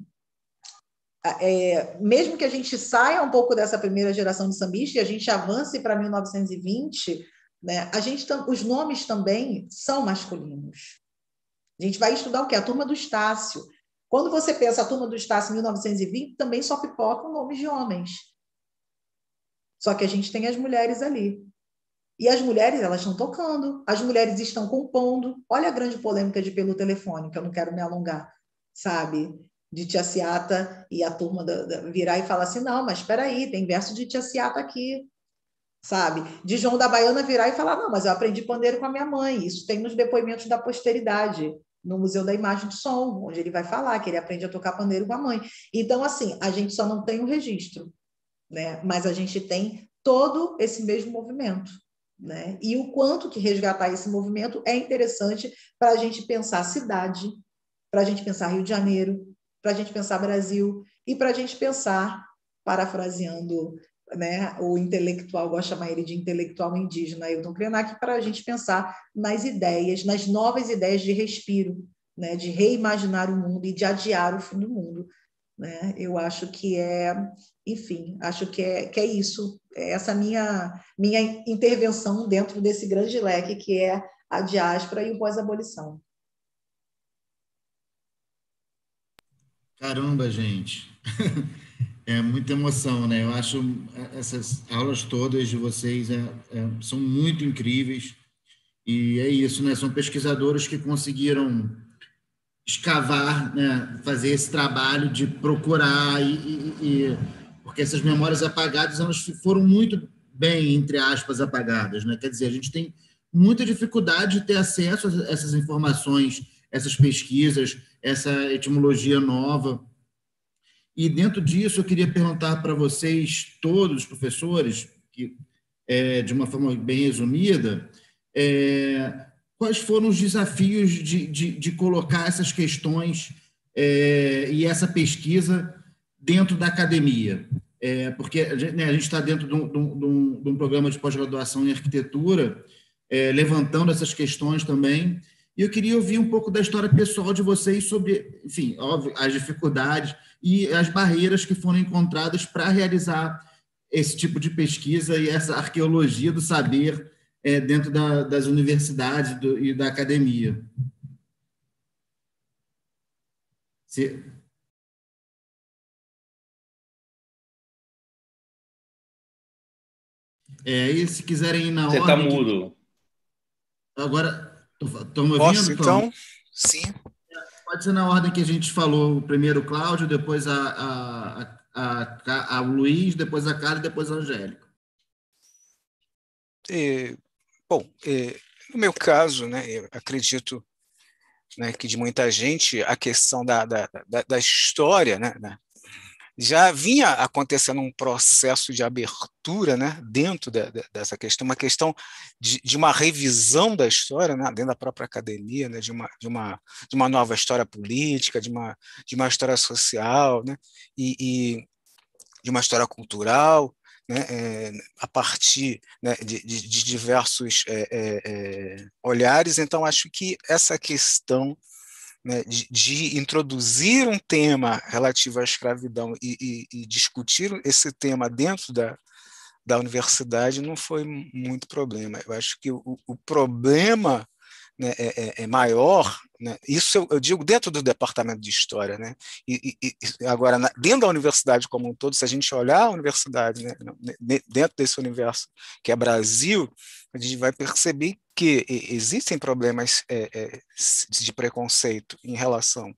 é, mesmo que a gente saia um pouco dessa primeira geração de sambista e a gente avance para mil novecentos e vinte, né, a gente, os nomes também são masculinos. A gente vai estudar o quê? A turma do Estácio. Quando você pensa a turma do Estácio em mil novecentos e vinte, também só pipocam nomes de homens. Só que a gente tem as mulheres ali. E as mulheres, elas estão tocando, as mulheres estão compondo. Olha a grande polêmica de Pelo Telefone, que eu não quero me alongar, sabe? De Tia Ciata e a turma da, da, virar e falar assim, não, mas espera aí, tem verso de Tia Ciata aqui, sabe? De João da Baiana virar e falar, não, mas eu aprendi pandeiro com a minha mãe. Isso tem nos depoimentos da posteridade, no Museu da Imagem do Som, onde ele vai falar que ele aprende a tocar pandeiro com a mãe. Então, assim, a gente só não tem o registro, né? Mas a gente tem todo esse mesmo movimento. Né? E o quanto que resgatar esse movimento é interessante para a gente pensar cidade, para a gente pensar Rio de Janeiro, para a gente pensar Brasil e para a gente pensar, parafraseando, né, o intelectual, gosto de chamar ele de intelectual indígena, Ailton Krenak, para a gente pensar nas ideias, nas novas ideias de respiro, né, de reimaginar o mundo e de adiar o fim do mundo. Né? Eu acho que é, enfim, acho que é, que é isso, é essa minha, minha intervenção dentro desse grande leque que é a diáspora e o pós-abolição. Caramba, gente. É muita emoção, né? Eu acho essas aulas todas de vocês é, é, são muito incríveis. E é isso, né? São pesquisadores que conseguiram escavar, né? Fazer esse trabalho de procurar e, e, e porque essas memórias apagadas elas foram muito bem, entre aspas, apagadas, né? Quer dizer, a gente tem muita dificuldade de ter acesso a essas informações, essas pesquisas, essa etimologia nova. E dentro disso eu queria perguntar para vocês todos, professores, que é, de uma forma bem resumida, é, quais foram os desafios de, de, de colocar essas questões é, e essa pesquisa dentro da academia? É, porque né, a gente está dentro de um, de, um, de um programa de pós-graduação em arquitetura, é, levantando essas questões também, e eu queria ouvir um pouco da história pessoal de vocês sobre, enfim, óbvio, as dificuldades e as barreiras que foram encontradas para realizar esse tipo de pesquisa e essa arqueologia do saber é, dentro da, das universidades do, e da academia. Se... É, e se quiserem ir na Você ordem... Você está mudo. Que... Agora, estão me ouvindo? Posso, então? Sim. Pode ser na ordem que a gente falou, primeiro o Cláudio, depois a, a, a, a, a Luiz, depois a Carla e depois a Angélica. É, bom, é, no meu caso, né, eu acredito, né, que de muita gente a questão da, da, da, da história, né, né, já vinha acontecendo um processo de abertura, né, dentro de, de, dessa questão, uma questão de, de uma revisão da história, né, dentro da própria academia, né, de, uma, de, uma, de uma nova história política, de uma, de uma história social, né, e, e de uma história cultural, né, é, a partir, né, de, de, de diversos é, é, olhares. Então, acho que essa questão, né, de, de introduzir um tema relativo à escravidão e, e, e discutir esse tema dentro da, da universidade não foi muito problema. Eu acho que o, o problema, né, é, é maior, né, isso eu, eu digo dentro do departamento de história, né, e, e, e agora na, dentro da universidade como um todo, se a gente olhar a universidade, né, dentro desse universo que é Brasil, a gente vai perceber que existem problemas é, é, de preconceito em relação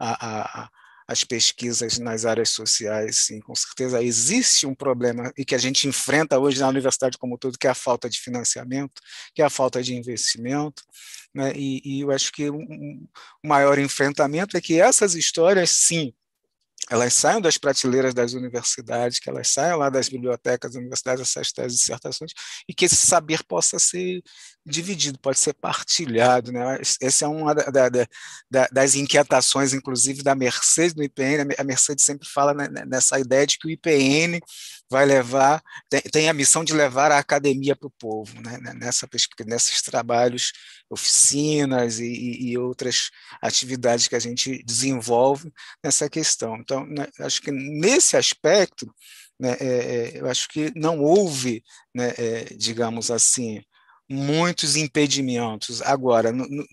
a, a as pesquisas nas áreas sociais, sim, com certeza existe um problema e que a gente enfrenta hoje na universidade como um todo, que é a falta de financiamento, que é a falta de investimento, né? E, e eu acho que o um, um maior enfrentamento é que essas histórias, sim, elas saiam das prateleiras das universidades, que elas saiam lá das bibliotecas das universidades, essas teses e dissertações, e que esse saber possa ser dividido, pode ser partilhado, né? Essa é uma da, da, da, das inquietações, inclusive, da Mercedes do I P N. A Mercedes sempre fala nessa ideia de que o I P N vai levar, tem, tem a missão de levar a academia para o povo, né? Nessa pesquisa, nesses trabalhos, oficinas e, e outras atividades que a gente desenvolve nessa questão. Então, né, acho que nesse aspecto, né, é, eu acho que não houve, né, é, digamos assim, muitos impedimentos. Agora, no, no,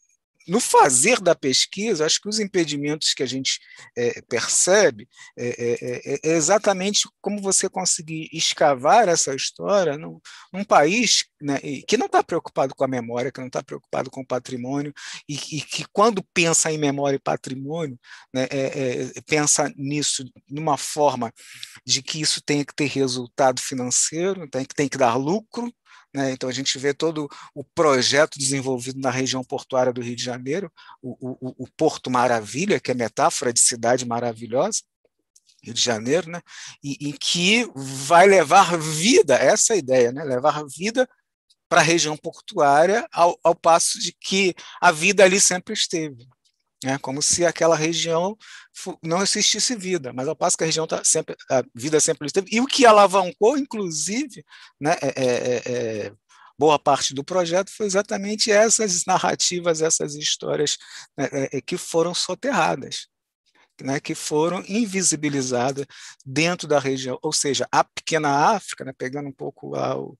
no fazer da pesquisa, acho que os impedimentos que a gente é, percebe é, é, é exatamente como você conseguir escavar essa história num, num país, né, que não está preocupado com a memória, que não está preocupado com o patrimônio, e, e que, quando pensa em memória e patrimônio, né, é, é, pensa nisso numa forma de que isso tem que ter resultado financeiro, tem que, tem que dar lucro. Então, a gente vê todo o projeto desenvolvido na região portuária do Rio de Janeiro, o, o, o Porto Maravilha, que é metáfora de cidade maravilhosa, Rio de Janeiro, né? e, e que vai levar vida, essa é a ideia, né? Levar vida para a região portuária, ao, ao passo de que a vida ali sempre esteve. É como se aquela região não existisse vida, mas ao passo que a região tá sempre, a vida sempre esteve, e o que alavancou, inclusive, né, é, é, é, boa parte do projeto foi exatamente essas narrativas, essas histórias, né, é, que foram soterradas, né, que foram invisibilizadas dentro da região, ou seja, a pequena África, né, pegando um pouco lá o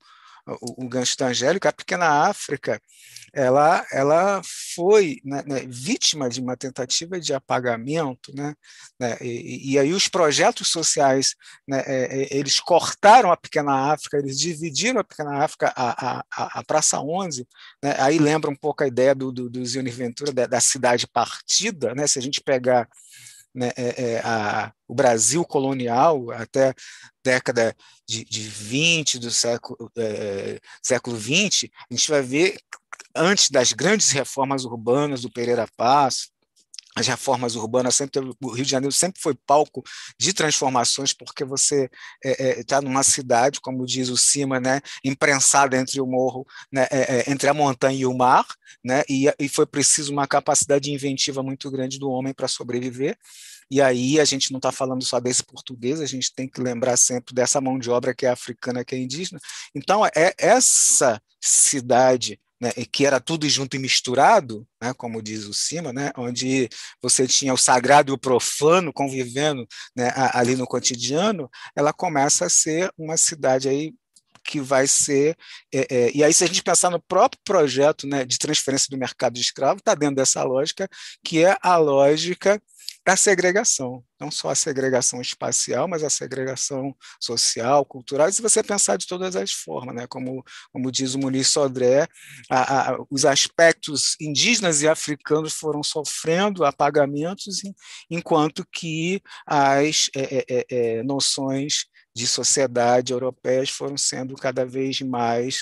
o, o gancho da Angélica, a pequena África, ela, ela foi, né, né, vítima de uma tentativa de apagamento, né, né, e, e aí os projetos sociais, né, é, eles cortaram a pequena África, eles dividiram a pequena África, a, a, a Praça onze, né, aí lembra um pouco a ideia do, do, do Zine Ventura, da, da cidade partida, né, se a gente pegar, né, é, é, a, o Brasil colonial até década de, de vinte do século, é, século vinte, a gente vai ver, antes das grandes reformas urbanas do Pereira Passos, as reformas urbanas, sempre teve, o Rio de Janeiro sempre foi palco de transformações, porque você está é, é, numa cidade, como diz o Cima, né, imprensada entre o morro, né, é, é, entre a montanha e o mar, né, e, e foi preciso uma capacidade inventiva muito grande do homem para sobreviver. E aí a gente não está falando só desse português, a gente tem que lembrar sempre dessa mão de obra que é africana, que é indígena. Então, é essa cidade, né, que era tudo junto e misturado, né, como diz o Cima, né, onde você tinha o sagrado e o profano convivendo, né, ali no cotidiano, ela começa a ser uma cidade aí que vai ser... É, é, e aí, se a gente pensar no próprio projeto, né, de transferência do mercado de escravo, está dentro dessa lógica, que é a lógica da segregação, não só a segregação espacial, mas a segregação social, cultural, e se você pensar de todas as formas, né? como, como diz o Muniz Sodré, a, a, os aspectos indígenas e africanos foram sofrendo apagamentos, enquanto que as é, é, é, noções de sociedade europeias foram sendo cada vez mais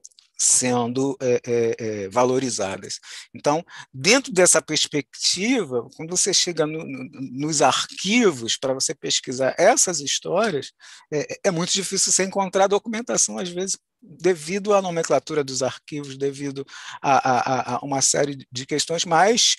sendo é, é, é, valorizadas. Então, dentro dessa perspectiva, quando você chega no, no, nos arquivos para você pesquisar essas histórias, é, é muito difícil você encontrar documentação, às vezes, devido à nomenclatura dos arquivos, devido a, a, a uma série de questões, mas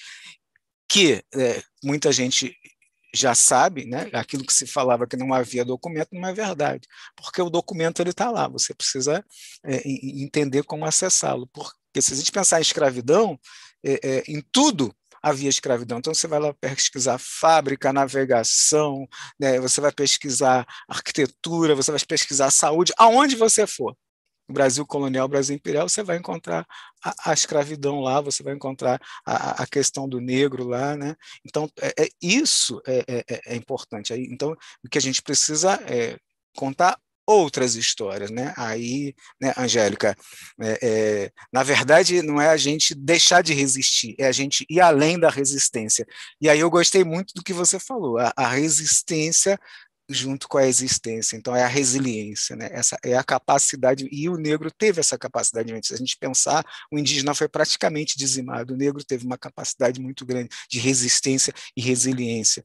que é, muita gente já sabe, né, aquilo que se falava que não havia documento não é verdade, porque o documento ele está lá, você precisa é, entender como acessá-lo, porque se a gente pensar em escravidão, é, é, em tudo havia escravidão, então você vai lá pesquisar fábrica, navegação, né, você vai pesquisar arquitetura, você vai pesquisar saúde, aonde você for. No Brasil colonial, Brasil imperial, você vai encontrar a, a escravidão lá, você vai encontrar a, a questão do negro lá, né? Então, é, é, isso é, é, é importante. Aí, então, o que a gente precisa é contar outras histórias, né? Aí, né, Angélica, é, é, na verdade, não é a gente deixar de resistir, é a gente ir além da resistência. E aí eu gostei muito do que você falou, a, a resistência junto com a existência, então é a resiliência, né? Essa é a capacidade, e o negro teve essa capacidade, se a gente pensar, o indígena foi praticamente dizimado, o negro teve uma capacidade muito grande de resistência e resiliência.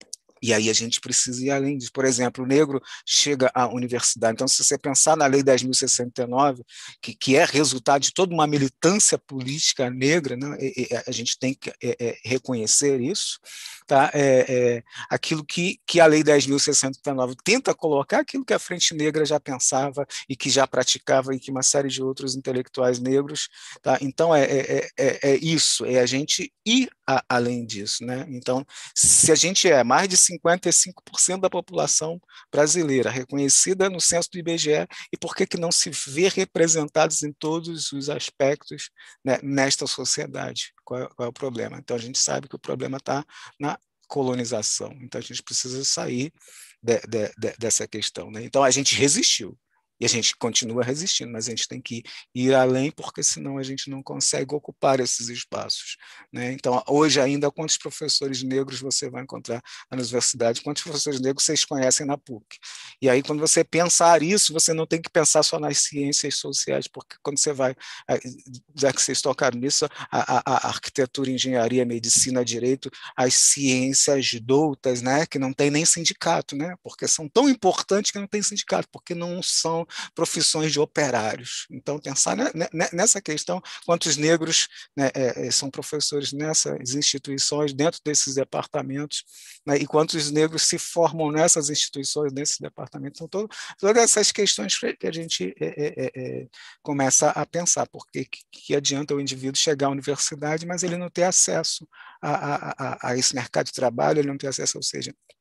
E aí a gente precisa ir além disso. Por exemplo, o negro chega à universidade. Então, se você pensar na Lei dez mil e sessenta e nove, que, que é resultado de toda uma militância política negra, né? e, e, a gente tem que é, é, reconhecer isso, tá? É, é, aquilo que, que a Lei dez mil e sessenta e nove tenta colocar, aquilo que a Frente Negra já pensava e que já praticava, e que uma série de outros intelectuais negros. Tá? Então, é, é, é, é isso, é a gente ir a, além disso. Né? Então, se a gente é mais de cinquenta e cinco por cento da população brasileira reconhecida no censo do I B G E, e por que que não se vê representados em todos os aspectos, né, nesta sociedade? Qual é, qual é o problema? Então, a gente sabe que o problema está na colonização. Então, a gente precisa sair de, de, de, dessa questão. Né? Então, a gente resistiu. E a gente continua resistindo, mas a gente tem que ir além, porque senão a gente não consegue ocupar esses espaços. Né? Então, hoje ainda, quantos professores negros você vai encontrar na universidade? Quantos professores negros vocês conhecem na P U C? E aí, quando você pensar isso, você não tem que pensar só nas ciências sociais, porque quando você vai, já que vocês tocaram nisso, a, a, a arquitetura, engenharia, medicina, direito, as ciências doutas, né, que não tem nem sindicato, né, porque são tão importantes que não tem sindicato, porque não são profissões de operários. Então, pensar nessa questão, quantos negros, né, é, são professores nessas instituições, dentro desses departamentos, né, e quantos negros se formam nessas instituições, nesses departamentos. Então, todo, todas essas questões que a gente é, é, é, começa a pensar, porque que, que adianta o indivíduo chegar à universidade, mas ele não ter acesso a, a, a, a esse mercado de trabalho, ele não ter acesso, ou seja,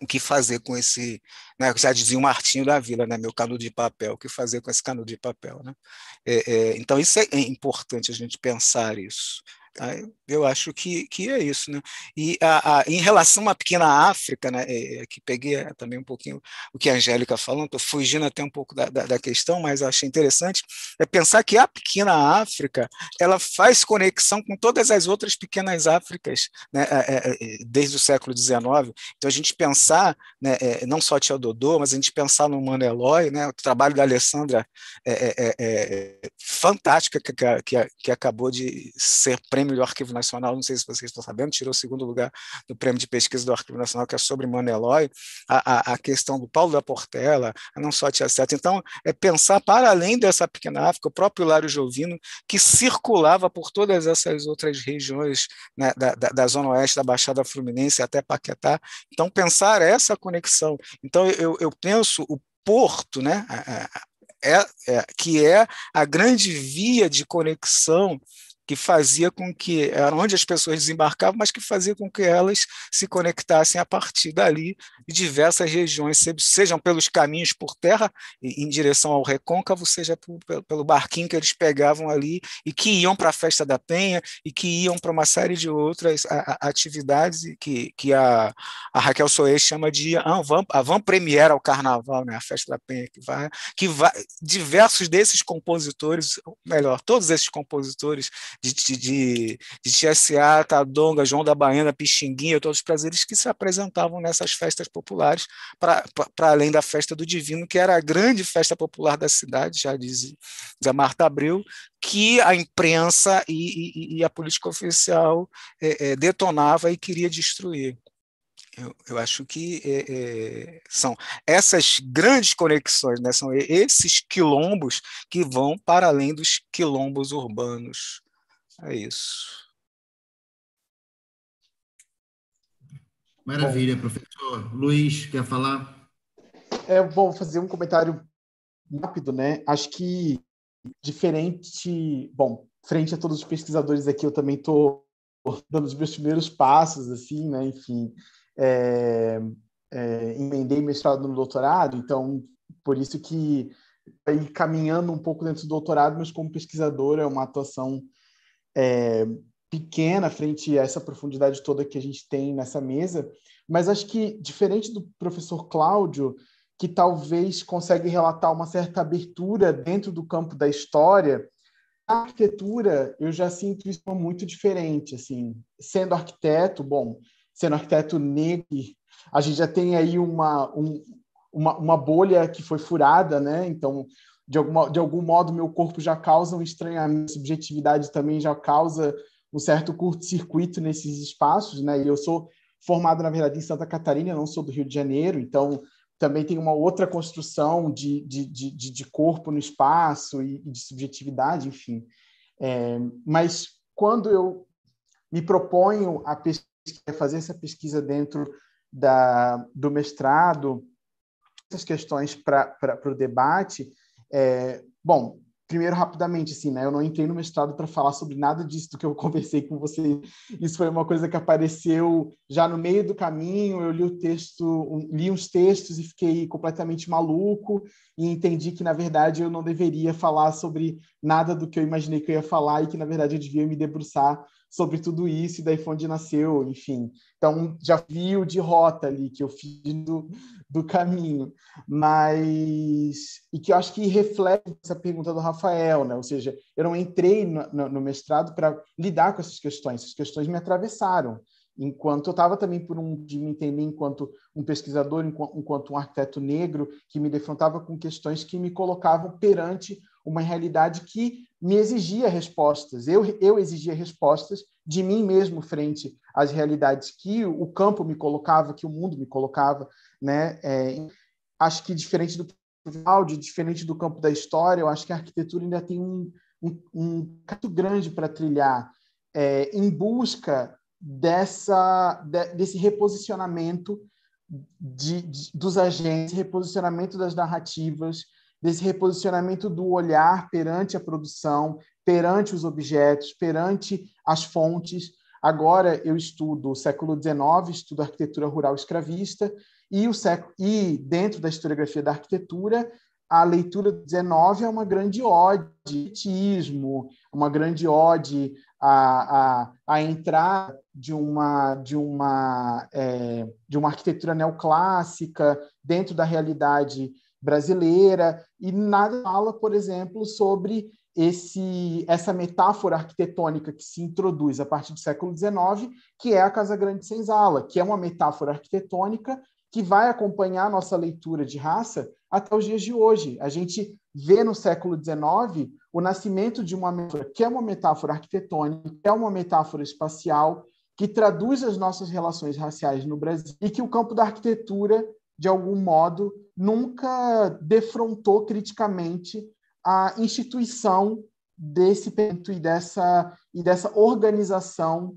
o que fazer com esse, né, já dizia o Martinho da Vila, né, meu canudo de papel, o que fazer com esse canudo de papel, né? É, é, então isso é importante a gente pensar isso. Tá? Eu acho que, que é isso, né? E a, a, em relação à pequena África, né, é, que peguei também um pouquinho o que a Angélica falou, estou fugindo até um pouco da, da, da questão, mas eu achei interessante, é pensar que a pequena África ela faz conexão com todas as outras pequenas Áfricas, né, é, é, desde o século dezenove. Então, a gente pensar, né, é, não só Tia Dodô, mas a gente pensar no Mano Eloy, né, o trabalho da Alessandra é, é, é fantástico, que, que, que acabou de ser prêmio do Arquivo Nacional, não sei se vocês estão sabendo, tirou o segundo lugar do prêmio de pesquisa do Arquivo Nacional, que é sobre Mano Eloy, a, a, a questão do Paulo da Portela, não só a Tia Seta. Então, é pensar para além dessa pequena África, o próprio Hilário Jovino, que circulava por todas essas outras regiões, né, da, da, da Zona Oeste, da Baixada Fluminense até Paquetá. Então, pensar essa conexão. Então, eu, eu penso o porto, né, é, é, que é a grande via de conexão que fazia com que, era onde as pessoas desembarcavam, mas que fazia com que elas se conectassem a partir dali de diversas regiões, sejam pelos caminhos por terra, em direção ao Recôncavo, seja pelo barquinho que eles pegavam ali e que iam para a Festa da Penha e que iam para uma série de outras atividades que, que a, a Raquel Soares chama de a van premiere ao Carnaval, né? A Festa da Penha, que vai, que vai, diversos desses compositores, melhor, todos esses compositores de, de, de Tia Seá, Tadonga, João da Baiana, Pixinguinha, todos os prazeres que se apresentavam nessas festas populares, para além da Festa do Divino, que era a grande festa popular da cidade, já diz a Marta Abreu, que a imprensa e, e, e a política oficial é, é, detonava e queria destruir. Eu, eu acho que é, é, são essas grandes conexões, né, são esses quilombos que vão para além dos quilombos urbanos. É isso. Maravilha, bom, professor. Luiz, quer falar? É, vou fazer um comentário rápido, né? Acho que diferente... Bom, frente a todos os pesquisadores aqui, eu também estou dando os meus primeiros passos, assim, né? Enfim, é, é, emendei mestrado no doutorado, então, por isso que ir caminhando um pouco dentro do doutorado, mas como pesquisador é uma atuação é, pequena frente a essa profundidade toda que a gente tem nessa mesa, mas acho que, diferente do professor Cláudio, que talvez consegue relatar uma certa abertura dentro do campo da história, a arquitetura eu já sinto isso muito diferente, assim, sendo arquiteto, bom, sendo arquiteto negro, a gente já tem aí uma, um, uma, uma bolha que foi furada, né? Então, de, alguma, de algum modo, meu corpo já causa um estranhamento, subjetividade também já causa um certo curto-circuito nesses espaços, né? E eu sou formado, na verdade, em Santa Catarina, não sou do Rio de Janeiro, então também tem uma outra construção de, de, de, de corpo no espaço e de subjetividade, enfim. É, mas quando eu me proponho a, pesquisa, a fazer essa pesquisa dentro da, do mestrado, essas questões para o debate, é, bom, primeiro, rapidamente, assim, né? Eu não entrei no mestrado para falar sobre nada disso do que eu conversei com vocês. Isso foi uma coisa que apareceu já no meio do caminho. Eu li o texto, li uns textos e fiquei completamente maluco e entendi que, na verdade, eu não deveria falar sobre nada do que eu imaginei que eu ia falar e que, na verdade, eu devia me debruçar sobre tudo isso, e daí foi onde nasceu, enfim. Então, já vi o de rota ali, que eu fiz do, do caminho. Mas... E que eu acho que reflete essa pergunta do Rafael, né? Ou seja, eu não entrei no, no, no mestrado para lidar com essas questões. Essas questões me atravessaram. Enquanto eu estava também por um de me entender enquanto um pesquisador, enquanto, enquanto um arquiteto negro, que me defrontava com questões que me colocavam perante uma realidade que me exigia respostas. Eu, eu exigia respostas de mim mesmo frente às realidades que o campo me colocava, que o mundo me colocava, né? É, acho que diferente do áudio, diferente do campo da história, eu acho que a arquitetura ainda tem um, um, um caminho grande para trilhar é, em busca dessa, de, desse reposicionamento de, de, dos agentes, reposicionamento das narrativas, desse reposicionamento do olhar perante a produção, perante os objetos, perante as fontes. Agora eu estudo o século dezenove, estudo arquitetura rural escravista, E, o século, e dentro da historiografia da arquitetura, a leitura do dezenove é uma grande ode ao elitismo, uma grande ode à, à, à entrada de uma, de, uma, é, de uma arquitetura neoclássica dentro da realidade brasileira, e nada fala, por exemplo, sobre esse, essa metáfora arquitetônica que se introduz a partir do século dezenove, que é a Casa Grande Senzala, que é uma metáfora arquitetônica que vai acompanhar a nossa leitura de raça até os dias de hoje. A gente vê no século dezenove o nascimento de uma metáfora que é uma metáfora arquitetônica, que é uma metáfora espacial, que traduz as nossas relações raciais no Brasil, e que o campo da arquitetura, de algum modo, nunca defrontou criticamente a instituição desse pensamento e dessa, e dessa organização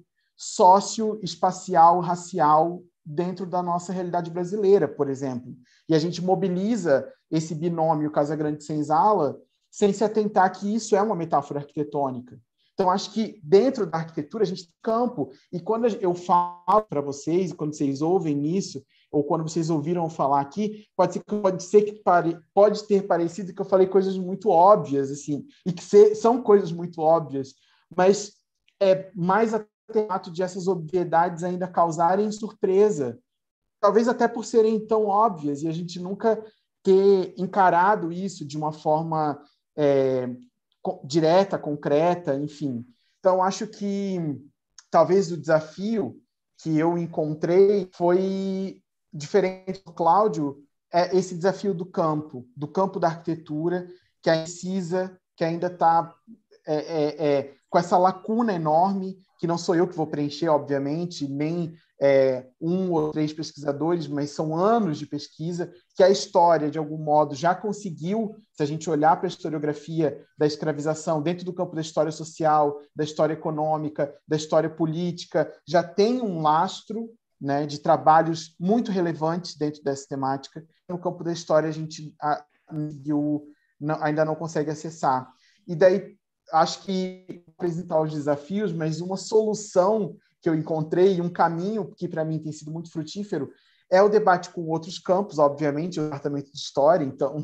socioespacial, racial, dentro da nossa realidade brasileira, por exemplo. E a gente mobiliza esse binômio Casa Grande Senzala sem se atentar que isso é uma metáfora arquitetônica. Então, acho que dentro da arquitetura a gente tem campo, e quando eu falo para vocês, quando vocês ouvem isso, ou quando vocês ouviram falar aqui, pode ser, pode ser que pare, pode ter parecido que eu falei coisas muito óbvias, assim, e que se, são coisas muito óbvias, mas é mais até o fato de essas obviedades ainda causarem surpresa, talvez até por serem tão óbvias, e a gente nunca ter encarado isso de uma forma é, direta, concreta, enfim. Então, acho que talvez o desafio que eu encontrei foi diferente do Cláudio, é esse desafio do campo, do campo da arquitetura, que ainda precisa, que ainda está é, é, é, com essa lacuna enorme, que não sou eu que vou preencher, obviamente, nem é, um ou três pesquisadores, mas são anos de pesquisa, que a história, de algum modo, já conseguiu, se a gente olhar para a historiografia da escravização, dentro do campo da história social, da história econômica, da história política, já tem um lastro, né, de trabalhos muito relevantes dentro dessa temática. No campo da história, a gente a, não, ainda não consegue acessar. E daí, acho que apresentar os desafios, mas uma solução que eu encontrei, um caminho que para mim tem sido muito frutífero, é o debate com outros campos, obviamente, o departamento de história, então,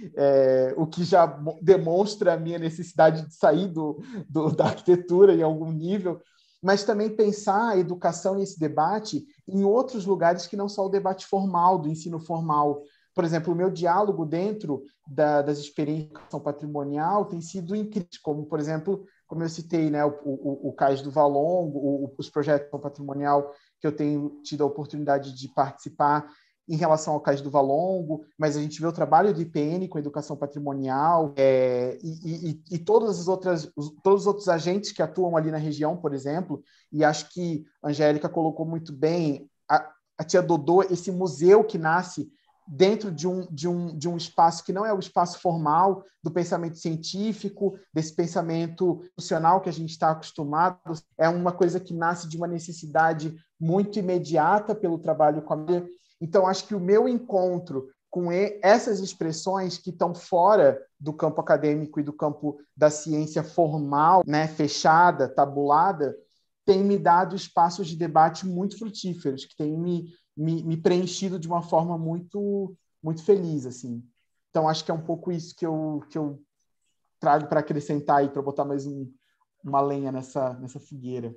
é, o que já demonstra a minha necessidade de sair do, do, da arquitetura em algum nível, mas também pensar a educação e esse debate em outros lugares que não só o debate formal, do ensino formal. Por exemplo, o meu diálogo dentro da, das experiências de educação patrimonial tem sido incrível, como, por exemplo, como eu citei, né, o, o, o Cais do Valongo, o, os projetos patrimonial que eu tenho tido a oportunidade de participar em relação ao Cais do Valongo, mas a gente vê o trabalho do I P N com a educação patrimonial é, e, e, e todas as outras, todos os outros agentes que atuam ali na região, por exemplo, e acho que a Angélica colocou muito bem, a, a tia Dodô, esse museu que nasce dentro de um, de, um, de um espaço que não é o espaço formal do pensamento científico, desse pensamento funcional que a gente está acostumado, é uma coisa que nasce de uma necessidade muito imediata pelo trabalho com a mídia. Então, acho que o meu encontro com essas expressões que estão fora do campo acadêmico e do campo da ciência formal, né, fechada, tabulada, tem me dado espaços de debate muito frutíferos, que tem me, me, me preenchido de uma forma muito, muito feliz, assim. Então, acho que é um pouco isso que eu, que eu trago para acrescentar aí, para botar mais um, uma lenha nessa, nessa fogueira.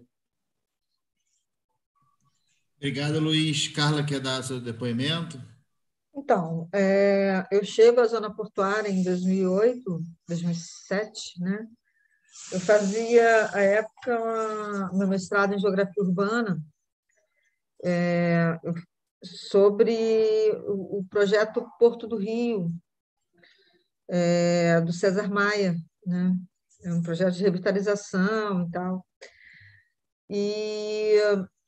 Obrigado, Luiz. Carla, quer dar seu depoimento? Então, é, eu chego à Zona Portuária em dois mil e oito, dois mil e sete, né? Eu fazia, à época, meu mestrado em Geografia Urbana é, sobre o, o projeto Porto do Rio, é, do César Maia, né? É um projeto de revitalização e tal. E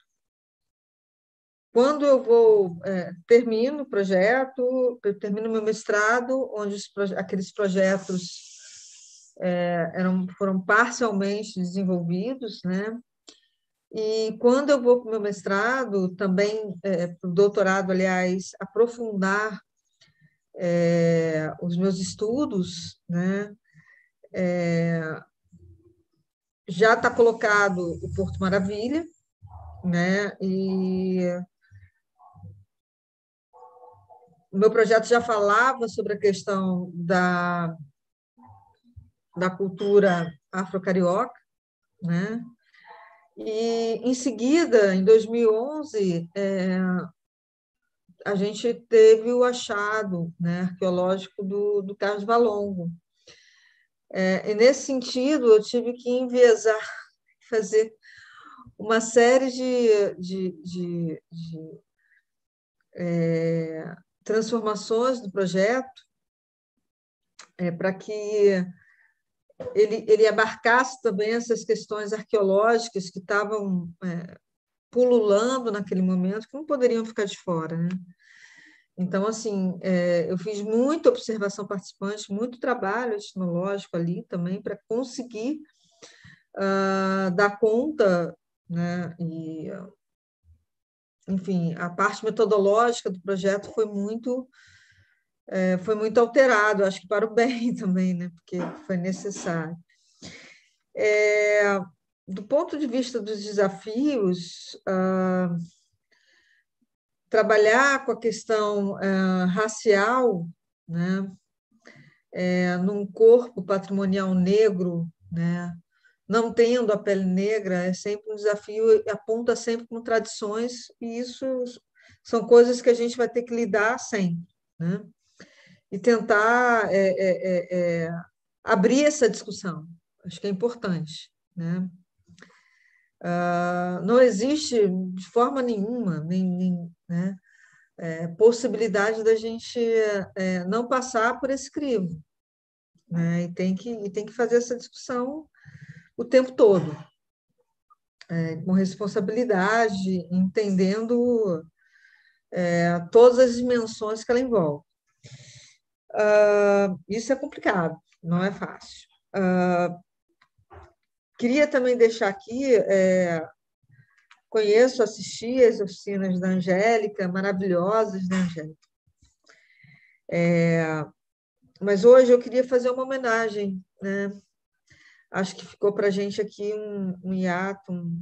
quando eu vou, é, termino o projeto, eu termino meu mestrado, onde os, aqueles projetos é, eram, foram parcialmente desenvolvidos, né? E quando eu vou para o meu mestrado, também, é, para o doutorado, aliás, aprofundar é, os meus estudos, né? É, já está colocado o Porto Maravilha, né? E o meu projeto já falava sobre a questão da, da cultura afro-carioca, né? E, em seguida, em dois mil e onze, é, a gente teve o achado, né, arqueológico do, do Carlos Valongo. É, e, nesse sentido, eu tive que enviesar, fazer uma série de, de, de, de é, transformações do projeto é, para que ele, ele abarcasse também essas questões arqueológicas que estavam é, pululando naquele momento, que não poderiam ficar de fora, né? Então, assim, é, eu fiz muita observação participante, muito trabalho etnológico ali também para conseguir uh, dar conta, né? E, enfim, a parte metodológica do projeto foi muito é, foi muito alterado, acho que para o bem também, né? Porque foi necessário. É, do ponto de vista dos desafios, uh, trabalhar com a questão uh, racial, né, é, num corpo patrimonial negro, né, não tendo a pele negra, é sempre um desafio, aponta sempre com tradições, e isso são coisas que a gente vai ter que lidar sempre, né, e tentar é, é, é, abrir essa discussão, acho que é importante, né. Uh, não existe de forma nenhuma, nem, nem né, é, possibilidade da gente é, não passar por esse crivo, né, e tem que, e tem que fazer essa discussão o tempo todo, é, com responsabilidade, entendendo é, todas as dimensões que ela envolve. Uh, isso é complicado, não é fácil. Uh, queria também deixar aqui, é, conheço, assisti as oficinas da Angélica, maravilhosas da Angélica. É, mas hoje eu queria fazer uma homenagem, né? Acho que ficou para a gente aqui um, um hiato, um,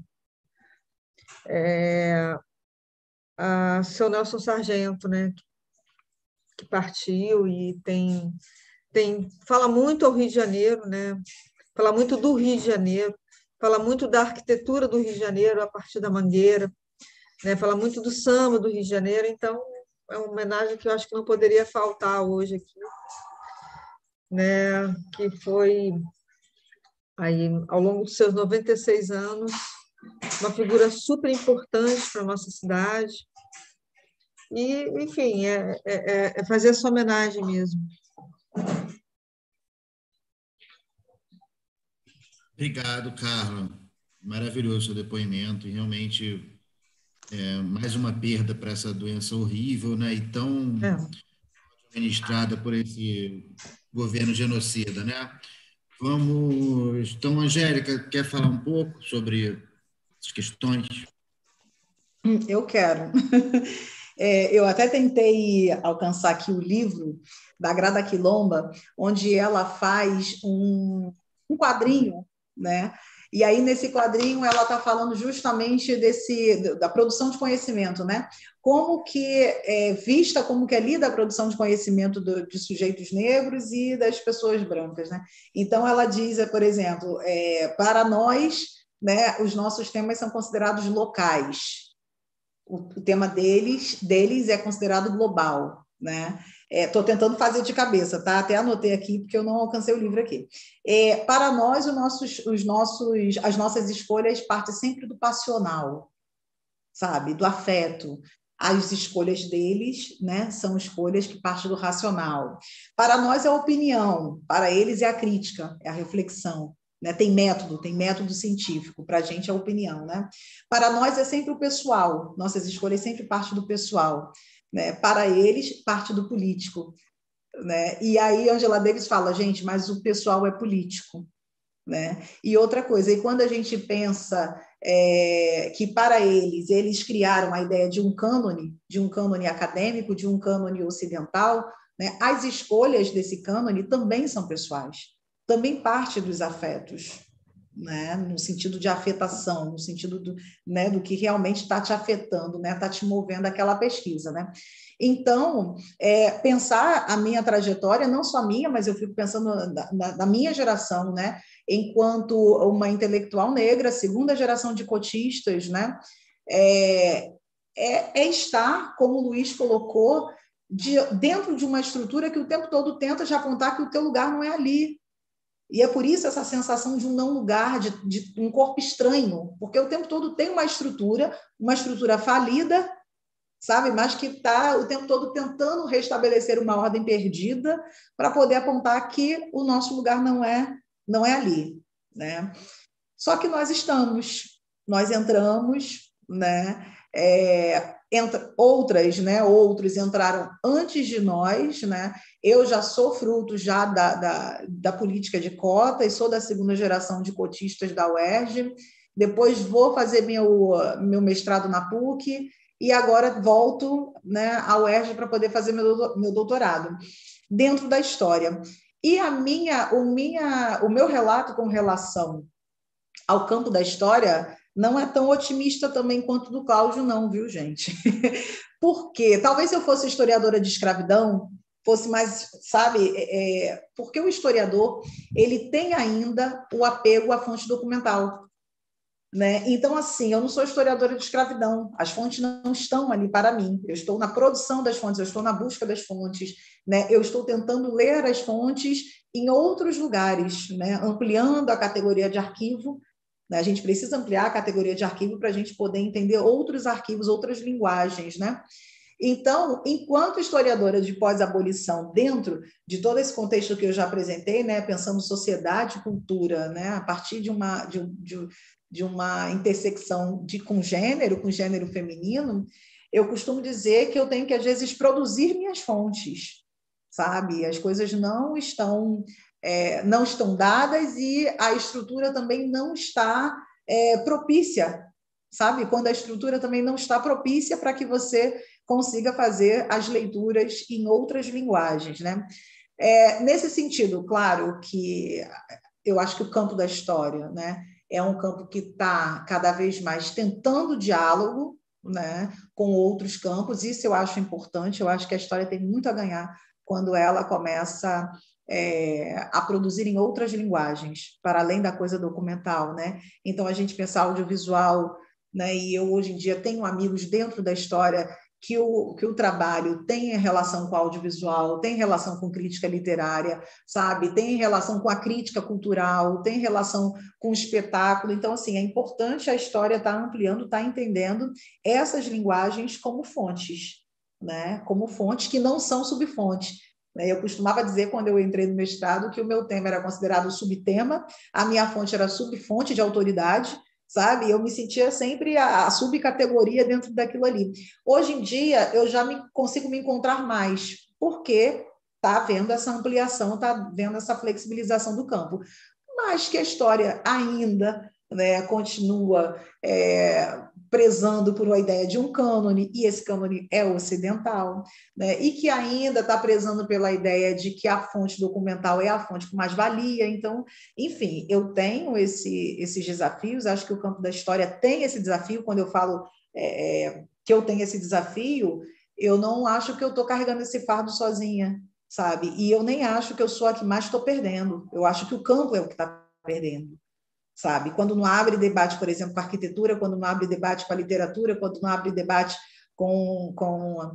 é, a seu Nelson Sargento, né? Que partiu e tem, tem, fala muito ao Rio de Janeiro, né? Fala muito do Rio de Janeiro, fala muito da arquitetura do Rio de Janeiro a partir da Mangueira, né? Fala muito do samba do Rio de Janeiro, então é uma homenagem que eu acho que não poderia faltar hoje aqui, né? Que foi, aí, ao longo dos seus noventa e seis anos, uma figura super importante para a nossa cidade. E, enfim, é, é, é fazer essa homenagem mesmo. Obrigado, Carla. Maravilhoso o seu depoimento. E realmente, é mais uma perda para essa doença horrível, né? E tão É. administrada por esse governo genocida, né? Vamos. Então, Angélica, quer falar um pouco sobre as questões? Eu quero. É, eu até tentei alcançar aqui o livro da Grada Quilomba, onde ela faz um, um quadrinho, né? E aí, nesse quadrinho, ela está falando justamente desse, da produção de conhecimento, né? Como que é vista, como que é lida a produção de conhecimento do, de sujeitos negros e das pessoas brancas, né? Então, ela diz, por exemplo, é, para nós, né, os nossos temas são considerados locais. O, o tema deles, deles é considerado global, né? Estou é, tentando fazer de cabeça, tá? Até anotei aqui, porque eu não alcancei o livro aqui. É, para nós, os nossos, os nossos, as nossas escolhas partem sempre do passional, sabe? Do afeto. As escolhas deles, né, são escolhas que partem do racional. Para nós é a opinião, para eles é a crítica, é a reflexão. Né? Tem método, tem método científico, para a gente é a opinião. Né? Para nós é sempre o pessoal, nossas escolhas sempre partem do pessoal. Né? Para eles, parte do político. Né? E aí Angela Davis fala, gente, mas o pessoal é político. Né? E outra coisa, e quando a gente pensa é, que para eles, eles criaram a ideia de um cânone, de um cânone acadêmico, de um cânone ocidental, né? As escolhas desse cânone também são pessoais, também parte dos afetos, né? No sentido de afetação, no sentido do, né, do que realmente está te afetando, né? Está te movendo aquela pesquisa. Né? Então, é, pensar a minha trajetória, não só a minha, mas eu fico pensando na, na, na minha geração, né? Enquanto uma intelectual negra, segunda geração de cotistas, né? É, é, é estar, como o Luiz colocou, de, dentro de uma estrutura que o tempo todo tenta te apontar que o teu lugar não é ali. E é por isso essa sensação de um não lugar, de, de um corpo estranho, porque o tempo todo tem uma estrutura, uma estrutura falida, sabe? Mas que está o tempo todo tentando restabelecer uma ordem perdida para poder apontar que o nosso lugar não é, não é ali, né? Só que nós estamos, nós entramos, né? É, entra, outras, né? Outros entraram antes de nós, né? Eu já sou fruto já da, da, da política de cotas, sou da segunda geração de cotistas da U E R J, depois vou fazer meu, meu mestrado na P U C e agora volto, né, à U E R J para poder fazer meu, meu doutorado dentro da história. E a minha, o, minha, o meu relato com relação ao campo da história não é tão otimista também quanto do Cláudio, não, viu, gente? Porque talvez se eu fosse historiadora de escravidão, fosse mais, sabe, é, porque o historiador ele tem ainda o apego à fonte documental. Né? Então, assim, eu não sou historiadora de escravidão, as fontes não estão ali para mim, eu estou na produção das fontes, eu estou na busca das fontes, né? Eu estou tentando ler as fontes em outros lugares, né? Ampliando a categoria de arquivo, né? A gente precisa ampliar a categoria de arquivo para a gente poder entender outros arquivos, outras linguagens, né? Então, enquanto historiadora de pós-abolição, dentro de todo esse contexto que eu já apresentei, né, pensando sociedade e cultura, né, a partir de uma, de, de, de uma intersecção de, com gênero, com gênero feminino, eu costumo dizer que eu tenho que, às vezes, produzir minhas fontes, sabe? As coisas não estão, é, não estão dadas e a estrutura também não está é, propícia, sabe? Quando a estrutura também não está propícia para que você consiga fazer as leituras em outras linguagens, né? É, nesse sentido, claro que eu acho que o campo da história, né, é um campo que está cada vez mais tentando diálogo, né, com outros campos, isso eu acho importante, eu acho que a história tem muito a ganhar quando ela começa é, a produzir em outras linguagens, para além da coisa documental, né? Então, a gente pensar audiovisual, né, e eu hoje em dia tenho amigos dentro da história que o, que o trabalho tem relação com audiovisual, tem relação com crítica literária, sabe? Tem relação com a crítica cultural, tem relação com o espetáculo. Então, assim, é importante a história estar ampliando, estar entendendo essas linguagens como fontes, né? Como fontes que não são subfontes. Eu costumava dizer, quando eu entrei no mestrado, que o meu tema era considerado subtema, a minha fonte era subfonte de autoridade, sabe? Eu me sentia sempre a, a subcategoria dentro daquilo ali. Hoje em dia, eu já me, consigo me encontrar mais, porque está havendo essa ampliação, está havendo essa flexibilização do campo. Mas que a história ainda, né, continua é, prezando por uma ideia de um cânone, e esse cânone é ocidental, né, e que ainda está prezando pela ideia de que a fonte documental é a fonte com mais valia. Então, enfim, eu tenho esse, esses desafios, acho que o campo da história tem esse desafio. Quando eu falo é, que eu tenho esse desafio, eu não acho que eu estou carregando esse fardo sozinha, sabe? E eu nem acho que eu sou a que mais estou perdendo, eu acho que o campo é o que está perdendo, sabe? Quando não abre debate, por exemplo, com a arquitetura, quando não abre debate com a literatura, quando não abre debate com, com,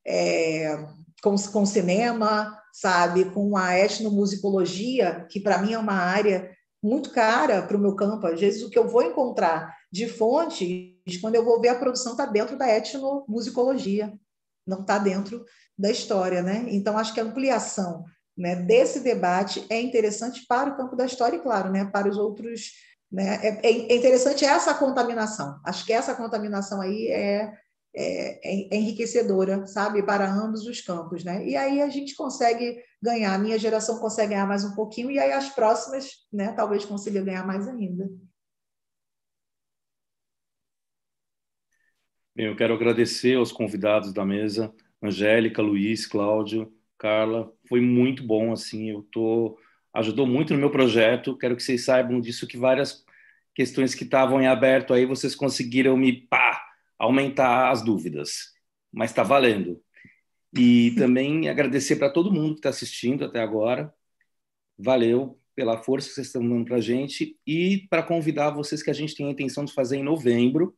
é, com, com cinema, sabe? Com a etnomusicologia, que para mim é uma área muito cara para o meu campo. Às vezes o que eu vou encontrar de fontes, quando eu vou ver, a produção está dentro da etnomusicologia, não está dentro da história, né? Então, acho que a ampliação, né, desse debate é interessante para o campo da história e, claro, né, para os outros, né, é, é interessante essa contaminação. Acho que essa contaminação aí é, é, é enriquecedora, sabe, para ambos os campos, né? E aí a gente consegue ganhar, a minha geração consegue ganhar mais um pouquinho, e aí as próximas, né, talvez consigam ganhar mais ainda. Bem, eu quero agradecer aos convidados da mesa, Angélica, Luiz, Cláudio, Carla. Foi muito bom, assim, eu tô ajudou muito no meu projeto. Quero que vocês saibam disso, que várias questões que estavam em aberto aí, vocês conseguiram me pá, aumentar as dúvidas, mas está valendo. E também agradecer para todo mundo que está assistindo até agora. Valeu pela força que vocês estão dando para a gente. E para convidar vocês que a gente tem a intenção de fazer em novembro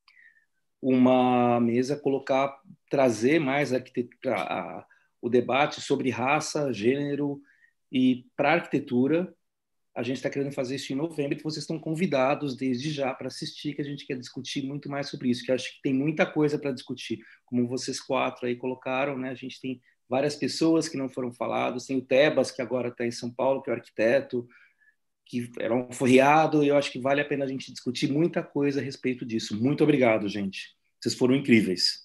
uma mesa, colocar, trazer mais arquitetura, a, o debate sobre raça, gênero e para a arquitetura. A gente está querendo fazer isso em novembro, e vocês estão convidados desde já para assistir, que a gente quer discutir muito mais sobre isso, que eu acho que tem muita coisa para discutir, como vocês quatro aí colocaram, né? A gente tem várias pessoas que não foram faladas, tem o Tebas, que agora está em São Paulo, que é o arquiteto, que era um forreado, e eu acho que vale a pena a gente discutir muita coisa a respeito disso. Muito obrigado, gente. Vocês foram incríveis.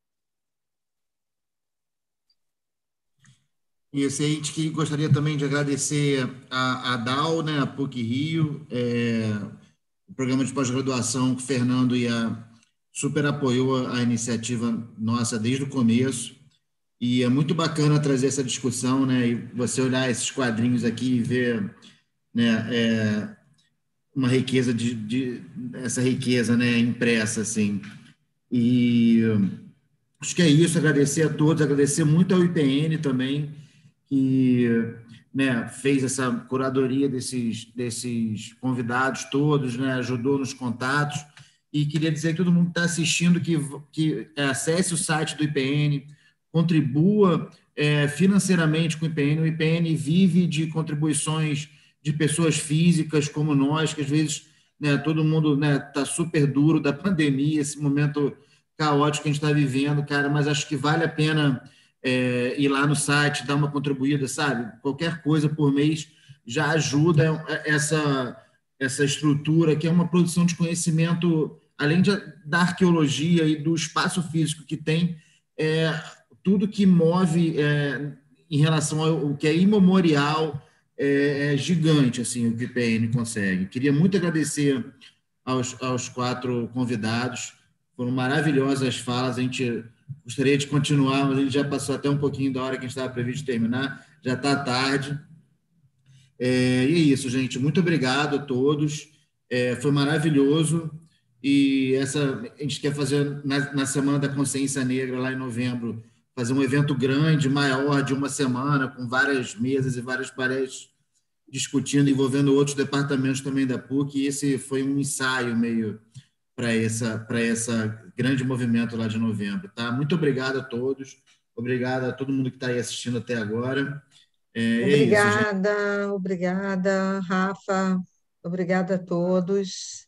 E esse aí, a gente que gostaria também de agradecer a, a D A U, né, a PUC Rio, é, o programa de pós-graduação que o Fernando e a super apoiou a iniciativa nossa desde o começo. E é muito bacana trazer essa discussão, né, e você olhar esses quadrinhos aqui e ver, né, é, uma riqueza de, de essa riqueza, né, impressa assim. E acho que é isso. Agradecer a todos, agradecer muito ao I P N também, que, né, fez essa curadoria desses, desses convidados todos, né, ajudou nos contatos, e queria dizer que todo mundo que está assistindo que, que acesse o site do I P N, contribua é, financeiramente com o I P N. O I P N vive de contribuições de pessoas físicas como nós, que às vezes, né, todo mundo está, né, super duro da pandemia, esse momento caótico que a gente está vivendo, cara, mas acho que vale a pena É, ir lá no site, dar uma contribuída, sabe? Qualquer coisa por mês já ajuda essa, essa estrutura, que é uma produção de conhecimento, além de, da arqueologia e do espaço físico que tem, é, tudo que move é, em relação ao que é imemorial é, é gigante, assim, o que o I P N consegue. Queria muito agradecer aos, aos quatro convidados, foram maravilhosas as falas, a gente gostaria de continuar, mas a gente já passou até um pouquinho da hora que a gente estava previsto terminar, já está tarde. É, e é isso, gente. Muito obrigado a todos. É, foi maravilhoso. E essa, a gente quer fazer, na, na Semana da Consciência Negra, lá em novembro, fazer um evento grande, maior, de uma semana, com várias mesas e várias palestras discutindo, envolvendo outros departamentos também da PUC. E esse foi um ensaio meio para essa, para essa grande movimento lá de novembro. Tá? Muito obrigado a todos, obrigado a todo mundo que está aí assistindo até agora. É, obrigada, é isso, obrigada, Rafa, obrigada a todos.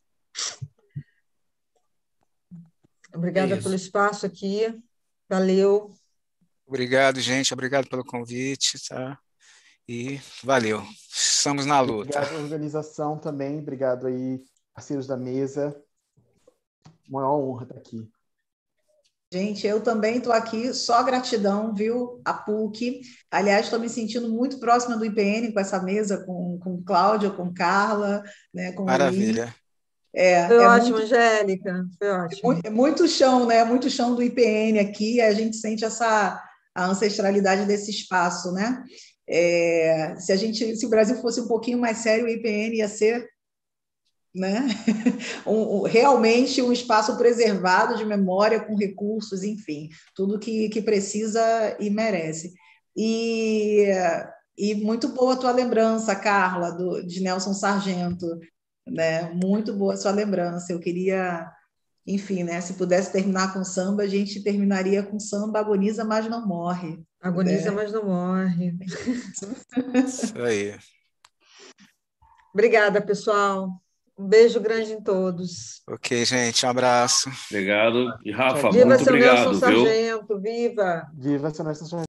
Obrigada é pelo espaço aqui, valeu. Obrigado, gente, obrigado pelo convite, tá? E valeu, estamos na luta. Obrigado à organização também, obrigado aí, parceiros da mesa. Maior honra estar aqui. Gente, eu também estou aqui, só gratidão, viu? A PUC. Aliás, estou me sentindo muito próxima do I P N com essa mesa, com, com Cláudia, com Carla, né, com Maravilha. É, foi é ótimo, muito, Angélica, foi ótimo. É muito, é muito chão, né? Muito chão do I P N aqui, a gente sente essa a ancestralidade desse espaço, né? É, se a gente, se o Brasil fosse um pouquinho mais sério, o I P N ia ser, né? um, um, realmente um espaço preservado de memória, com recursos, enfim, tudo que, que precisa e merece. E, e muito boa a tua lembrança, Carla, do, de Nelson Sargento, né? Muito boa a sua lembrança. Eu queria, enfim, né? Se pudesse terminar com samba, a gente terminaria com samba Agoniza, mas não morre. Agoniza, né? mas não morre. Isso aí. Obrigada, pessoal. Um beijo grande em todos. Ok, gente, um abraço. Obrigado. E Rafa, viva muito seu obrigado, Nelson viu? Sargento, viva! Viva seu Nelson Sargento.